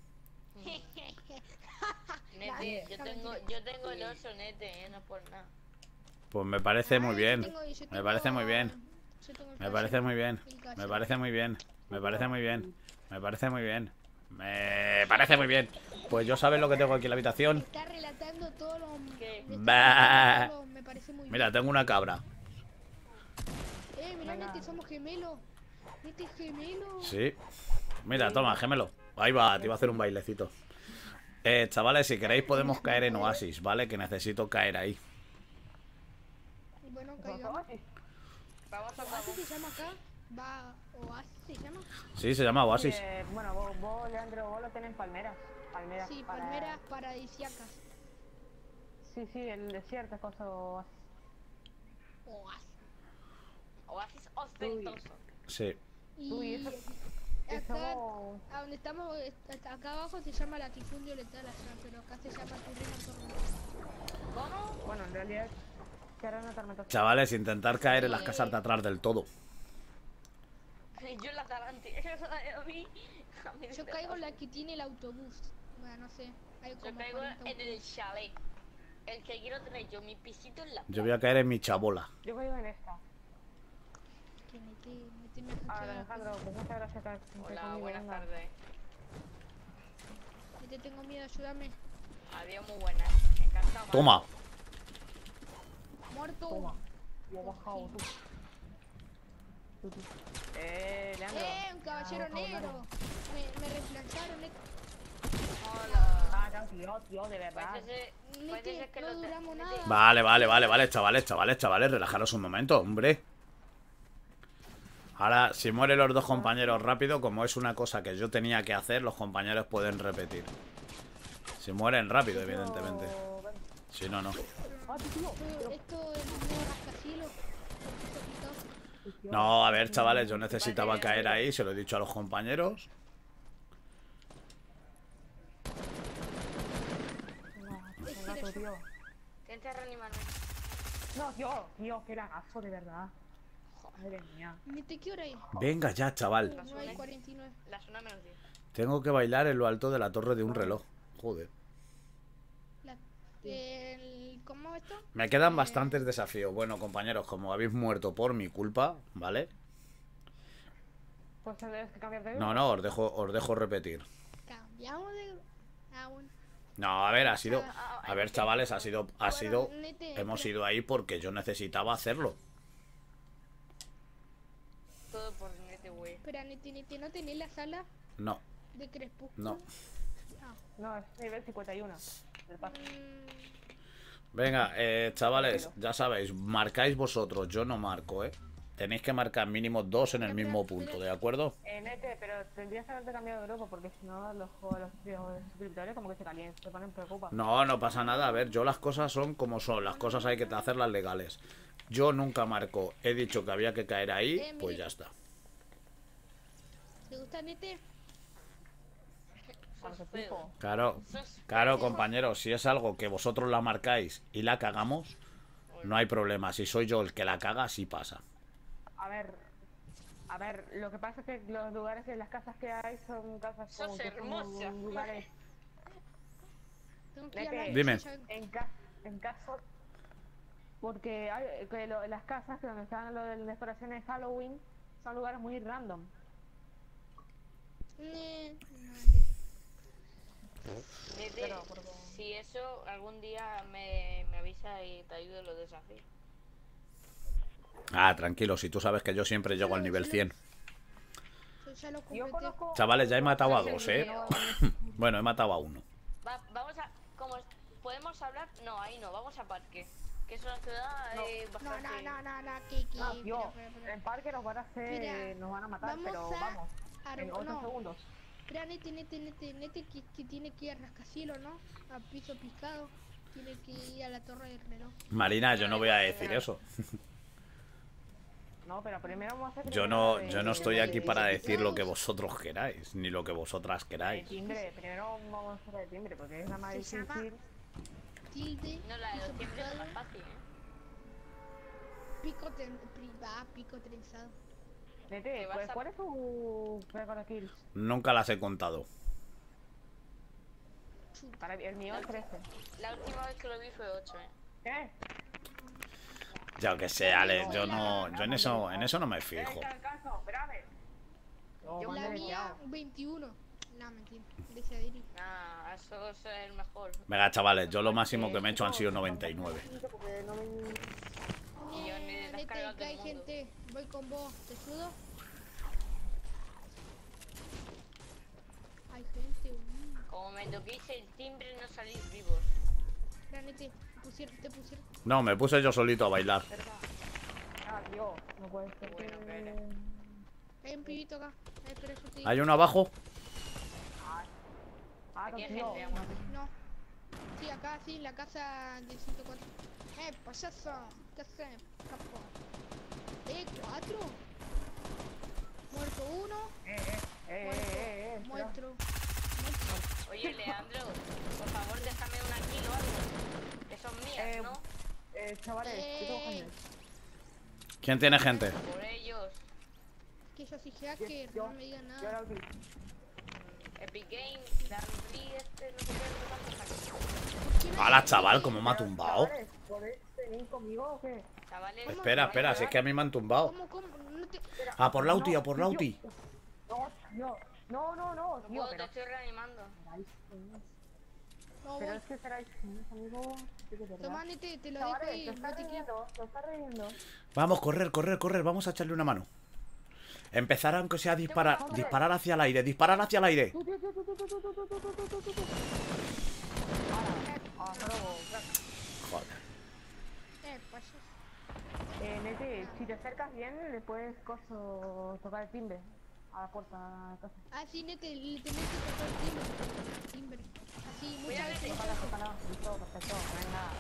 D: Nete, yo tengo, yo tengo el oso, Nete, eh, no por nada.
A: Pues me parece muy
B: Ay,
A: bien.
B: yo tengo- yo
A: Me
B: tengo-
A: parece muy bien.
B: yo tengo el
A: Me
B: caso.
A: parece muy bien.
B: El caso.
A: Me parece muy bien. Me parece muy bien. Me parece muy bien. Me parece muy bien. Pues yo sabes lo que tengo aquí en la habitación.
B: Está relatando todo lo...
D: ¿Qué?
B: me está
A: Bah.
B: relatando todo lo- Me parece muy
A: Mira, tengo una cabra.
B: bien. Eh, mirá, Nete, somos gemelos. Nete es gemelo.
A: Sí. Mira, toma, gemelo. Ahí va, te iba a hacer un bailecito. Eh, chavales, si queréis podemos caer en Oasis, ¿vale? Que necesito caer ahí.
B: Bueno, caigamos.
D: Vamos a
B: ¿Oasis se llama acá? Va, ¿Oasis se llama?
A: Sí, se llama Oasis.
E: Eh, bueno, vos, vos, Leandro, vos lo tenés en Palmeras. Palmeras
B: Sí,
E: para-
B: palmeras paradisíacas.
E: Sí, sí, el desierto es cosa oasis.
B: Oasis.
D: Oasis ostentoso.
A: Sí.
B: Y
E: Uy, eso-
B: acá,
E: Eso...
B: a donde estamos, est- acá abajo se llama latifundio letal allá, pero acá se llama turrino tormenta.
D: ¿Cómo?
E: Bueno, en realidad... Que ahora una tormenta...
A: Chavales, intentar caer en las casas de atrás del todo.
D: Yo la talante. A mí... A mí
B: Yo
D: me
B: caigo en
D: da-
B: la que tiene el autobús. Bueno, no sé. Hay
D: Yo
B: como
D: caigo
B: cuarenta
D: en el
B: autobuses.
D: chalet. El que quiero tener yo, mi pisito en la
A: Yo voy a caer en mi chabola.
E: Yo caigo en esta.
B: Que mete, mete me
E: A ver,
B: hackeaba.
E: Alejandro, pues muchas gracias por estar
D: Hola,
E: conmigo,
D: buenas
E: venga.
D: tardes.
B: Mete, tengo miedo, ayúdame.
D: Adiós, muy buenas. Encantado.
A: Toma.
B: Muerto.
E: Toma. Y he bajado tú. Tú, tú. Eh, Leandro.
B: Eh, un caballero
E: Ah, bajado,
B: negro. Me, me reemplazaron. eh.
D: Hola.
E: Ah, no, tío, tío, de verdad.
D: Parece,
B: Nete,
D: parece que
B: no
D: lo te-
B: duramos
D: Nete,
B: nada.
A: Vale, vale, vale, vale, chavales, chavales, chavales, relajaros un momento, hombre. Ahora, si mueren los dos compañeros rápido, como es una cosa que yo tenía que hacer, los compañeros pueden repetir. Si mueren rápido, evidentemente.
E: Pero, ven.
A: Si no, no.
E: Ah, tío,
B: Esto, esto es un nuevo rascacielos.
E: tío.
A: No, a ver, chavales, yo necesitaba caer ahí, se lo he dicho a los compañeros.
E: Venga, venga, tú, tío.
D: Intenta reanimarme.
E: No, tío, tío, qué lagazo, de verdad. Madre mía.
B: Nete, ¿qué hora es?
A: Venga ya, chaval.
B: Uh, nueve y cuarenta y nueve.
D: La zona menos diez.
A: Tengo que bailar en lo alto de la torre de un reloj. Joder.
B: La, el, ¿Cómo esto?
A: Me quedan bastantes desafíos. Bueno, compañeros, como habéis muerto por mi culpa, ¿vale?
E: Pues tendrás que cambiar de
A: No, no, os dejo, os dejo repetir.
B: Cambiamos de... Ah, bueno.
A: No, a ver, ha sido... A ver, chavales, ha sido... Ha
B: Bueno,
A: sido...
B: Nete,
A: Hemos
B: espera.
A: ido ahí porque yo necesitaba hacerlo.
D: Todo por Nete, güey.
B: Espera, Nete, Nete, ¿no tenés la sala
A: No,
B: de Crepúsculo?
A: no.
B: Ah.
E: No, es nivel cincuenta y uno. Del paso.
B: Mm,
A: Venga, eh, chavales, ya sabéis, marcáis vosotros, yo no marco, ¿eh? Tenéis que marcar mínimo dos en el mismo punto, ¿de acuerdo?
E: Eh, Nete, pero tendrías que haberte cambiado de grupo porque si no los juegos, los suscriptores como que se calientan, se ponen preocupados.
A: No, no pasa nada, a ver, yo las cosas son como son, las cosas hay que hacerlas legales. Yo nunca marco, he dicho que había que caer ahí,
B: Eh,
A: pues
B: mire.
A: ya está.
B: ¿Te gusta, Nete?
E: Con su
D: feo.
E: tipo.
A: Claro,
D: Sos
A: claro,
D: feo.
A: compañeros, si es algo que vosotros la marcáis y la cagamos, no hay problema. Si soy yo el que la caga, sí pasa.
E: A ver, a ver, lo que pasa es que los lugares en las casas que hay son casas
D: Sos
E: como que son
D: hermosa.
E: lugares
B: Tengo que ir a la
E: Vete.
A: Dime.
B: chicha.
E: en ca en caso porque hay que lo- las casas que donde están lo de las decoraciones de Halloween son lugares muy random.
B: Ne- no,
D: Nete,
E: Pero, porque-
D: si eso algún día me, me avisa y te ayudo en los desafíos.
A: Ah, tranquilo, si tú sabes que yo siempre llego al nivel cien.
B: yo ya lo
E: Yo
B: completé.
E: conozco
A: Chavales, ya he matado a
D: Sí,
A: dos,
D: sí,
A: ¿eh?
D: sí.
A: Bueno, he matado a uno.
D: Va, vamos a... Como, ¿podemos hablar? No, ahí no, vamos a parque. Que es una ciudad
E: No.
D: eh,
B: No,
D: bastante...
B: no, no, no, no, Kiki.
E: Ah, yo,
B: Espera, espera, espera.
E: en parque nos van a hacer,
B: Mira,
E: nos van a matar,
B: vamos
E: pero
B: a-
E: vamos,
B: a-
E: en ocho
B: no.
E: segundos.
B: Espera, nete, nete, nete, nete, que, que tiene que ir a rascacielos, ¿no? A piso picado. Tiene que ir a la torre del reloj.
A: Marina, yo no voy a decir eso.
E: No, pero primero vamos a hacer...
A: Yo
E: primero
A: no,
E: de-
A: yo no estoy
E: de-
A: aquí
E: de-
A: para
E: de-
A: decir lo que vosotros queráis, ni lo que vosotras
E: de
A: queráis.
E: timbre, primero vamos a hacer de timbre, porque es la más
B: Se llama-
E: difícil.
B: Tilde.
D: No, la de
B: piso
D: los tiempos es
B: picado,
D: más fácil, ¿eh?
B: Pico, ten, pri- va, pico trenzado.
E: Nete,
D: Te vas
E: ¿cuál,
D: a-
E: cuál es tu récord de kills?
A: Nunca las he contado.
B: Chuta.
E: Para el mío es trece.
D: La última vez que lo vi fue ocho, ¿eh?
E: ¿Qué?
A: Yo que sé, Ale, yo no, yo en eso, en eso no me fijo.
E: Venga, caso, espérame. No,
D: Yo
E: más
B: La
E: de
B: mía,
E: deseado.
B: veintiuno. No, mentira. Dice Adiri.
D: Nah, eso es el mejor.
A: Venga, chavales, yo lo máximo que me he hecho han sido noventa y nueve.
E: Porque no me-
D: Y yo ni
B: Eh,
D: descargo
B: nete,
D: todo
B: que
D: el
B: hay
D: mundo.
B: gente. Voy con vos. ¿Te sudo? Hay gente. uh.
D: Como me toquéis el timbre no salís vivos.
B: Espera, nete. Pusieron, te pusieron.
A: No, me puse yo solito a bailar.
E: Ah, Dios, no puede ser
D: Bueno,
E: que...
D: que eres.
B: Hay un pibito acá. Eh, pero eso te
A: ¿Hay uno abajo?
E: Ah,
D: Aquí hay
E: tío,
D: gente, amor.
B: No. Sí, acá, sí, en la casa del ciento cuatro. Eh, payaso. ¿Qué haces, capo? Eh, cuatro. Muerto uno.
E: Eh, eh, eh, eh, eh, espera.
B: Muerto.
D: Oye, Leandro, por favor déjame una kill o algo. Que son mías,
E: Eh,
D: ¿no?
E: Eh, chavales, ¿qué tengo que hacer?
A: ¿Quién tiene gente?
D: Por ellos.
B: Que yo soy hacker,
E: Yo-
B: no me digan
E: Yo
B: nada.
E: la última.
D: Epic Games, Dandy, este, no sé qué, no sé cuántos hay.
A: Hala, chaval, cómo me ha tumbado.
E: Chavales, ¿podéis venir conmigo o qué?
D: Chavales,
A: Espera, espera, si es que a mí me han tumbado.
B: ¿Cómo, cómo? No te...
A: Ah, por Lauti,
E: No,
A: a por
E: tío.
A: Lauti.
E: No, no, no, no, no,
D: no
E: tío,
D: puedo, te
E: pero...
D: estoy reanimando.
B: No,
E: Pero
B: voy.
E: es que seráis unos amigos, sí que es verdad.
B: Toma, nete, te lo dejo
E: Chavales,
B: ahí.
E: te está
B: No te quiero.
E: riendo, te está riendo.
A: Vamos, correr, correr, correr, vamos a echarle una mano. Empezar aunque sea a disparar, disparar hacia el aire, disparar hacia el aire.
E: Tú, tú, tú, tú, tú, tú, tú, tú, tú, tú, tú, tú, tú, tú. Ah, bravo, crack.
A: Joder.
B: Eh, payaso.
E: Eh, Nete, si te acercas bien, le puedes coso, tocar el timbre a la puerta de la casa.
B: Ah, sí, nete, le tenés que tocar el timbre. El timbre. Así, muchas veces.
E: Tócala, tócala, listo, perfecto, no hay nada.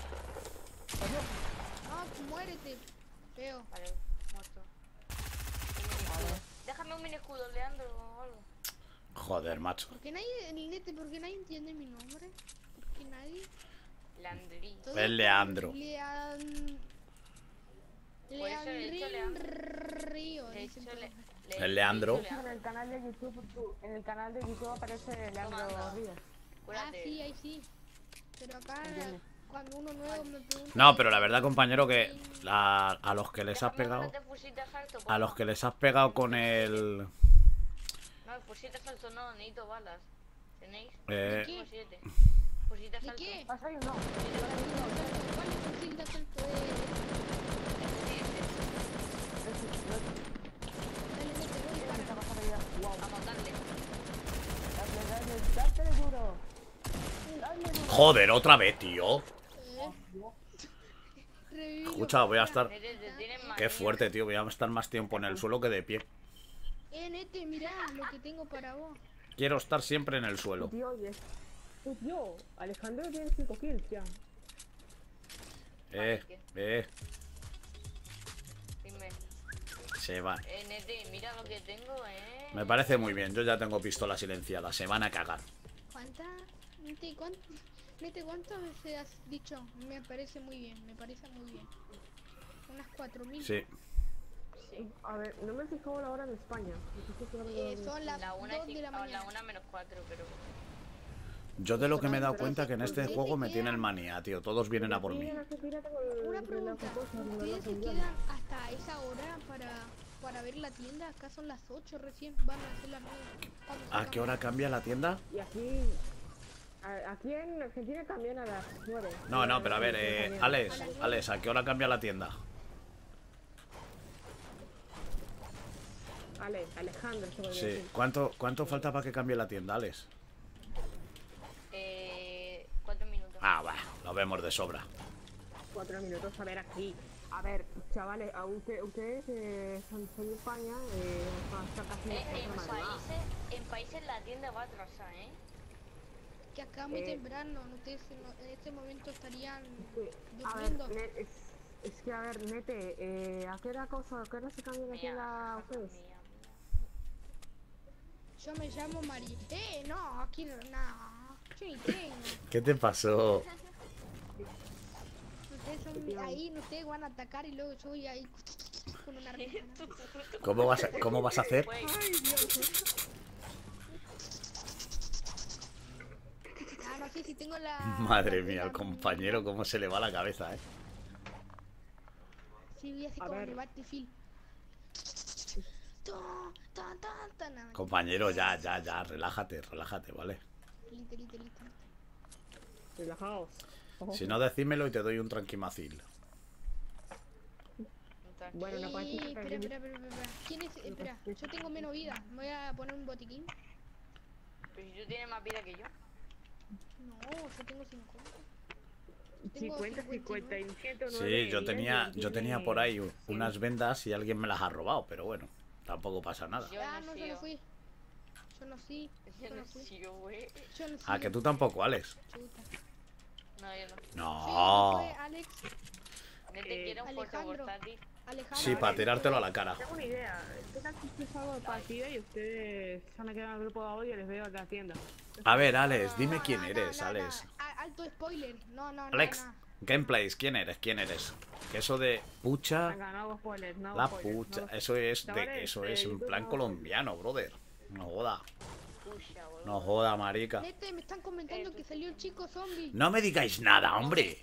B: Ah, muérete. Feo.
D: Vale, muerto. Y mini escudo. Déjame un mini escudo, Leandro, o algo.
A: Joder, macho.
B: ¿Por qué nadie, el nete, por qué nadie entiende mi nombre? ¿Por qué nadie?
D: Leandrí.
B: Todos
A: Es Leandro.
B: Lean...
D: Por eso le he dicho
B: Leandrín
D: Leandro.
B: Río.
D: Le he
B: dicen
D: dicho
B: todos.
D: le- le-
A: El
D: le he
A: Leandro.
D: dicho
E: En el canal de YouTube, tú- en el canal de YouTube aparece Leandro
D: Toma,
E: Ríos.
B: Ah,
D: Cúrate.
B: sí, ahí sí. Pero acá,
E: Entiendo.
B: cuando uno nuevo me pregunta...
A: No, pero la verdad, compañero, que la- a los que les has
D: Déjame
A: pegado,
D: mandarte fusil de asalto,
A: a los
D: porfa.
A: que les has pegado con el,
D: No, el fusil de asalto no, necesito balas. ¿Tenéis?
A: eh,
D: Tengo siete. Fusil de
B: ¿De
D: asalto.
B: qué?
E: ¿Has ahí o no?
B: ¿Cuál es el fusil de asalto? Eh, dale, nete, voy para...
E: Esta cosa que digas, wow,
D: A matarle.
E: dale, dale, dale duro. Dale duro.
A: joder, otra vez, tío.
B: Eh. Revivo.
A: Escucha, voy a estar,
D: Nete, te tienen manía.
A: qué fuerte, tío, voy a estar más tiempo en el suelo que de pie.
B: Eh, nete, mirá lo que tengo para vos.
A: Quiero estar siempre en el suelo.
E: Tío, oye. Tu tío, Alejandro tiene cinco kills ya.
A: Eh, eh,
D: Dime.
A: se va.
D: Eh, Nete, mira lo que tengo, eh.
A: Me parece muy bien, yo ya tengo pistola silenciada, se van a cagar.
B: Joder, ¿Cuántas? Nete, ¿cuánto, Nete, ¿cuántas veces has dicho? Me parece muy bien, me parece muy bien. Unas cuatro mil.
A: Sí.
E: A ver, no me he fijado la hora en España.
B: Eh, son las
D: La una,
B: dos
D: y
B: de la
D: cinco-
B: mañana.
D: la una menos cuatro, pero...
A: Yo de lo que me he dado
E: Pero
A: cuenta
E: sí,
A: que en este
B: ¿ustedes
A: juego
B: se
A: me tienen
B: quedan-
A: manía, tío. Todos vienen a por mí.
B: Una pregunta, ¿ustedes se quedan hasta esa hora para, para ver la tienda? Acá son las ocho recién, van a hacer las nueve. ¿Cuándo se
A: ¿A qué hora
B: acaba?
A: cambia la tienda?
E: Y aquí... a- Aquí en Argentina también a las nueve.
A: No, no, pero a ver, eh, Alex, Alex, ¿a qué hora cambia la tienda?
E: Ale, Alejandro, se podría
A: Sí.
E: decir.
A: ¿Cuánto, cuánto falta para que cambie la tienda, Alex?
D: Eh... Cuatro minutos.
A: Ah, va, lo vemos de sobra.
E: Cuatro minutos a ver aquí. A ver, chavales, a usted, ustedes eh, son, son de España, eh, hasta casi
D: Eh,
E: las
D: en,
E: cuatro de la madrugada.
D: países, en países la tienda va atrasada, ¿eh?
B: Que acá muy
E: Eh,
B: temprano, ustedes en, en este momento estarían
E: Sí, a ver,
B: durmiendo.
E: ne- es, es que a ver, Nete, eh, ¿a qué hora cosa, a qué hora se cambia la tienda a ustedes?
D: Mía, mía.
B: Yo me llamo Mari. Eh, no, aquí no, no. Yo ni tengo.
A: ¿Qué te pasó?
B: Ustedes son ahí, ustedes van a atacar y luego yo voy ahí con una arma.
A: ¿Cómo vas a, cómo vas a hacer?
D: Güey,
B: Ah, no sé si tengo la...
A: Madre
B: la-
A: mía, el
B: la-
A: compañero, cómo se le va la cabeza, eh.
B: Sí, voy así
E: A
B: como
E: ver.
B: el Battlefield. Tan, tan, tan, tan, tan.
A: Compañero, ya, ya, ya, relájate, relájate, ¿vale?
B: Listo, listo, listo.
E: Relajaos.
A: Si no, decímelo y te doy un tranquimacil.
E: Bueno, no puedes
B: Eh,
E: decir
B: espera, espera, espera, espera. ¿Quién es? Espera, yo tengo menos vida. Me voy a poner un botiquín.
D: pero si tú tienes más vida que yo.
B: No, yo tengo cincuenta. Tengo
E: cincuenta, cincuenta y ciento nueve.
A: Sí, yo tenía, yo tenía por ahí u- unas vendas y alguien me las ha robado, pero bueno, tampoco pasa nada.
D: Yo
B: Ah,
D: no
B: no, yo
D: sigo.
B: no fui. Yo no fui.
D: Yo
B: Yo
D: no
B: no fui.
D: sigo, güey.
B: Yo no fui.
A: Ah, que tú tampoco, Alex.
B: Chuta.
D: No, yo no.
B: Sí,
A: No.
B: fue Alex.
D: Nete,
E: Eh,
D: quiero un fuerte
B: Alejandro.
D: portátil.
B: Alejandro.
A: Sí, para tirártelo a la cara.
E: Tengo una idea. ¿Qué tal si ustedes salgo de partida y ustedes se van a quedar en el grupo de audio y les veo en la tienda?
A: A ver, Alex, dime
B: No,
A: quién
B: no,
A: eres,
B: no, no,
A: Alex.
B: no. A- Alto spoiler. No, no, no.
A: Alex,
B: no.
A: gameplays, ¿quién eres? ¿Quién eres? Que eso de pucha,
E: Venga, no hago spoilers, no hago
A: la
E: spoilers, no
A: pucha,
E: hago-
A: eso es de,
E: Chavales,
A: eso
E: eh,
A: es en
E: YouTube
A: plan
E: no-
A: colombiano, brother. No joda,
D: Pucha, boludo.
A: no joda, marica.
B: Nete, me están comentando que salió un chico zombie.
A: No me digáis nada, hombre.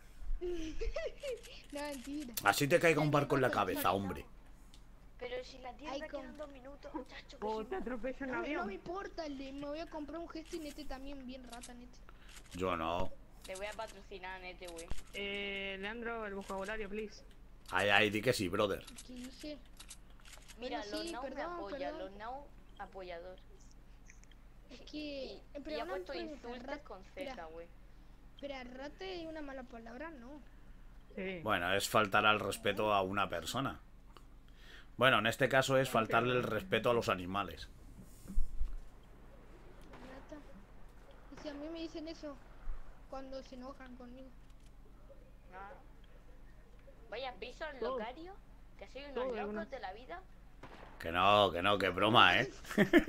B: No, mentira.
A: Así te caiga un barco en la cabeza, hombre.
D: Pero si la tienda
B: Ay, con-
D: quedan dos minutos, muchacho, que
E: O
D: si
E: te
D: no-
E: atropella un
B: No, me- no me
E: avión.
B: importa, el de- me voy a comprar un gesto y Nete también bien rata, Nete.
A: Yo no.
D: Te voy a patrocinar a Nete, güey.
E: Eh, Leandro, el vocabulario, please.
A: Ay, ay, di que sí, brother.
B: ¿Qué dije?
D: Mira,
B: Bueno,
D: los
B: sí,
D: now me
B: perdón,
D: apoyan,
B: perdón.
D: los now apoyador.
B: Es
D: Y,
B: que...
D: y
B: pero
D: ha
B: una
D: puesto
B: pregunta,
D: insultos
B: rat-
D: con
B: espera,
D: Z, güey.
B: Espera, rata y una mala palabra, no.
E: Sí.
A: Bueno, es faltar al respeto a una persona. Bueno, en este caso es faltarle el respeto a los animales.
B: Rata. Y si a mí me dicen eso cuando se enojan conmigo.
D: No. Vaya piso al
E: Todo.
D: locario, que soy
E: Todo
D: unos
E: de
D: locos
E: una.
D: de la vida.
A: Que no, que no, que broma, ¿eh?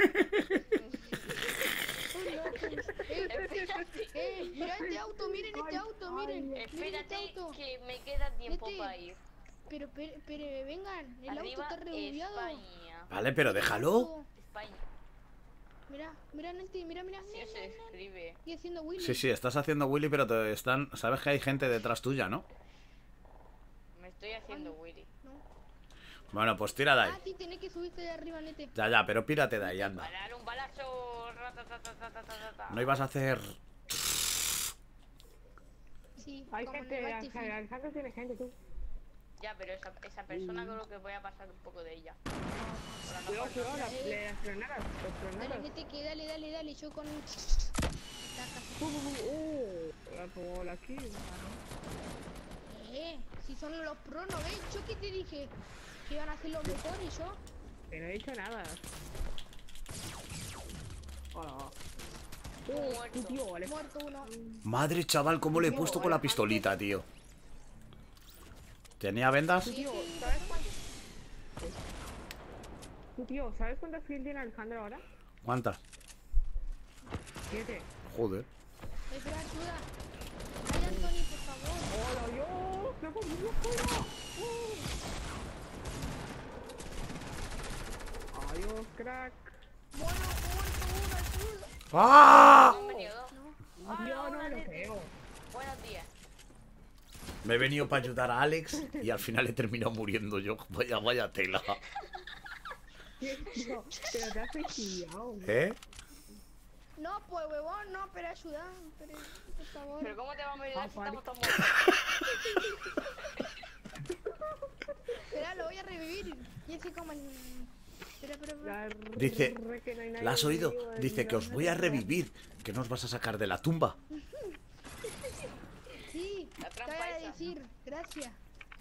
B: Uy, no, que- eh,
D: Espérate,
B: eh, mira este auto, miren este
E: Ay,
B: auto, miren. Miren este
D: espérate
B: auto.
D: que me queda tiempo
B: Nete,
D: para ir.
B: Pero, pero, pero vengan, el auto
D: Arriba
B: está rebugueado.
D: España.
A: Vale, pero déjalo.
D: España.
B: Mira, mira, Nete, mira, mira.
D: Sí se escribe.
B: Estoy haciendo Willy.
A: Sí, sí, estás haciendo Willy, pero te están... Sabes que hay gente detrás tuya, ¿no?
D: Me estoy haciendo Willy.
B: No.
A: Bueno, pues tira de ahí.
B: Ah, sí, tenés que subirte de arriba, Nete.
A: Ya, ya, pero pírate de ahí, anda.
D: Para dar un balazo. ratatatatata.
A: No ibas a hacer...
B: Sí,
E: Hay
B: como en el
E: gente,
B: Battlefield.
E: Alejandro tiene gente, tú.
D: Ya, pero esa, esa persona creo que voy a pasar un poco de ella. Por lo
E: Cuidado,
D: mejor
E: cuidado,
D: no.
E: las le frenadas, las
B: Dale,
E: frenadas.
B: Nete, que dale, dale, dale. Yo con... Taca.
E: Uh, uh, uh, la bola aquí.
B: Eh, si son los pros, ¿no ves? ¿Yo qué te dije? Que iban a hacer lo mejor y yo...
E: Que no he dicho nada. Hola. Uh,
D: Muerto.
E: tu tío, Alex.
B: Muerto uno.
A: Madre, chaval, cómo le he puesto con la pistolita, tío. ¿Tenía vendas?
E: Tu tío, ¿sabes cuánto? Tu tío, ¿sabes cuántas kills tiene Alejandro ahora?
A: ¿Cuántas?
E: Siete.
A: Joder.
B: Espera, ayuda. Ay, Anthony, por favor.
E: ¡Hola, yo! ¡Me voy fuera! ¡Adiós, crack!
B: Bueno, muerto uno, ayuda.
A: ¡Ah!
D: Han venido dos.
E: Yo no me lo creo.
D: Buenos días.
A: Me he venido para ayudar a Alex y al final he terminado muriendo yo. Vaya, vaya tela.
E: Tío, pero te has suicidado.
A: ¿Eh?
B: No, pues huevón, no, pero ayuda. Pero, por favor.
D: Pero ¿cómo te vamos a ayudar
E: Ah,
D: si
E: vale.
D: estamos tan muertos?
B: Espera, lo voy a revivir. Y así como el... Espera, espera, espera.
E: La
A: Dice,
E: re que no hay nadie
A: ¿la has oído?
E: vivo en
A: Dice que os
E: la
A: voy a
E: red.
A: revivir, que no os vas a sacar de la tumba.
B: Sí,
D: La
B: te
D: trampa
B: voy a
D: esa.
B: decir. Gracias.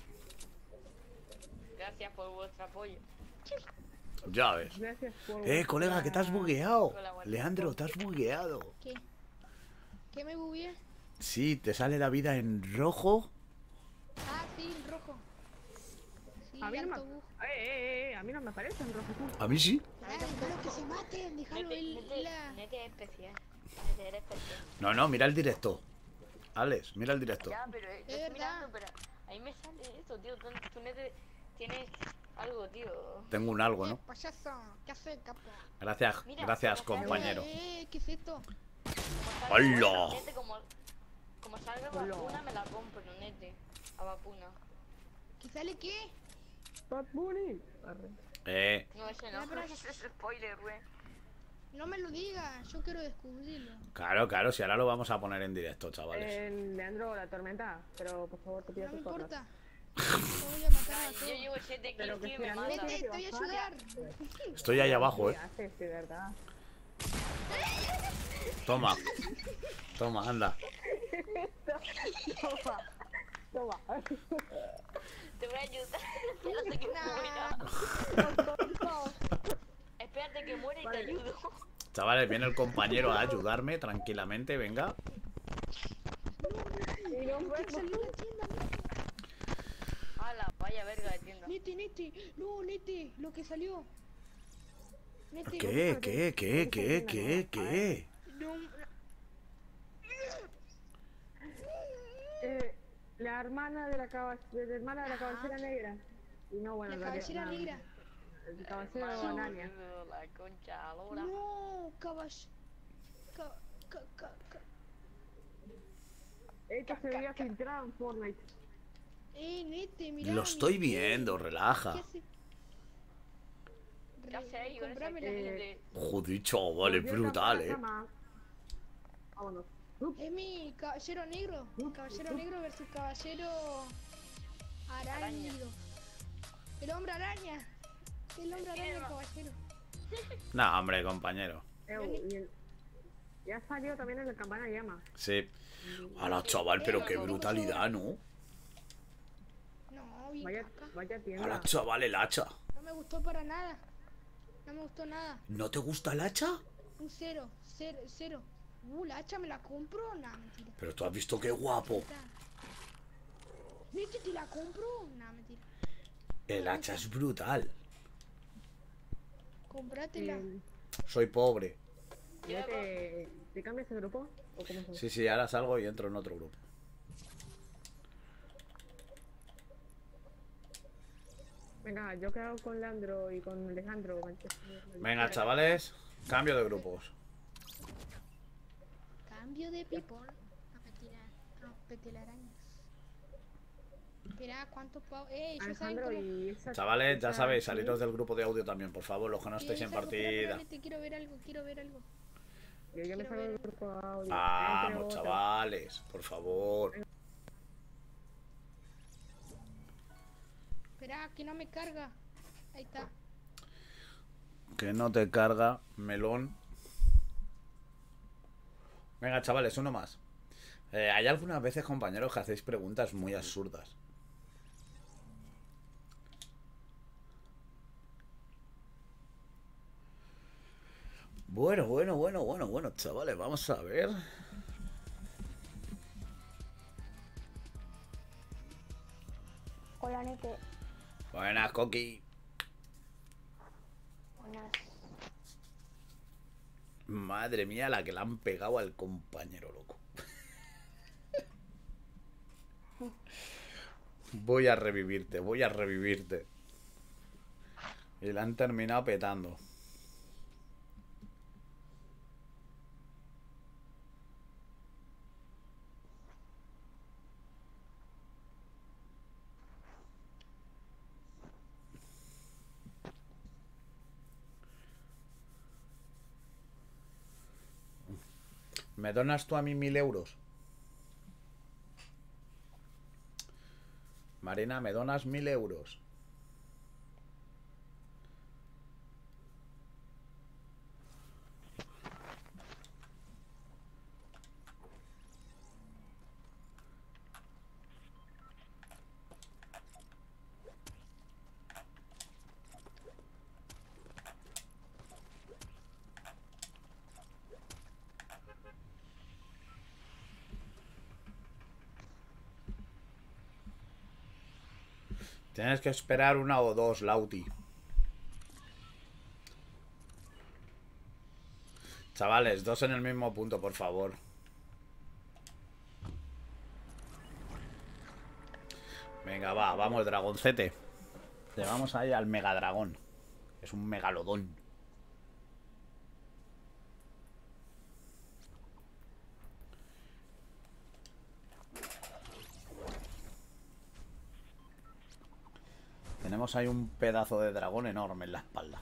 D: Gracias por vuestro apoyo.
A: Ya ves.
E: Gracias por...
A: Eh, colega, que te has bugueado.
D: Hola, guardia.
A: Leandro, te has bugueado.
B: ¿Qué? ¿Qué me bugué?
A: Sí, te sale la vida en rojo.
B: Ah, sí, el rojo. Sí,
E: A mí no me...
B: alto bug.
E: Eh, eh, eh, a mí no me aparece en rojo.
A: A mí sí.
B: Ah, déjalo que se maten, déjalo
D: Nete,
B: él.
D: nete,
B: La...
D: nete es especial. Nete eres especial.
A: No, no, mira el directo. Alex, mira el directo.
D: Ya, pero eh, lo
B: Es
D: estoy mirando,
B: verdad.
D: pero ahí me sale eso, tío. Tú, tú nete tienes algo, tío.
A: Tengo un algo,
B: Eh,
A: ¿no?
B: payaso, ¿qué hace, capo?
A: Gracias,
D: Mira,
A: gracias,
D: como salga-
A: compañero.
B: Eh, ¿qué es esto?
D: Como salga-
A: ¡Hala!
D: Nete, como, como salga
E: Hola.
D: vacuna, me la compro, nete. A vacuna.
B: ¿Qué sale qué?
E: Bad Bunny. Arre.
A: Eh,
D: No, ese no.
B: Ya, pero-
D: Ese es spoiler, güey.
B: No me lo digas, yo quiero descubrirlo.
A: claro, claro, si ahora lo vamos a poner en directo, chavales.
E: Eh, Leandro, la tormenta. Pero por favor, te pido
B: No me
E: que corras.
B: importa. Te voy a matar a
D: Ay, yo
B: todos.
D: llevo siete
E: Pero
D: kills,
E: que
D: tío, y me
E: sea
D: mata.
E: nete.
B: Vete, te voy a ayudar.
A: Estoy ahí abajo,
E: ¿Qué
A: eh.
E: haces, de verdad?
A: Toma. Toma, anda.
E: Toma. Toma.
D: Te voy a ayudar. Espérate que muera. Espérate que muera y te ayudo.
A: Chavales, viene el compañero a ayudarme tranquilamente, venga.
E: Y no fue
B: ¿Qué salió la tienda?
D: Hala, vaya verga de tienda.
B: Nete, nete, no, nete, lo que salió. Nete,
A: ¿Qué, qué, qué, qué, qué, qué?
B: no,
E: Eh, la hermana de la caba- de la hermana de la caballera negra. Y no, bueno,
B: la caballera
E: la-
B: negra.
E: El caballero de
D: Madre
E: Banania.
D: de la concha, ahora.
B: No, caball... Ca, ca, ca, ca.
E: Esta se veía filtrada en Fortnite.
B: Eh, nete, mira.
A: Lo estoy viendo, relaja.
B: ¿Qué hace?
D: ¿Qué hace ahí con esa
B: Comprámela.
D: kill
E: Eh,
D: de-
A: Joder, chavales,
E: Volvió a
A: brutal,
E: la
A: eh.
E: cama. Vámonos. Up.
B: Es mi caballero negro. Caballero negro versus caballero aráñido. El hombre araña. El hombre araña, el caballero.
A: Nah, hombre, compañero.
E: Eh, y el- ya salió también en el campana llama.
A: Sí. Hola, chaval, pero qué brutalidad, ¿no?
B: No, bien
E: Vaya,
B: caca.
E: vaya
A: Hola,
E: tienda.
A: chaval, el hacha.
B: No me gustó para nada. No me gustó nada.
A: ¿No te gusta el hacha?
B: Un cero, cero, cero. Uh, la hacha me la compro. Nah, mentira.
A: Pero tú has visto qué guapo.
B: ¿Viste te la compro? Nah, mentira.
A: El hacha es brutal.
B: Comprátela.
E: Eh,
A: Soy pobre.
E: ¿ya te, ¿Te cambias de grupo? ¿O cómo se
A: Sí, sí, ahora salgo y entro en otro grupo.
E: Venga, yo quedo con Leandro y con Alejandro.
A: Venga, chavales, cambio de grupos.
B: Cambio de people. No, mentira. No, petelarañas. Espera, ¿cuántos pavos? Eh, ellos saben
E: Alejandro
B: cómo...
E: y esa...
A: Chavales, ya
E: esa-
A: sabéis, saliros del grupo de audio también, por favor, los que no estéis en
B: Piensa, espera, espera,
A: partida.
B: nete, quiero ver algo, quiero ver algo.
E: Yo, yo me
B: Quiero
E: salgo
B: ver.
E: del grupo de audio. Entre
A: Vamos,
E: otros.
A: chavales, por favor.
B: Espera, que no me carga. Ahí está.
A: Que no te carga, melón. Venga, chavales, uno más. Eh, hay algunas veces, compañeros, que hacéis preguntas muy absurdas. Bueno, bueno, bueno, bueno, bueno, chavales, vamos a ver.
C: Hola, Nete.
A: Buenas, Coqui.
C: Buenas.
A: Madre mía, la que le han pegado al compañero, loco. Voy a revivirte, voy a revivirte. Y la han terminado petando. ¿Me donas tú a mí mil euros? Marina, ¿me donas mil euros? Tienes que esperar una o dos, Lauti. Chavales, dos en el mismo punto, por favor. Venga, va, vamos, dragoncete. Llegamos ahí al megadragón. Es un megalodón. Tenemos ahí un pedazo de dragón enorme en la espalda.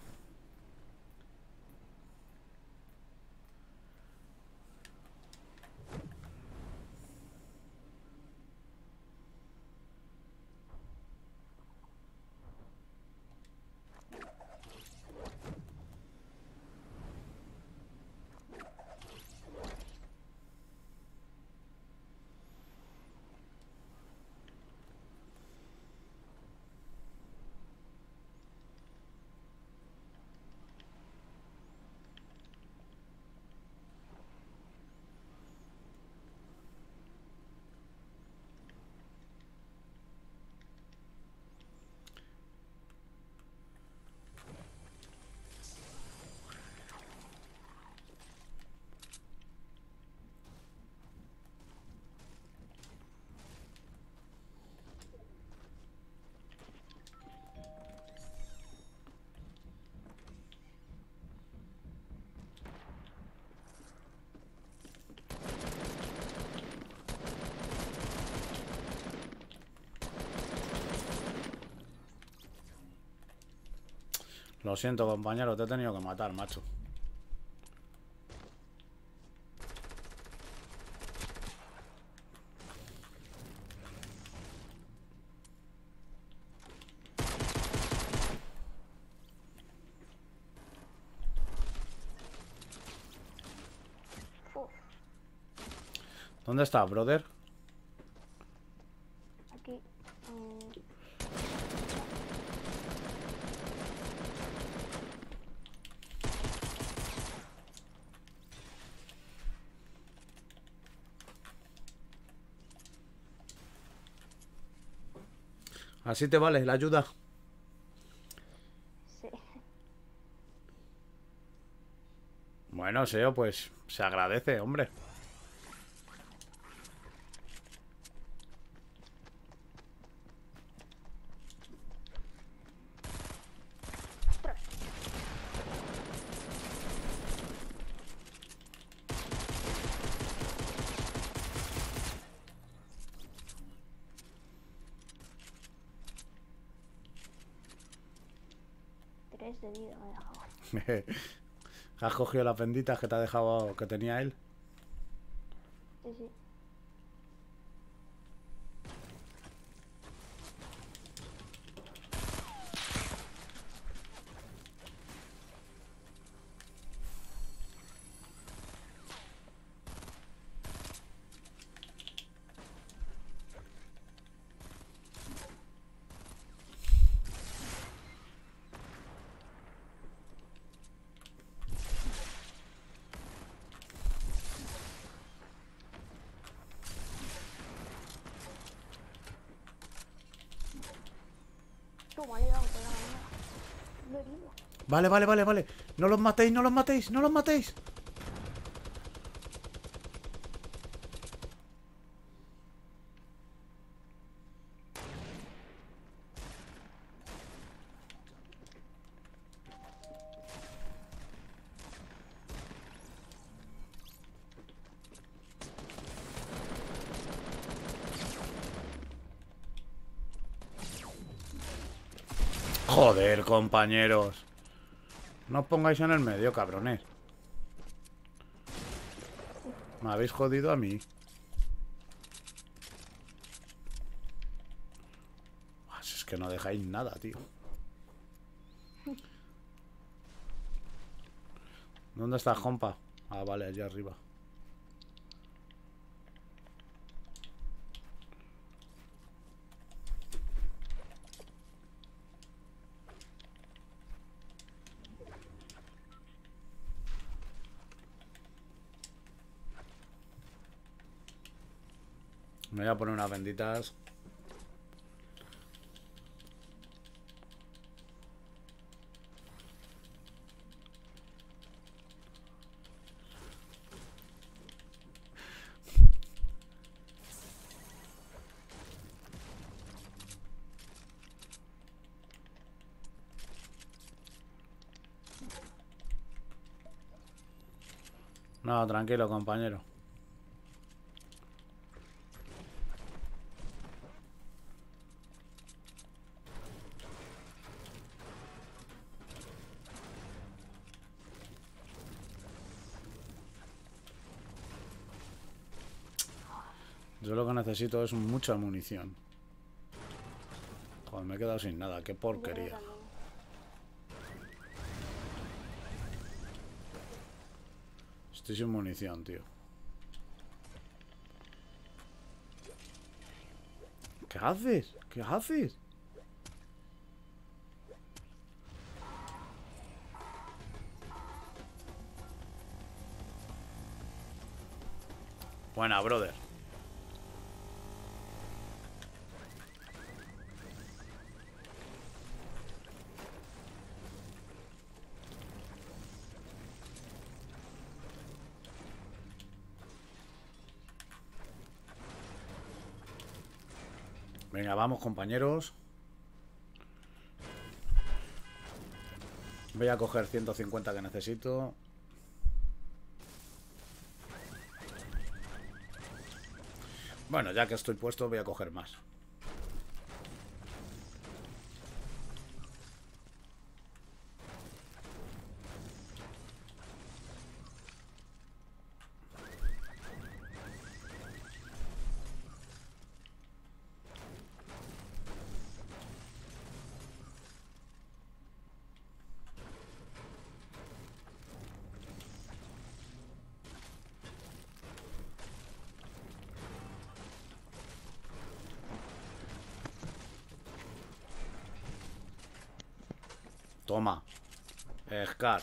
A: Lo siento, compañero, te he tenido que matar, macho.
E: Uf,
A: ¿Dónde está, brother?
E: aquí. mm,
A: Así te vale la ayuda.
E: sí.
A: Bueno, Seo, pues se agradece, hombre.
E: Ostras. Tres de vida me ha dejado.
A: ¿Has cogido las benditas que te ha dejado, que tenía él?
E: Sí, sí. Toma, le he dado con la manera. Lo he herido.
A: Vale, vale, vale, vale. No los matéis, no los matéis, no los matéis.
F: Joder, compañeros. No os pongáis en el medio, cabrones. Me habéis jodido a mí. Ah, si es que no dejáis nada, tío. ¿Dónde está Jompa? Ah, vale, allá arriba. Me voy a poner unas benditas. No, tranquilo, compañero. Yo lo que necesito es mucha munición. Joder, me he quedado sin nada. Qué porquería. Estoy sin munición, tío. ¿Qué haces? ¿Qué haces? Buena, brother. Venga, vamos, compañeros. Voy a coger ciento cincuenta que necesito. Bueno, ya que estoy puesto, voy a coger más. Toma. Scar.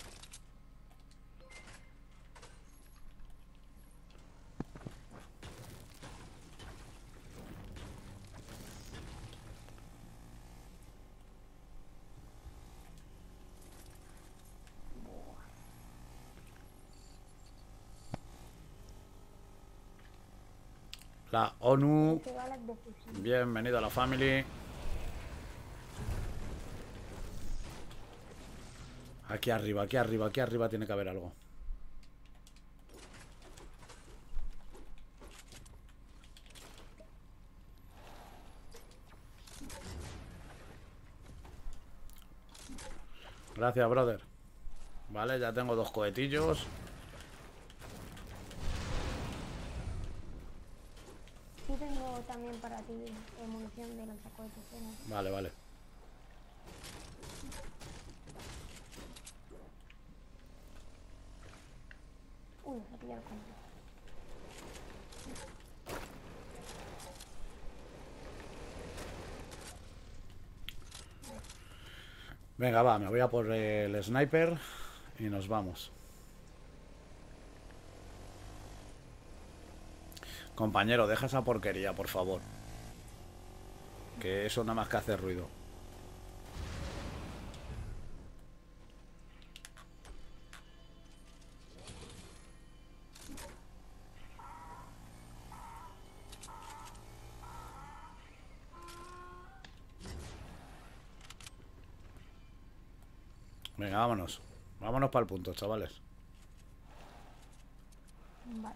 F: La ONU. Bienvenido a la family. Aquí arriba, aquí arriba, aquí arriba tiene que haber algo. Gracias, brother. Vale, ya tengo dos cohetillos.
E: Sí tengo también para ti eh, munición de lanzacohetes. ¿No?
F: Vale, vale.
E: Uy, se ha pillado el control.
F: Venga, va, me voy a por el sniper y nos vamos. Compañero, deja esa porquería, por favor. Que eso nada más que hace ruido. Venga, vámonos. Vámonos para el punto, chavales.
E: Vale.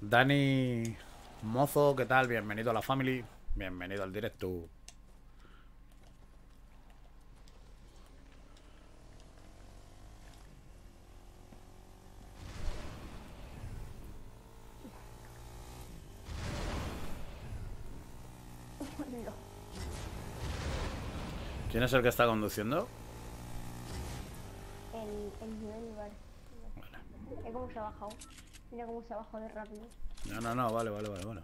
F: Dani Mozo, ¿qué tal? Bienvenido a la family. Bienvenido al directo. ¿Quién es el que está conduciendo?
E: El, el nivel, vale. Mira cómo se ha bajado. Mira cómo se ha bajado de rápido.
F: No, no, no, vale, vale, vale, vale.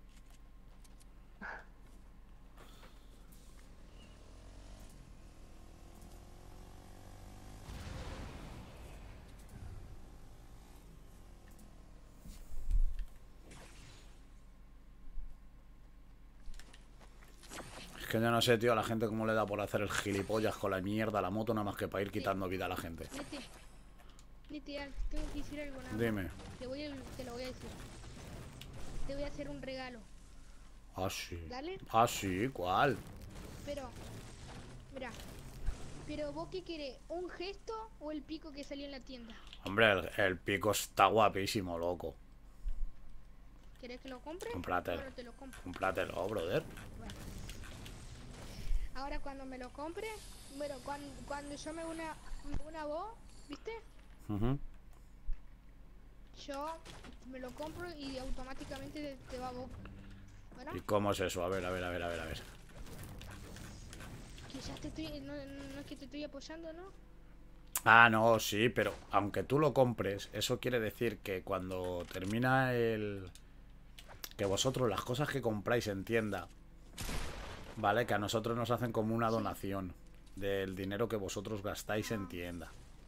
F: Es que yo no sé, tío, a la gente cómo le da por hacer el gilipollas con la mierda a la moto nada más que para ir quitando vida a la gente.
B: Nete, Nete, Al, tengo que decir algo nada más.
F: Dime.
B: Te, voy a, te lo voy a decir. Te voy a hacer un regalo.
F: Ah, sí.
B: ¿Dale?
F: Ah, sí, ¿cuál?
B: Pero, mira. Pero vos qué querés, ¿un gesto o el pico que salió en la tienda?
F: Hombre, el, el pico está guapísimo, loco.
B: ¿Querés que lo compre?
F: Cómpratelo.
B: Bueno, te lo compro.
F: Cómpratelo, brother.
B: Ahora cuando me lo compre, bueno, cuando, cuando yo me una, una voz, ¿viste?
F: Ujú.
B: Yo me lo compro y automáticamente te, te va a vos. Bueno,
F: ¿Y cómo es eso? A ver, a ver, a ver, a ver, a ver.
B: quizás te estoy, no, no es que te estoy apoyando, ¿no?
F: Ah, no, sí, pero aunque tú lo compres, eso quiere decir que cuando termina el... Que vosotros las cosas que compráis en tienda, ¿vale? Que a nosotros nos hacen como una donación del dinero que vosotros gastáis en tienda.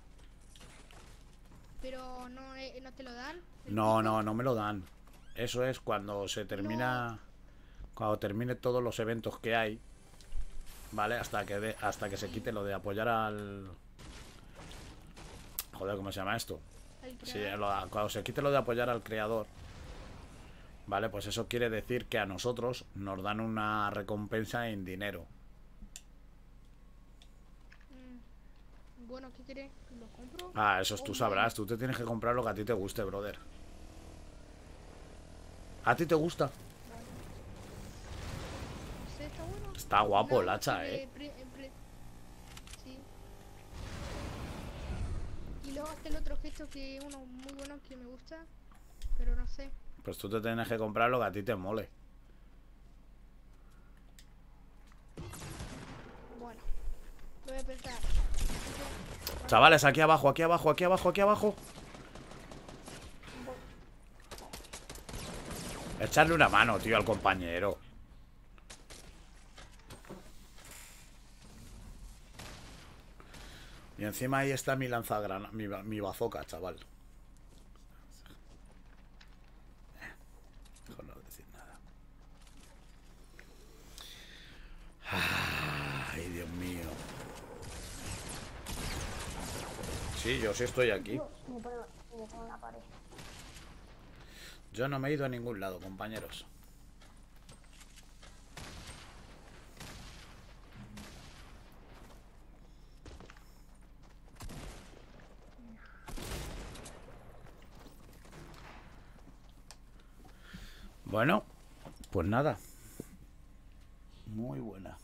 B: Pero no, eh, no te lo dan. ¿el
F: No,
B: pico?
F: no, no me lo dan. Eso es cuando se termina... Cuando termine todos los eventos que hay, ¿vale? Hasta que, de, hasta que se quite lo de apoyar al... Joder, ¿cómo se llama esto?
B: Al
F: Sí,
B: creador.
F: lo- cuando se quite lo de apoyar al creador, ¿vale? Pues eso quiere decir que a nosotros nos dan una recompensa en dinero.
B: Mm, Bueno, ¿qué querés? ¿Lo compro?
F: Ah, eso es tú
B: Oh,
F: sabrás. Tú te tienes que comprar lo que a ti te guste, brother. ¿A ti te gusta?
B: No sé, está bueno.
F: Está guapo el
B: No,
F: hacha,
B: porque
F: eh.
B: pre- pre- Sí. Y luego está el otro gesto que es uno muy bueno que me gusta, pero no sé.
F: Pues tú te tienes que comprar lo que a ti te mole.
B: Bueno, lo voy a pensar.
F: Chavales, aquí abajo, aquí abajo, aquí abajo, aquí abajo. Echarle una mano, tío, al compañero. Y encima ahí está mi lanzagrana, mi, ba- mi bazooka, chaval. Mejor no decir nada. Ay, Dios mío. Sí, yo sí estoy aquí.
E: Dios, me pone, me pone una pared.
F: Yo no me he ido a ningún lado, compañeros. Bueno, pues nada. Muy buena.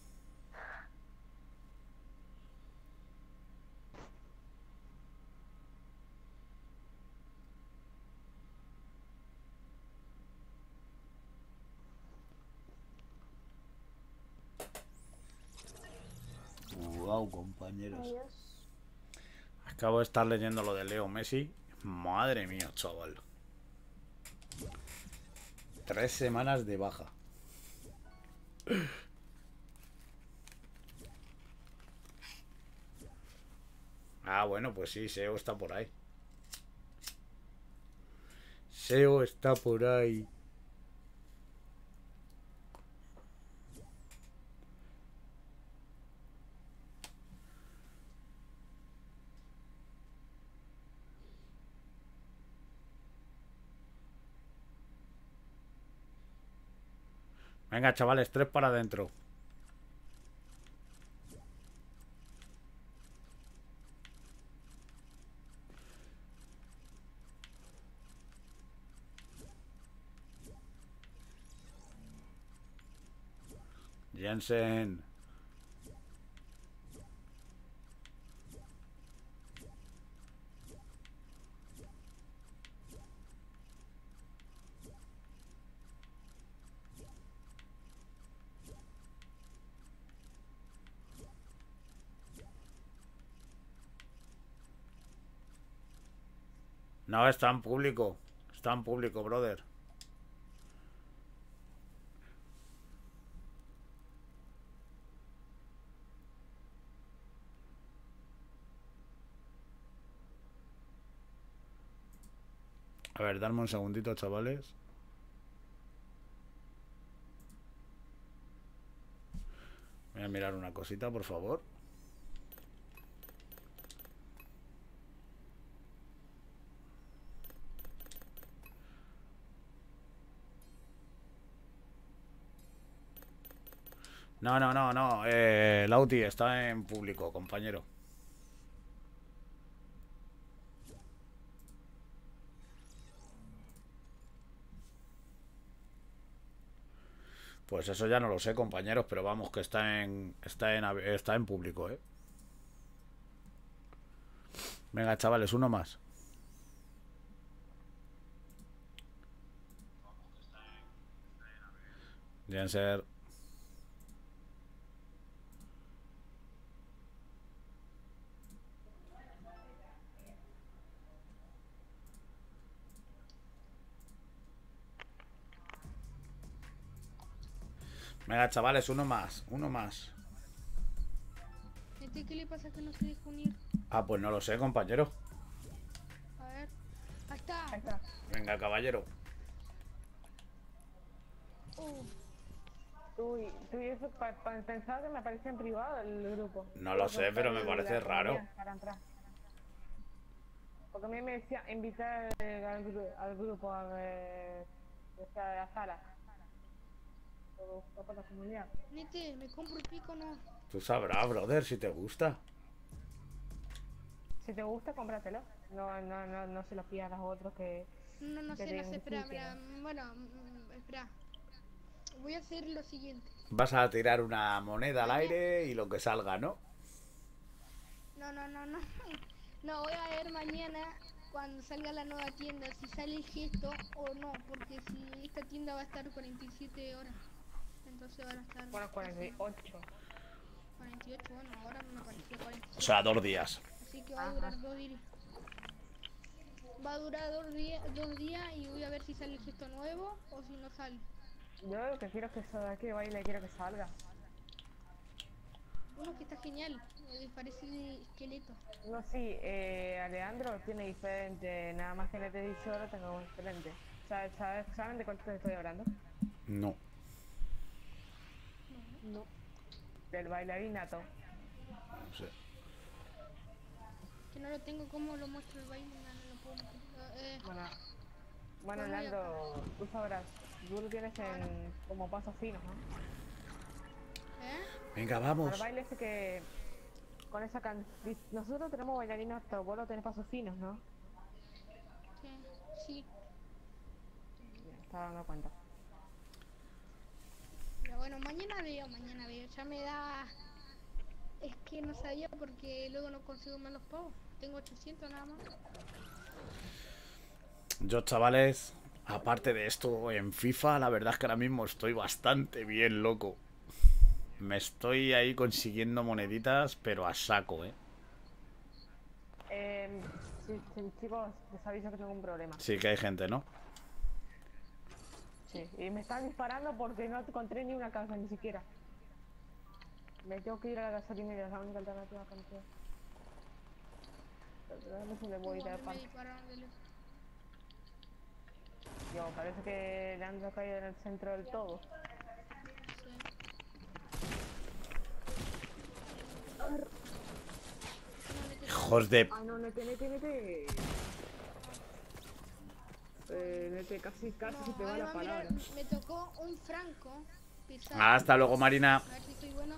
F: Wow, compañeros.
E: Adiós.
F: Acabo de estar leyendo lo de Leo Messi. Madre mía, chaval. Tres semanas de baja. Ah, bueno, pues sí, Seo está por ahí. Seo está por ahí. Venga, chavales, tres para adentro. Jensen. No, está en público. Está en público, brother. A ver, darme un segundito, chavales. Voy a mirar una cosita, por favor. No, no, no, no. Eh, Lauti está en público, compañero. Pues eso ya no lo sé, compañeros, pero vamos, que está en está en está en público, ¿eh? Venga, chavales, uno más. Jenser. Venga, chavales, uno más, uno más.
B: ¿Este qué le pasa que no se deja unir?
F: Ah, pues no lo sé, compañero.
B: A ver. Ahí está.
E: Ahí está.
F: Venga, caballero.
B: Uh,
E: Tú, y- tú y eso pa- pa- pensaba que me aparecía en privado el grupo.
F: No lo sé, pero me parece raro.
E: Para entrar. Porque a mí me decía invitar eh, al, gru- al grupo a, eh, o sea, a la sala. O, o para la comunidad.
B: Nete, ¿me compro el pico o no?
F: Tú sabrás, brother, si te gusta.
E: Si te gusta, cómpratelo. No, no, no, no se lo pidas a los otros que...
B: No, no
E: Que
B: sé,
E: te
B: no sé, espera,
E: identifiquen.
B: espera. Bueno, mm, espera. Voy a hacer lo siguiente.
F: Vas a tirar una moneda al aire y lo que salga, ¿no?
B: No, no, no, no. No, voy a ver mañana cuando salga la nueva tienda si sale el gesto o no, porque si esta tienda va a estar cuarenta y siete horas. Entonces van a estar...
E: Bueno, cuarenta y ocho.
B: cuarenta y ocho, bueno, ahora me pareció cuarenta y siete.
F: O sea, dos días.
B: Así que va a durar dos días. Va a durar dos días, dos días y voy a ver si sale el gesto nuevo o si no sale.
E: Yo lo que quiero es que eso de aquí de baile quiero que salga.
B: Uno que está genial, eh, parece de esqueleto.
E: No, sí, eh, Alejandro tiene diferente, nada más que le he dicho ahora tengo diferente. ¿Sabes, sabes, ¿Saben de cuánto te estoy hablando?
F: No.
E: No. Del bailarinato.
F: No sé.
B: Que no lo tengo, como lo muestro el baile, no, no lo puedo mostrar. Eh,
E: Bueno, bueno,
B: Pues voy a-
E: Leandro, tú sabrás, tú lo tienes en como pasos finos, ¿no?
B: ¿Eh?
F: Venga,
E: Para
F: vamos.
E: el baile ese que con esa can... Nosotros tenemos bailarinos, pero vos lo tenés pasos finos, ¿no?
B: ¿Qué? Sí,
E: Ya, estaba dando cuenta.
B: pero bueno, mañana veo, mañana veo. Ya me da... Es que no sabía porque luego no consigo más los pavos. Tengo ochocientos nada más.
F: Yo, chavales, aparte de esto, en FIFA, la verdad es que ahora mismo estoy bastante bien, loco. Me estoy ahí consiguiendo moneditas, pero a saco, ¿eh?
E: Eh, sí, sí, chicos, les aviso que tengo un problema.
F: Sí que hay gente, ¿no?
E: Sí, y me están disparando porque no encontré ni una casa, ni siquiera. Me tengo que ir a la gasolinera, es la única alternativa que me queda. Pero no se le voy a
B: Uh, a
E: dar
B: mí me
E: pan.
B: dispararon de lejos.
E: Yo, parece que le han caído en el centro del todo.
F: Hijos de...
E: Ah, no, nete, nete, nete. Eh, nete, casi, casi se te
B: No,
E: va
B: ahí
E: la
B: va, mira,
E: palabra.
B: me tocó un franco pesado.
F: Hasta luego, Marina.
B: A ver si estoy bueno.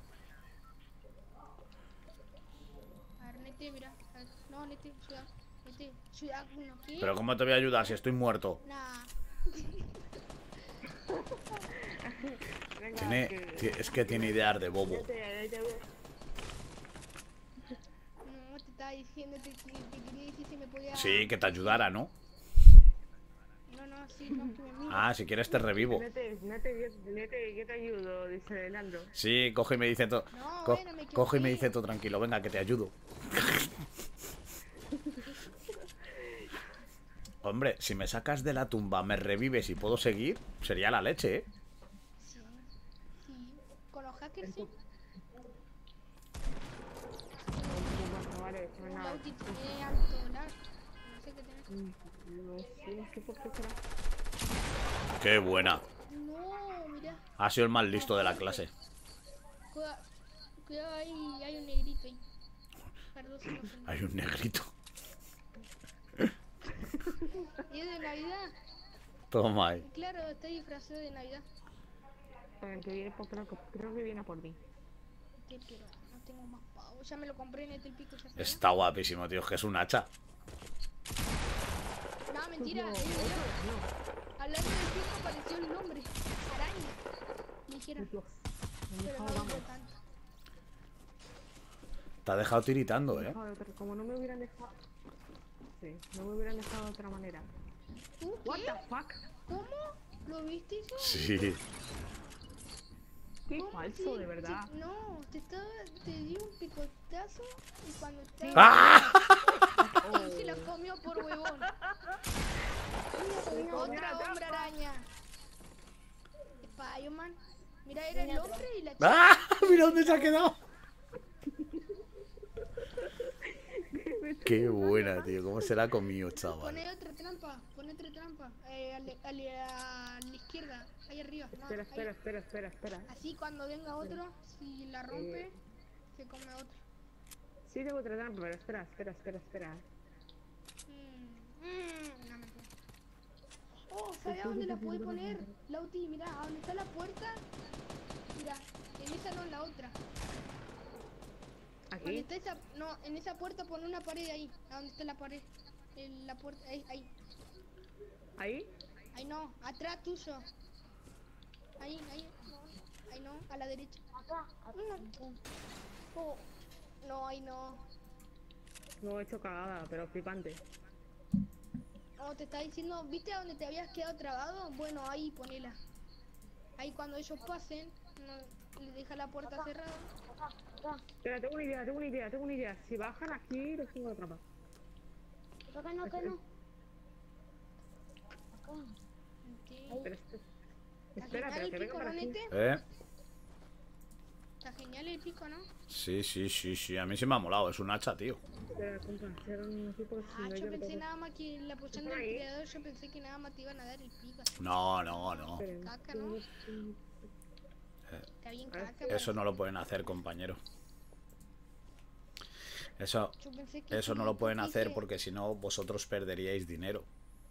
B: A ver, Nete, mira. A ver, no, Nete, ciudad. Nete, ciudad, uno, ¿qué?
F: Pero ¿cómo te voy a ayudar si estoy muerto?
B: Nah.
G: venga.
F: Tiene,
G: que-
F: ti- es que tiene ideas de bobo.
G: ya te- ya te veo.
B: No, te estaba diciendo, te, te, te quería decir si me podía...
F: Sí, que te ayudara, ¿no?
B: No, no, sí, no, que me mire.
F: Ah, si quieres te revivo.
G: Nete, nete, yo- nete, yo te ayudo, dice Leandro.
F: Sí, coge y me dice todo.
B: No,
F: co-
B: bueno, me
F: coge y me
B: equivoqué.
F: dice todo tranquilo. Venga, que te ayudo. Hombre, si me sacas de la tumba, me revives y puedo seguir, sería la leche, ¿eh?
B: Sí, sí. Con los hackers, sí.
G: Bueno, vale, pues
B: Un
G: nada.
B: Lauti tiene alto lag. No sé qué tiene.
G: No sé, no sé por qué será.
F: Qué buena.
B: No, mira.
F: Ha sido el más listo de la clase.
B: Cuidado, cuidado ahí, hay un negrito ahí. Perdón si me ofendí.
F: Hay un negrito.
B: ¿Y es de Navidad?
F: Toma ahí.
B: Claro, está disfrazado de Navidad.
G: Eh, que viene por, creo, que- creo que viene por mí.
B: Qué pero no tengo más pavo. Ya me lo compré en este pico. Ya se
F: Está guapísimo, tío. Es que es un hacha.
B: No, mentira. ahí, mira. Al lado del pico apareció el nombre. Araña. Me dijeron.
G: Dios.
B: Pero no digo tanto.
F: Te ha dejado tiritando, ¿eh?
G: Dejado de otra- Como no me hubieran dejado. Sí, no me hubieran dejado de otra manera.
B: ¿Tú
G: What
B: qué?
G: the fuck?
B: ¿Cómo? ¿Lo viste eso?
F: Sí.
G: Qué
B: ¿Cómo?
G: falso,
B: Sí,
G: de verdad.
B: sí, no, te estaba, te di un picotazo y cuando estaba...
F: ¡Ah!
B: Y se lo comió por huevón. Otra hombre araña. Spider-Man. Mira, era el hombre y la chica.
F: ¡Ah! Mira dónde se ha quedado. Qué buena, tío. ¿Cómo se la ha comido, chaval?
B: Pone otra trampa, pone otra trampa. Eh, a, la, a la- a la izquierda, ahí arriba. No,
G: Espera,
B: ahí.
G: espera, espera, espera, espera.
B: Así cuando venga otro, si la rompe, se come otro.
G: Sí tengo otra trampa, pero espera, espera, espera, espera.
B: Mm, mm, no me puedo. Oh, ¿sabes a dónde la puedes poner? Lauti, mira, a donde está la puerta. Mira, en esa no, en la otra. Donde
G: Aquí.
B: está esa, no, en esa puerta pone una pared ahí. A donde está la pared. En la puerta, ahí, ahí.
G: Ahí.
B: Ahí no, atrás tuyo. Ahí, ahí, no, ahí no, a la derecha.
C: Acá, acá.
B: Oh, no, ahí no.
G: No he hecho cagada, pero flipante.
B: No, te está diciendo, ¿viste a donde te habías quedado trabado? Bueno, ahí ponela. Ahí cuando ellos pasen, no, le deja la puerta cerrada.
C: Acá, acá.
G: Espera, tengo una idea, tengo una idea, tengo una idea. Si bajan aquí, los tengo de trampa.
C: Acá no, acá no. Acá.
B: Sí.
G: Espera, espera.
B: Está
G: Espera,
B: genial
G: pero que
B: el
G: venga
B: pico,
G: por
B: ¿no,
G: aquí.
B: Nete?
F: ¿Eh?
B: Está genial el pico, ¿no?
F: Sí, sí, sí, sí. A mí sí me ha molado. Es un hacha, tío.
G: Espera, compa, cierra un así por si
B: Ah,
G: no
B: yo
G: yo
B: pensé
G: lo
B: nada más que la apoyando al
G: Ahí.
B: creador, yo pensé que nada más te iban a dar el pico. Así.
F: No, no, no.
G: Esperen.
B: Caca, ¿no? Está bien caca.
F: Eso no lo pueden hacer, compañero. Eso,
B: Yo pensé que
F: eso no
B: si
F: lo pueden
B: tú
F: hacer
B: dices-
F: porque si no vosotros perderíais dinero.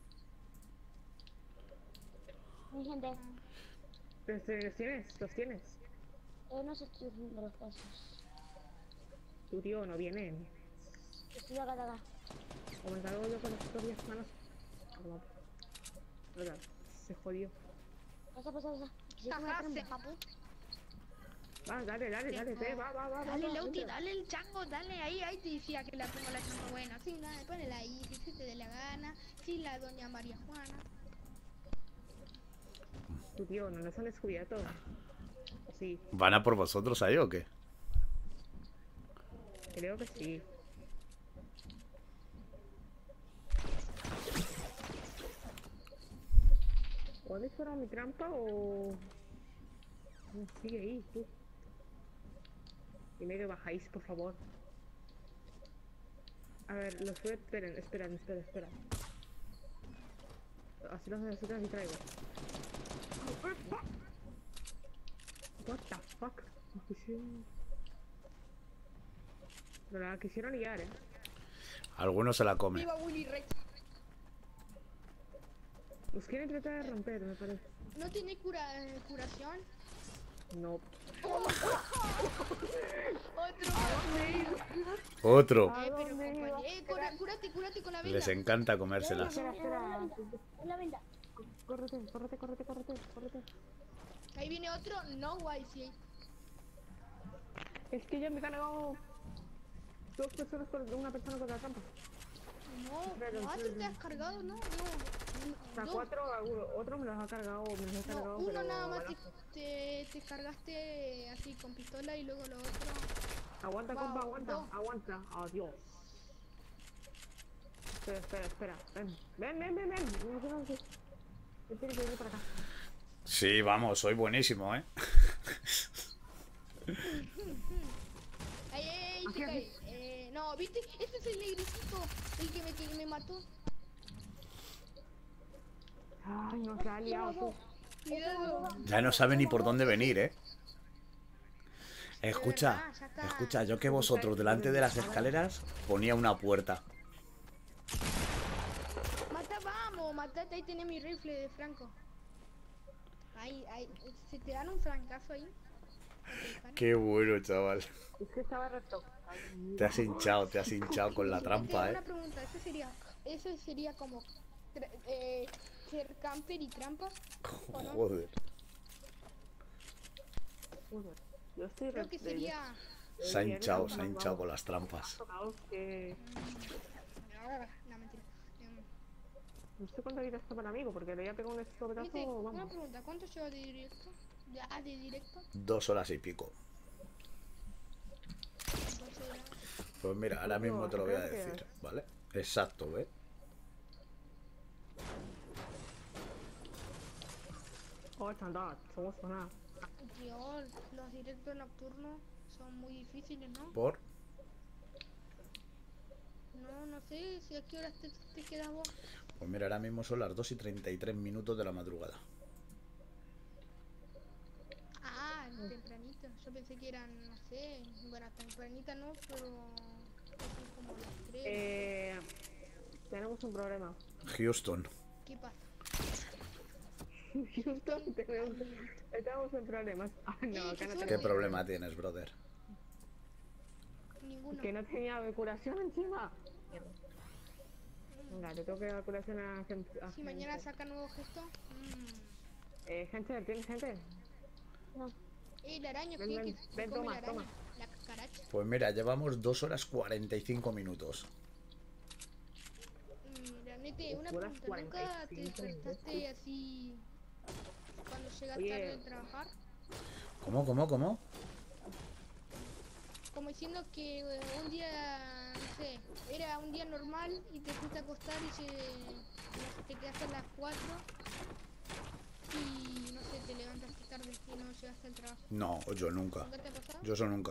C: Mi gente,
G: Pero si los tienes, los tienes.
C: yo no sé estoy haciendo los pasos.
G: Tu tío no viene.
C: Estoy acá, acá.
G: O me encargo yo con las propias manos. Perdón. Verdad, se jodió.
C: Pasa, pasa, pasa. Que se come
B: Ajá,
C: la
B: se
C: trampa.
B: escapó.
G: Va, dale, dale, dale, ve, va, va, va.
B: Dale,
G: va,
B: Lauti,
G: entra.
B: dale el chango, dale ahí, ahí te decía que la pongo la chango buena. Sí, nada, ponela ahí, si se te dé la gana. Sí, la doña María Juana.
G: Tu tío, no nos han descubierto. Sí,
F: ¿Van a por vosotros ahí o qué?
G: creo que sí. ¿O has disparado mi trampa o...? No, sigue ahí, tú. Primero bajáis, por favor. A ver, los voy a... Esperen, esperen, espera, espera. Así los necesito y traigo. What the fuck? Me quisieron... Pero la quisieron liar, eh.
F: Alguno se la come.
B: Viva Willy Rex.
G: Los quieren tratar de romper, me parece.
B: ¿No tiene cura, eh, curación?
G: No.
B: Otro.
F: Otro.
B: Eh, pero compañero. Eh, cura- cúrate, cúrate con la venda.
F: Les encanta comérselas.
G: Espera, espera.
C: Es la venta.
G: Córrete, córrete, córrete, córrete, córrete.
B: Ahí viene otro, no guay, sí.
G: Es que ya me he cargado dos personas con una persona con la trampa.
B: No,
G: Pero,
B: cuatro
G: pero-
B: te has cargado, no, no.
G: O sea,
B: Dos.
G: cuatro, alguno- otro me los ha cargado, me los ha
B: No,
G: cargado,
B: uno
G: pero
B: nada más te,
G: balazo.
B: te, te cargaste así con pistola y luego lo otro.
G: Aguanta,
B: Wow,
G: compa, aguanta,
B: dos.
G: aguanta. Adiós. Espera, espera, espera. Ven, ven, ven, ven, ven. No sé, no sé. Él tiene que venir para acá.
F: Sí, vamos, soy buenísimo, ¿eh?
B: Ahí, ahí, ahí,
G: Aquí,
B: chica,
G: aquí.
B: ahí. Eh, no, ¿viste? Ese es el negritito, el que me, que me mató.
G: Ay, no se ha liado tú.
B: Cuidado.
F: Ya no sabe ni por dónde venir, ¿eh? Escucha,
B: verdad, ya está.
F: escucha, yo que vosotros delante de las escaleras ponía una puerta.
B: Mata, vamos, matate, ahí tenés mi rifle de Franco. Ahí, ahí, se te dan un francazo ahí.
F: Qué bueno, chaval.
G: Es que estaba recto.
F: Te has hinchado, te has hinchado con la trampa,
B: Una
F: ¿eh?
B: pregunta, ¿eso sería, eso sería como tra- eh, ser camper y trampa? ¿O no?
F: Joder.
G: Yo estoy
B: Creo que
G: recto.
B: sería...
F: Se ha hinchado, se ha hinchado con las trampas.
G: Que...
B: No, mentira. Em,
G: No sé cuánta vida está para amigo, porque le voy a pegar un escopetazo,
B: Viste, una
G: vamos.
B: pregunta, ¿cuánto lleva de directo? Ya, de directo.
F: Dos horas y pico.
B: Entonces era...
F: Pues mira, ahora mismo te lo voy a decir, ¿vale? Exacto, ¿ves?
G: Oh, estándar, somos nada.
B: Tío, los directos nocturnos son muy difíciles, ¿no?
F: Por...
B: No, no sé, si a qué horas te, te quedas vos.
F: Pues mira, ahora mismo son las dos y treinta y tres minutos de la madrugada.
B: Ah, tempranito. Yo pensé que eran, no sé, bueno, tempranita no, pero son como las tres.
G: Eh... Tenemos un problema.
F: Houston.
B: ¿Qué pasa?
G: Houston, tenemos, estamos en problemas. Ah, no, acá no
F: ¿Qué
G: tenemos.
F: problema tienes, brother?
B: Ninguno.
G: Que no tenía curación encima. Venga, le tengo que dar curación a gente. a
B: Si
G: gente.
B: mañana saca nuevo gesto. Mmm.
G: Eh, gente, ¿tienes gente?
B: Eh, la araña,
G: Ven,
B: ¿qué?
G: ven,
B: que se
G: ven,
B: come
G: toma,
B: la araña.
G: toma.
B: La cucaracha.
F: Pues mira, llevamos dos horas cuarenta y cinco minutos.
B: Mira, Nete, una
G: Horas
B: pregunta. ¿Nunca te
G: cuarenta y cinco
B: despertaste así cuando llegas
G: Oye.
B: tarde de trabajar?
F: ¿Cómo, cómo, cómo?
B: Como diciendo que eh, un día, no sé, era un día normal y te fuiste a acostar y se, no sé, te quedaste a las cuatro y no sé, te levantaste tarde y no llegaste al trabajo.
F: No, yo nunca.
B: ¿Nunca te ha pasado?
F: Yo eso nunca.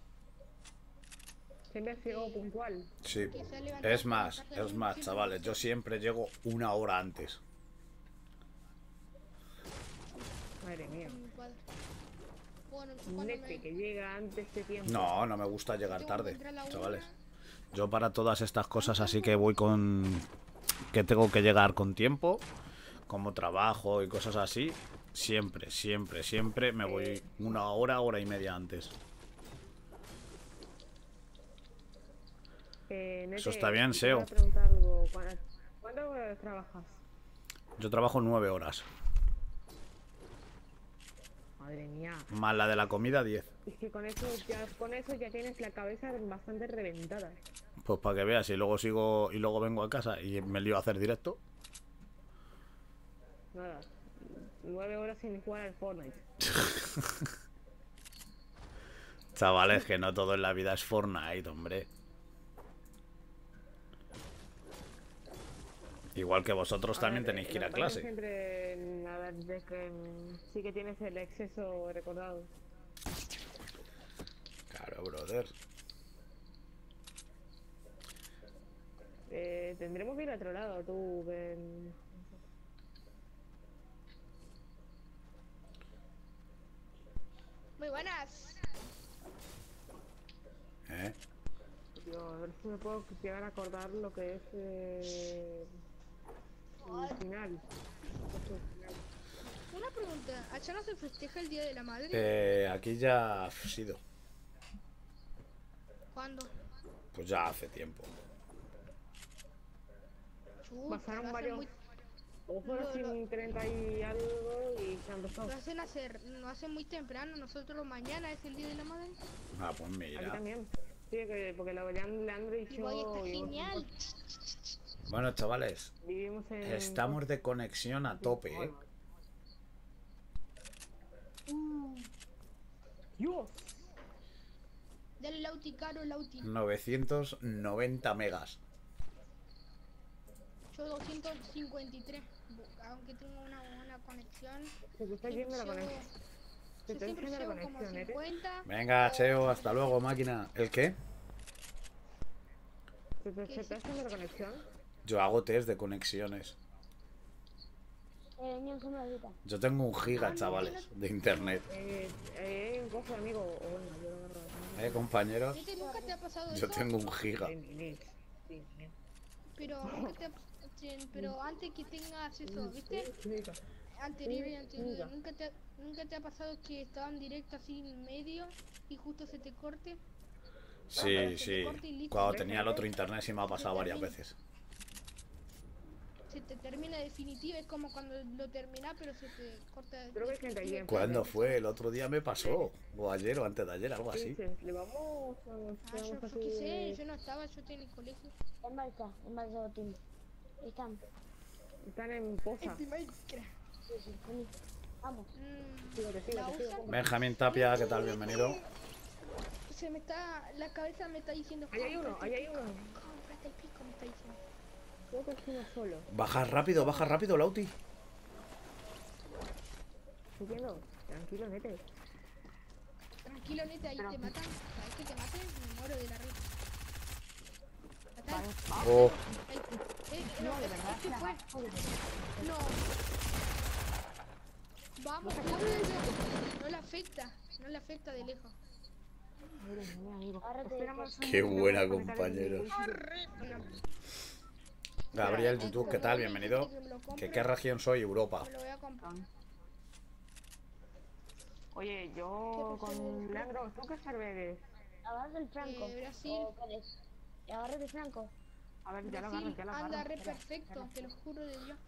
G: Siempre llego puntual.
F: Sí.
B: Que se ha levantado
F: Es más,
B: tarde,
F: es más,
B: siempre
F: chavales. Yo siempre llego una hora antes.
G: Madre mía.
B: con mi padre. Bueno, yo cuando
G: Nete,
B: me...
G: que llega antes de tiempo.
F: No, no me gusta llegar
B: tengo que
F: tarde,
B: entrar a la una.
F: chavales. Yo para todas estas cosas así que voy con... que tengo que llegar con tiempo, como trabajo y cosas así, siempre, siempre, siempre me voy una hora, hora y media antes.
G: Eh, Nete,
F: Eso está bien,
G: te
F: Seo.
G: voy a preguntar algo. ¿Cuándo, ¿cuándo trabajas?
F: Yo trabajo nueve horas,
G: Madre mía.
F: más la de la comida diez.
G: Es que con eso ya, con eso ya tienes la cabeza bastante reventada.
F: Pues para que veas, y luego sigo y luego vengo a casa y me lío a hacer directo.
G: Nada. Nueve horas sin jugar al Fortnite.
F: Chavales, que no todo en la vida es Fortnite, hombre. Igual que vosotros también
G: ver,
F: tenéis
G: eh,
F: que ir a
G: lo que pasa
F: clase.
G: Siempre, nada, de que mm, sí que tienes el exceso recordado.
F: Claro, brother.
G: Eh, tendremos que ir a otro lado, tú, ven.
B: Muy buenas.
F: ¿Eh?
G: Yo, a ver si me puedo llegar a acordar lo que es eh, el final.
B: Una pregunta, ¿allá no se festeja el Día de la Madre?
F: Eh, aquí ya ha sido.
B: ¿Cuándo?
F: Pues ya hace tiempo.
B: Chuta,
G: Pasaron
B: va a ser
G: varios-
B: muy-
G: Dos horas
B: Lo- lo-
G: sin treinta y algo y se empezó.
B: Lo hacen hacer, lo hacen muy temprano, nosotros mañana es el día de la madre.
F: Ah, pues
G: Aquí
F: mira.
G: también. Sí, que, porque lo Leandro, Leandro y
B: Y
G: yo
B: voy, está
G: vivimos en-
B: genial.
F: Bueno, chavales,
G: vivimos en...
F: estamos de conexión a tope, ¿eh?
G: Dios.
B: Dale Lauti, caro Lauti.
F: novecientos noventa megas.
B: Yo doscientos cincuenta y tres. Aunque tengo una buena conexión.
G: Se te está
B: siempre
G: yendo la
B: llego-
G: conexión. Se
B: yo
G: te está
B: siempre
G: yendo la
B: llego como
G: conexión, ¿eh?
B: cincuenta.
F: Venga, Cheo, hasta luego, máquina. ¿El qué?
G: Se te, se te está yendo la conexión.
F: Yo hago test de conexiones.
C: Eh, niño, una horita.
F: Yo tengo un giga, chavales, de internet.
G: Eh, eh, un cojo de amigo. O bueno, yo lo agarro.
F: ¿Eh, compañeros?
B: ¿Viste? ¿Nunca te ha pasado
F: Yo
B: eso?
F: tengo un giga.
G: Sí, sí, sí, sí.
B: Pero, nunca te ha- sí, pero antes que tengas eso, ¿viste? Anterior y anterior, ¿nunca te, ha- ¿nunca te ha pasado que estaban directo así en medio y justo se te corte?
F: Sí, sí. Cuando tenía el otro internet sí me ha pasado varias veces.
B: Se te termina definitiva, es como cuando lo terminas pero se te corta.
G: Creo que hay gente ahí en
F: ¿Cuándo fue? El otro día me pasó. O ayer o antes de ayer, algo así.
G: Sí, le vamos a...
B: Ah, yo, yo qué sé, yo no estaba, yo tenía el colegio.
C: En balsa, en balsa team. Están.
G: Están en posa.
B: En Minecraft.
C: Sí, sí, vení. Vamos.
B: Mm,
G: Sigo, te sigo,
B: ¿la
G: te sigo.
B: usan?
F: Benjamín Tapia, ¿qué tal? Bienvenido.
B: Se me está, la cabeza me está diciendo.
G: Ahí hay uno,
B: "Cómprate
G: ahí hay
B: el
G: uno.
B: pico, cómprate el pico", me está diciendo.
G: Creo que es uno solo.
F: Baja rápido, baja rápido, Lauti.
G: Estoy viendo. Tranquilo, nete.
B: Tranquilo, neta, ahí te matan. ¿Sabes que te maten? Me muero de la risa. Matan.
F: Oh,
B: Ahí. Eh, no, de verdad. ¿Qué fue? No. Vamos, no, no le afecta. No le afecta de lejos.
F: qué buena, compañero. Gabriel, YouTube, ¿qué tal? Bienvenido. ¿Qué, ¿Qué región soy? Europa.
B: Me lo voy a comprar.
G: Oye, yo con Leandro, ¿tú qué server eres?
C: Agarra el Franco.
B: Eh, Brasil.
C: ¿O cuál es? Agarra el Franco.
G: A ver, ya lo agarro,
B: Brasil
G: ya lo
B: anda
G: agarro.
B: re perfecto, te lo juro de Dios.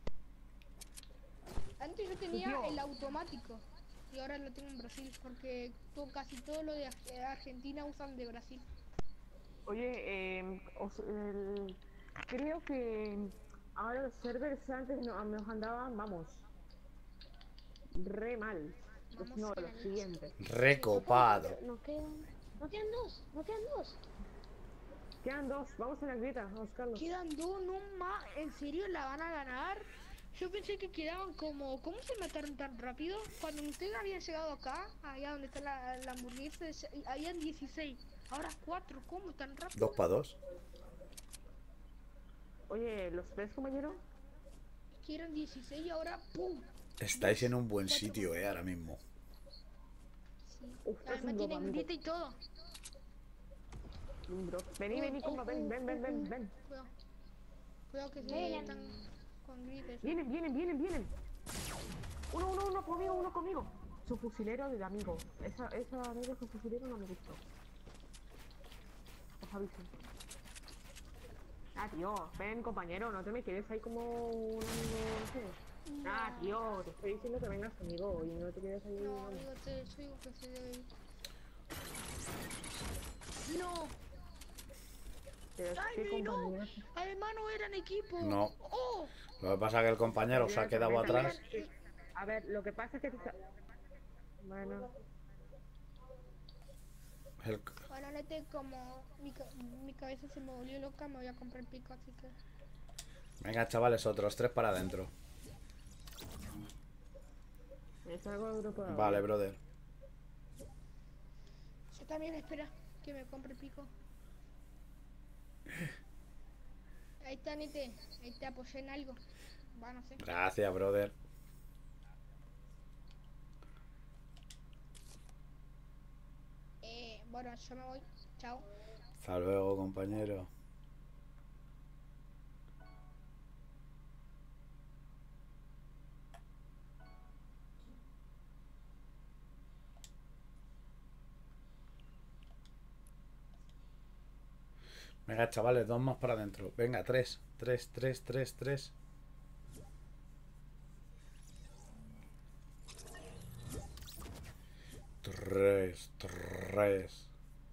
B: Antes yo tenía
G: Dios.
B: el automático y ahora lo tengo en Brasil porque to- casi todo lo de Ar- Argentina usan de Brasil.
G: Oye, eh, os- el- creo que ahora los servers antes no, nos andaban, vamos, re mal. Pues
B: Vamos
G: no,
B: a
G: lo
B: la
G: siguiente.
F: Recopado.
C: Nos quedan. Nos quedan dos. Nos quedan dos.
G: Quedan dos, vamos a la grieta, vamos Carlos.
B: Quedan dos, no más, ¿en serio la van a ganar? Yo pensé que quedaban como, ¿cómo se mataron tan rápido? Cuando ustedes habían llegado acá, allá donde está la, la hamburguesa, se- habían dieciséis, ahora cuatro, ¿cómo tan rápido?
F: Dos para dos.
G: Oye, ¿los ves, compañero?
B: Que eran dieciséis y ahora ¡pum!
F: Estáis en un buen sitio, eh, ahora mismo.
B: Sí.
G: Uf, es
B: Además
G: un
B: tienen
G: amigo.
B: grita y todo.
G: Un bro. Vení, vení, compa, ven, ven, ven, ven, ven.
B: Cuidado. Cuidado que se
C: Ven.
B: están con gritos.
G: Vienen, vienen, vienen, vienen. Uno, uno, uno conmigo, uno conmigo. Su fusilero del amigo. Esa, esa amigo, su fusilero no me gustó. Os aviso. Ah, tío, ven, compañero, no te me quedes ahí como un amigo, no sé. Ah, tío, te estoy diciendo que vengas conmigo y no te quedes ahí.
B: No, amigo, te yo digo que se debe ir. No,
G: Pero es que,
B: ay, no,
G: compañero.
B: además no eran equipo.
F: No.
B: Oh,
F: Lo que pasa es que el compañero se ha quedado atrás.
G: A ver, lo que pasa es que... te está- Bueno,
F: El-
B: bueno, nete, como mi, ca- mi cabeza se me volvió loca, me voy a comprar pico, así que...
F: Venga, chavales, otros tres para adentro.
G: es algo del grupo de...
F: Vale, brother.
B: Yo también espera que me compre pico. Ahí está, nete, ahí te apoyé en algo. Va, no sé.
F: Gracias, brother.
B: Eh, bueno, yo me voy. Chao.
F: Hasta luego, compañero. Venga, chavales, dos más para adentro. Venga, tres, tres, tres, tres, tres. Tres, tres.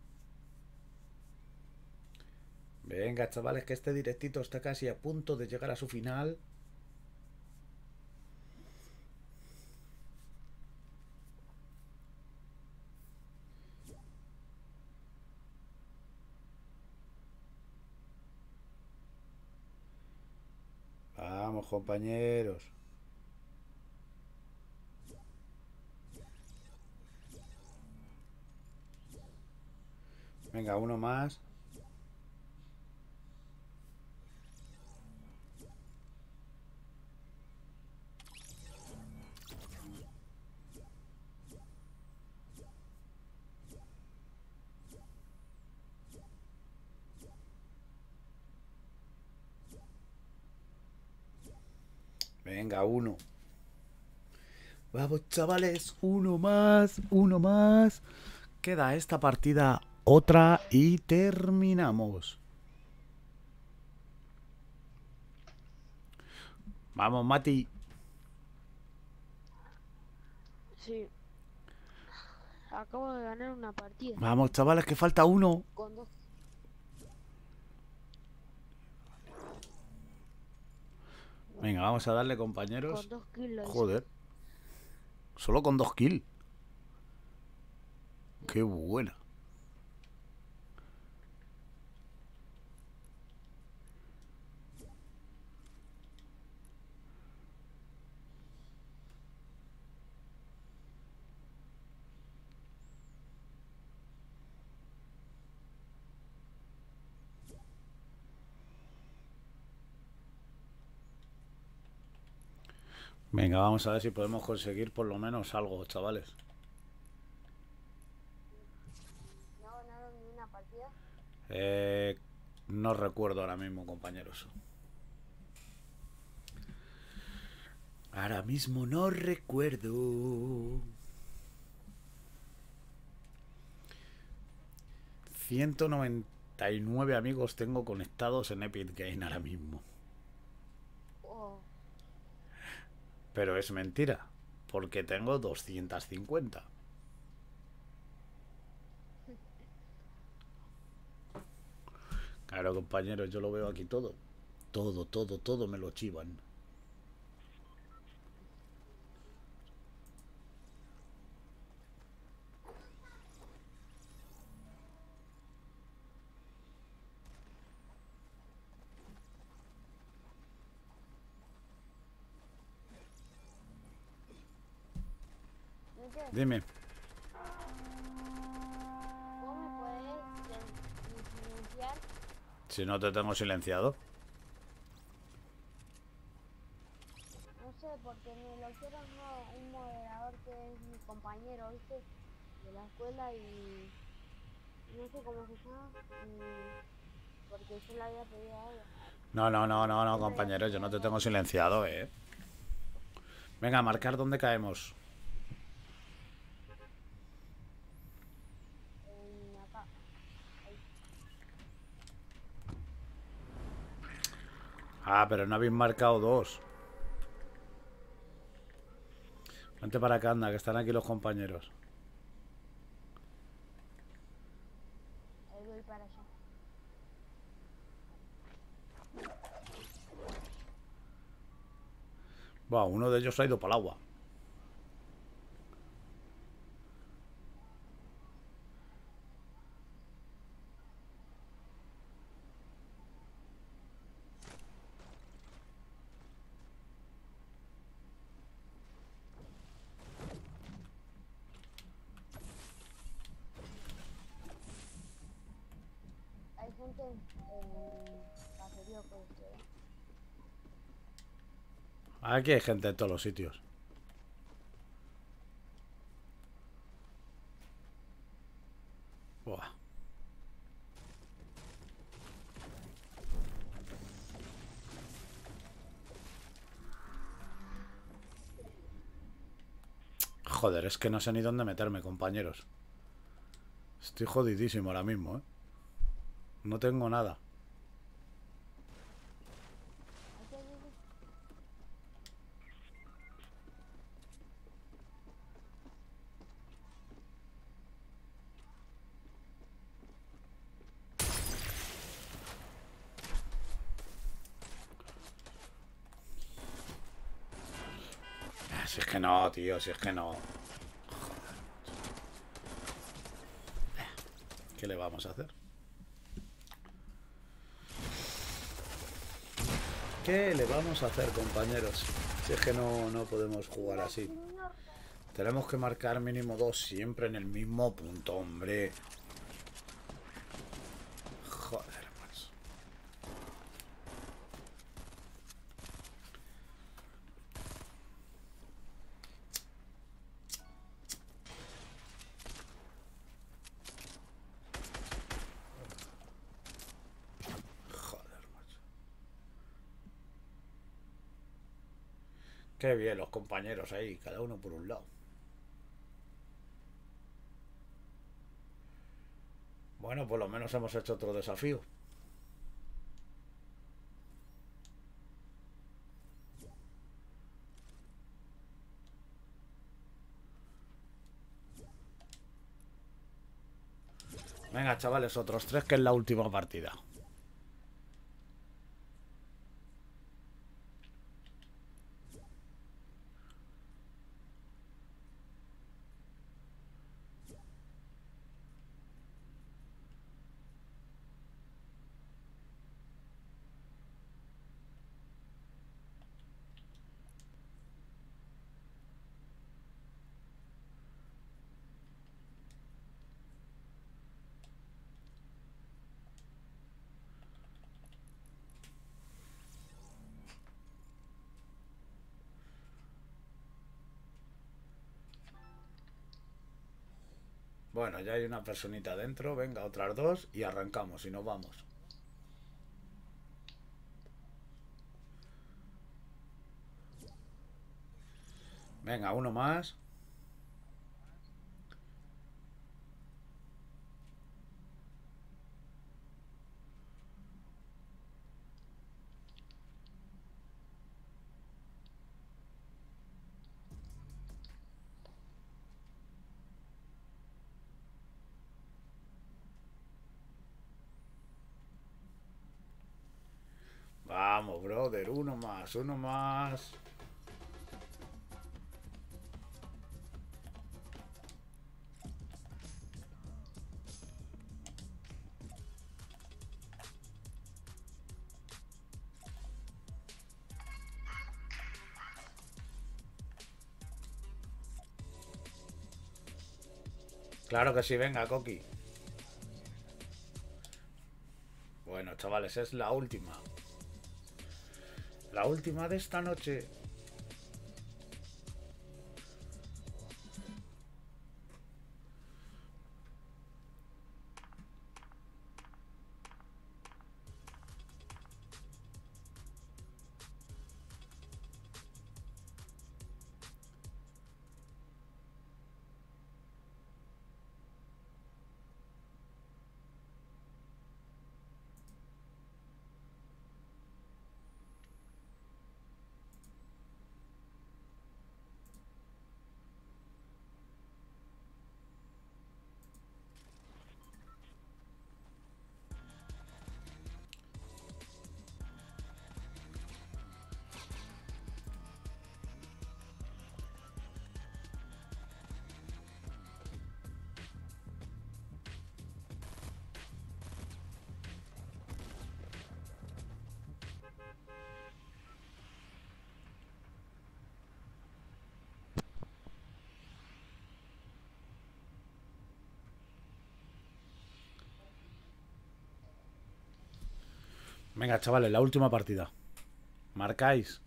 F: Venga, chavales, que este directito está casi a punto de llegar a su final. Vamos, compañeros. Venga, uno más. Venga, uno. Vamos, chavales, uno más, uno más. Queda esta partida otra y terminamos. Vamos, Mati.
E: Sí. Acabo de ganar una partida.
F: Vamos, chavales, que falta uno.
E: Con dos.
F: Venga, vamos a darle, compañeros.
E: Con dos kills.
F: Joder. Solo con dos kills. Qué buena. Venga, vamos a ver si podemos conseguir por lo menos algo, chavales.
E: ¿No ha ganado ninguna partida?
F: Eh, no recuerdo ahora mismo, compañeros. Ahora mismo no recuerdo. ciento noventa y nueve amigos tengo conectados en Epic Game ahora mismo.
E: Oh,
F: Pero es mentira, porque tengo doscientos cincuenta. Claro, compañeros, yo lo veo aquí todo. Todo, todo, todo me lo chivan.
E: Miguel,
F: Dime.
E: ¿cómo me puedes sil- silenciar?
F: Si no te tengo silenciado.
E: No sé, porque me lo quiero uno- un moderador que es mi compañero, ¿viste? De la escuela y no sé cómo se llama. Y porque yo le había pedido a ella.
F: No, no, no, no, no, compañeros, yo no te tengo silenciado, eh. Venga, a marcar dónde caemos.
E: En acá.
F: Ah, pero no habéis marcado dos. Vente para acá, anda, que están aquí los compañeros.
E: Ahí voy para allá.
F: Buah, uno de ellos ha ido para el agua.
E: Hay gente en caserío con usted.
F: Aquí hay gente en todos los sitios. Buah. Joder, es que no sé ni dónde meterme, compañeros. Estoy jodidísimo ahora mismo, ¿eh? No tengo nada.
E: Aquí, aquí, aquí.
F: Si es que no, tío, si es que no. ¿Qué le vamos a hacer? ¿Qué le vamos a hacer, compañeros? Si es que no, no podemos jugar así. Tenemos que marcar mínimo dos siempre en el mismo punto, hombre. Joder, pues. Joder, macho. Qué bien los compañeros ahí, cada uno por un lado. Bueno, por lo menos hemos hecho otro desafío. Venga, chavales, otros tres que es la última partida. Bueno, ya hay una personita dentro. Venga, otras dos y arrancamos y nos vamos. Venga, uno más. Vamos, brother, uno más, uno más. Claro que sí, venga, Coqui. Bueno, chavales, es la última. La última de esta noche. Venga, chavales, la última partida. Marcáis.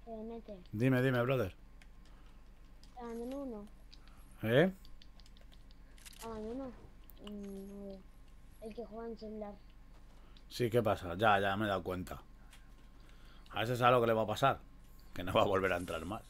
E: Eh, Nete,
F: Dime, dime, brother.
E: abandono uno.
F: ¿Eh?
E: Abandono. Mm, no, el que juega en celular.
F: Sí, ¿qué pasa? Ya, ya me he dado cuenta. A ese sabe lo que le va a pasar. Que no va a volver a entrar más.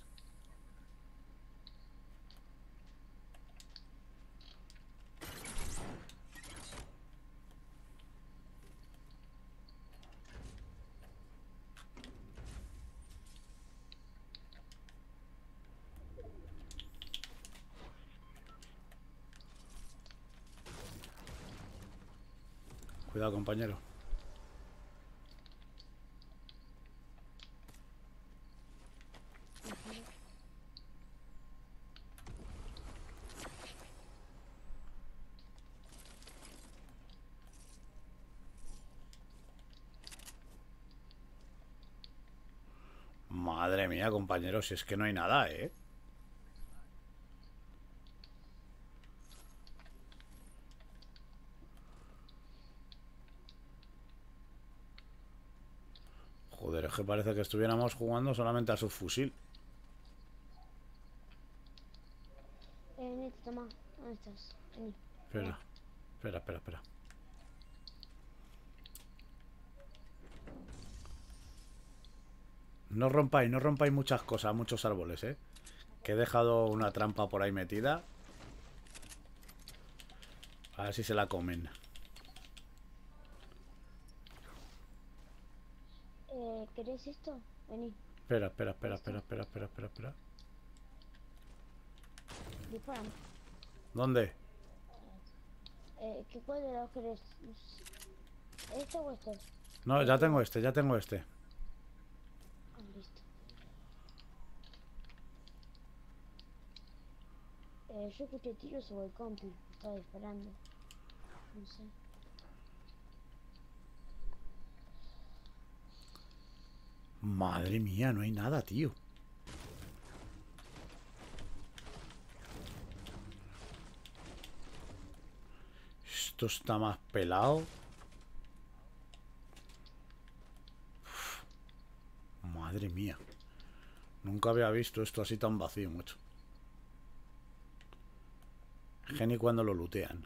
F: Cuidado, compañero. Madre mía, compañero, si es que no hay nada, ¿eh? Joder, es que parece que estuviéramos jugando solamente a su fusil.
E: Eh, Nete, toma. ¿Dónde estás? Vení.
F: Espera, espera, espera, espera. No rompáis, no rompáis muchas cosas, muchos árboles, ¿eh? Que he dejado una trampa por ahí metida. A ver si se la comen.
E: Eh, ¿querés esto? Vení,
F: Espera, espera, espera, espera, espera, espera, espera, espera.
E: dispara.
F: ¿Dónde?
E: Eh, ¿qué cuál de los querés? ¿Este o este?
F: No, ya tengo este, ya tengo este.
E: Ah, listo. Eh, yo escuché tiros sobre el compi. Estaba disparando. No sé.
F: Madre mía, no hay nada, tío. Esto está más pelado. Uf, madre mía. Nunca había visto esto así tan vacío, mucho. Geni cuando lo lootean.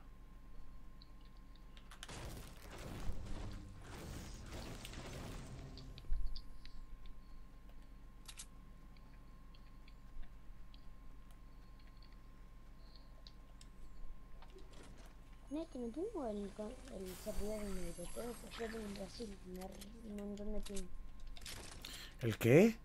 E: Nete, no tengo el, co- el servidor en el europeo, porque yo tengo en Brasil, me da un montón de ping.
F: ¿El qué?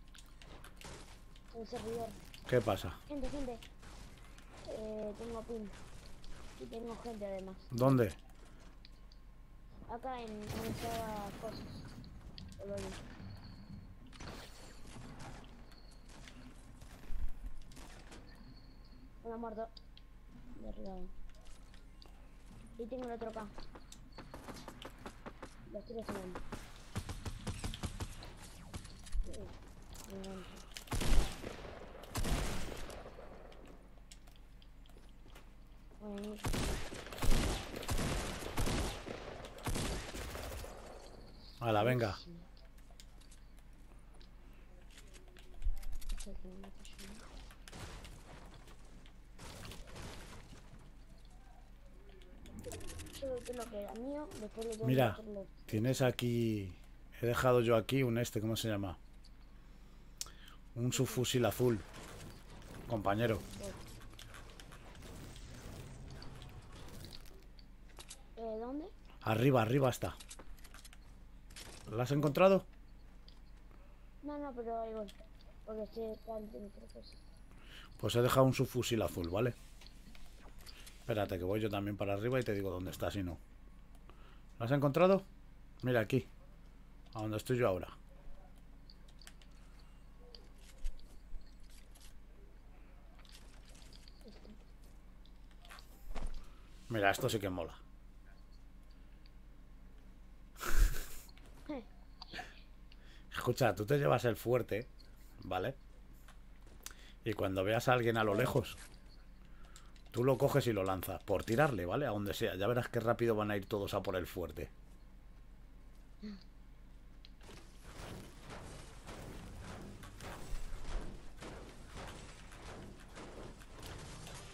E: El servidor.
F: ¿Qué pasa?
E: Gente, gente. Eh, tengo ping. Y tengo gente además.
F: ¿Dónde?
E: Acá en nuestras cosas. Lo vi. Uno muerto. Derribado. Y tengo el otro acá. Lo estoy haciendo. Bueno,
F: Hala, venga. Yo creo que lo que era mío, después le tengo Mira,
E: que hacerlo.
F: tienes aquí... He dejado yo aquí un este, ¿cómo se llama? Un subfusil azul. Compañero.
E: Eh, ¿dónde?
F: Arriba, arriba está. ¿Lo has encontrado?
E: No, no, pero ahí voy. Porque estoy acá dentro de cosas.
F: Pues he dejado un subfusil azul, ¿vale? Espérate, que voy yo también para arriba y te digo dónde está, si no. ¿Lo has encontrado? Mira aquí. A donde estoy yo ahora. Mira, esto sí que mola. Escucha, tú te llevas el fuerte, ¿vale? Y cuando veas a alguien a lo lejos, tú lo coges y lo lanzas. Por tirarle, ¿vale? A donde sea. Ya verás qué rápido van a ir todos a por el fuerte.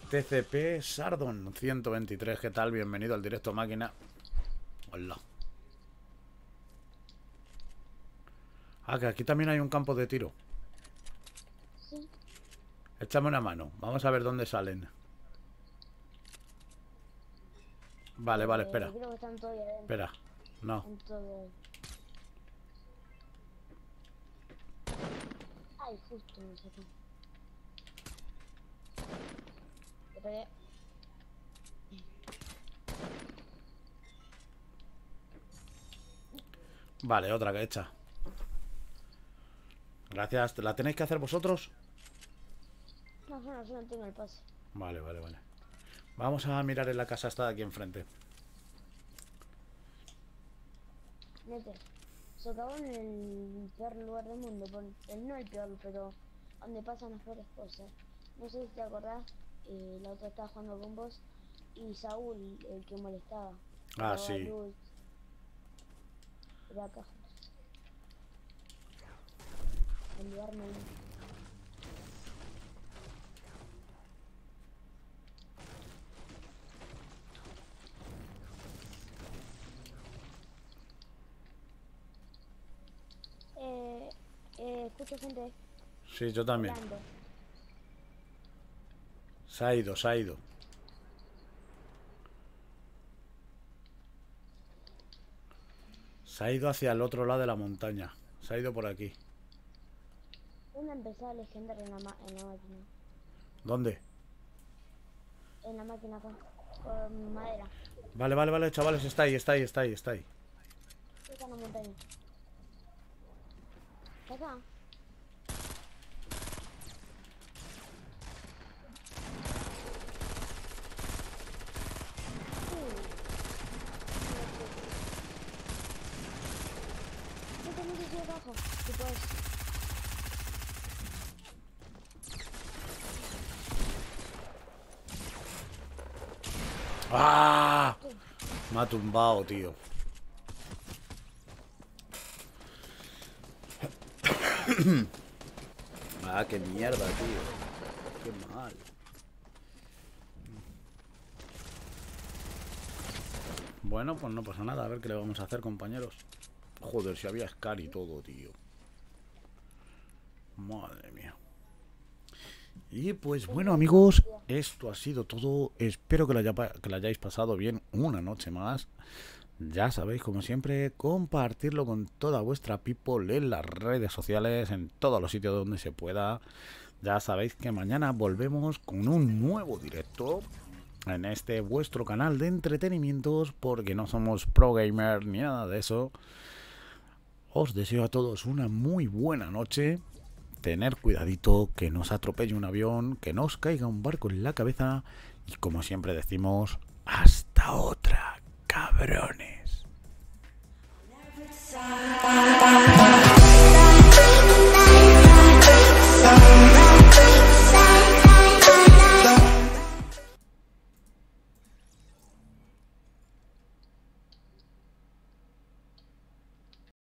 F: T C P Sardon ciento veintitrés, ¿qué tal? Bienvenido al directo, máquina. Hola. Ah, que aquí también hay un campo de tiro.
E: Sí.
F: Échame una mano. Vamos a ver dónde salen. Vale, vale,
E: Eh,
F: espera.
E: Creo que están todos ahí adentro.
F: Espera. No.
E: Están todos ahí. Ay, justo me saqué. Te pegué.
F: Vale, otra que hecha. Gracias. ¿La tenéis que hacer vosotros?
E: No, no, yo no tengo el pase.
F: Vale, vale, vale. Vamos a mirar en la casa esta de aquí enfrente.
E: Nete, se acabó en el peor lugar del mundo. Por, el, no el peor, pero donde pasan las peores cosas. No sé si te acordás, eh, la otra estaba jugando con vos y Saúl, el que molestaba.
F: Ah,
E: Daba
F: sí.
E: luz. Era acá. Enviarme un... Eh, eh, escucho gente
F: Sí, yo también.
E: hablando.
F: Se ha ido, se ha ido. Se ha ido hacia el otro lado de la montaña. Se ha ido por aquí.
E: Una empezada legendaria en la, ma en la máquina.
F: ¿Dónde?
E: En la máquina acá. Con madera.
F: Vale, vale, vale, chavales. Está ahí, está ahí, está ahí, está ahí.
E: Está en la montaña. ¿Está acá? Yo también estoy abajo. Si puedes.
F: ¡Ah! Me ha tumbado, tío. Ah, qué mierda, tío. Qué mal. Bueno, pues no pasa nada. A ver qué le vamos a hacer, compañeros. Joder, si había Scar y todo, tío. Madre mía. Y pues bueno, amigos, esto ha sido todo. Espero que lo, haya, que lo hayáis pasado bien una noche más. Ya sabéis, como siempre, compartirlo con toda vuestra people en las redes sociales, en todos los sitios donde se pueda. Ya sabéis que mañana volvemos con un nuevo directo en este vuestro canal de entretenimientos, porque no somos pro gamer ni nada de eso. Os deseo a todos una muy buena noche. Tener cuidadito, que no os atropelle un avión, que no os caiga un barco en la cabeza. Y como siempre decimos, hasta otra, cabrones.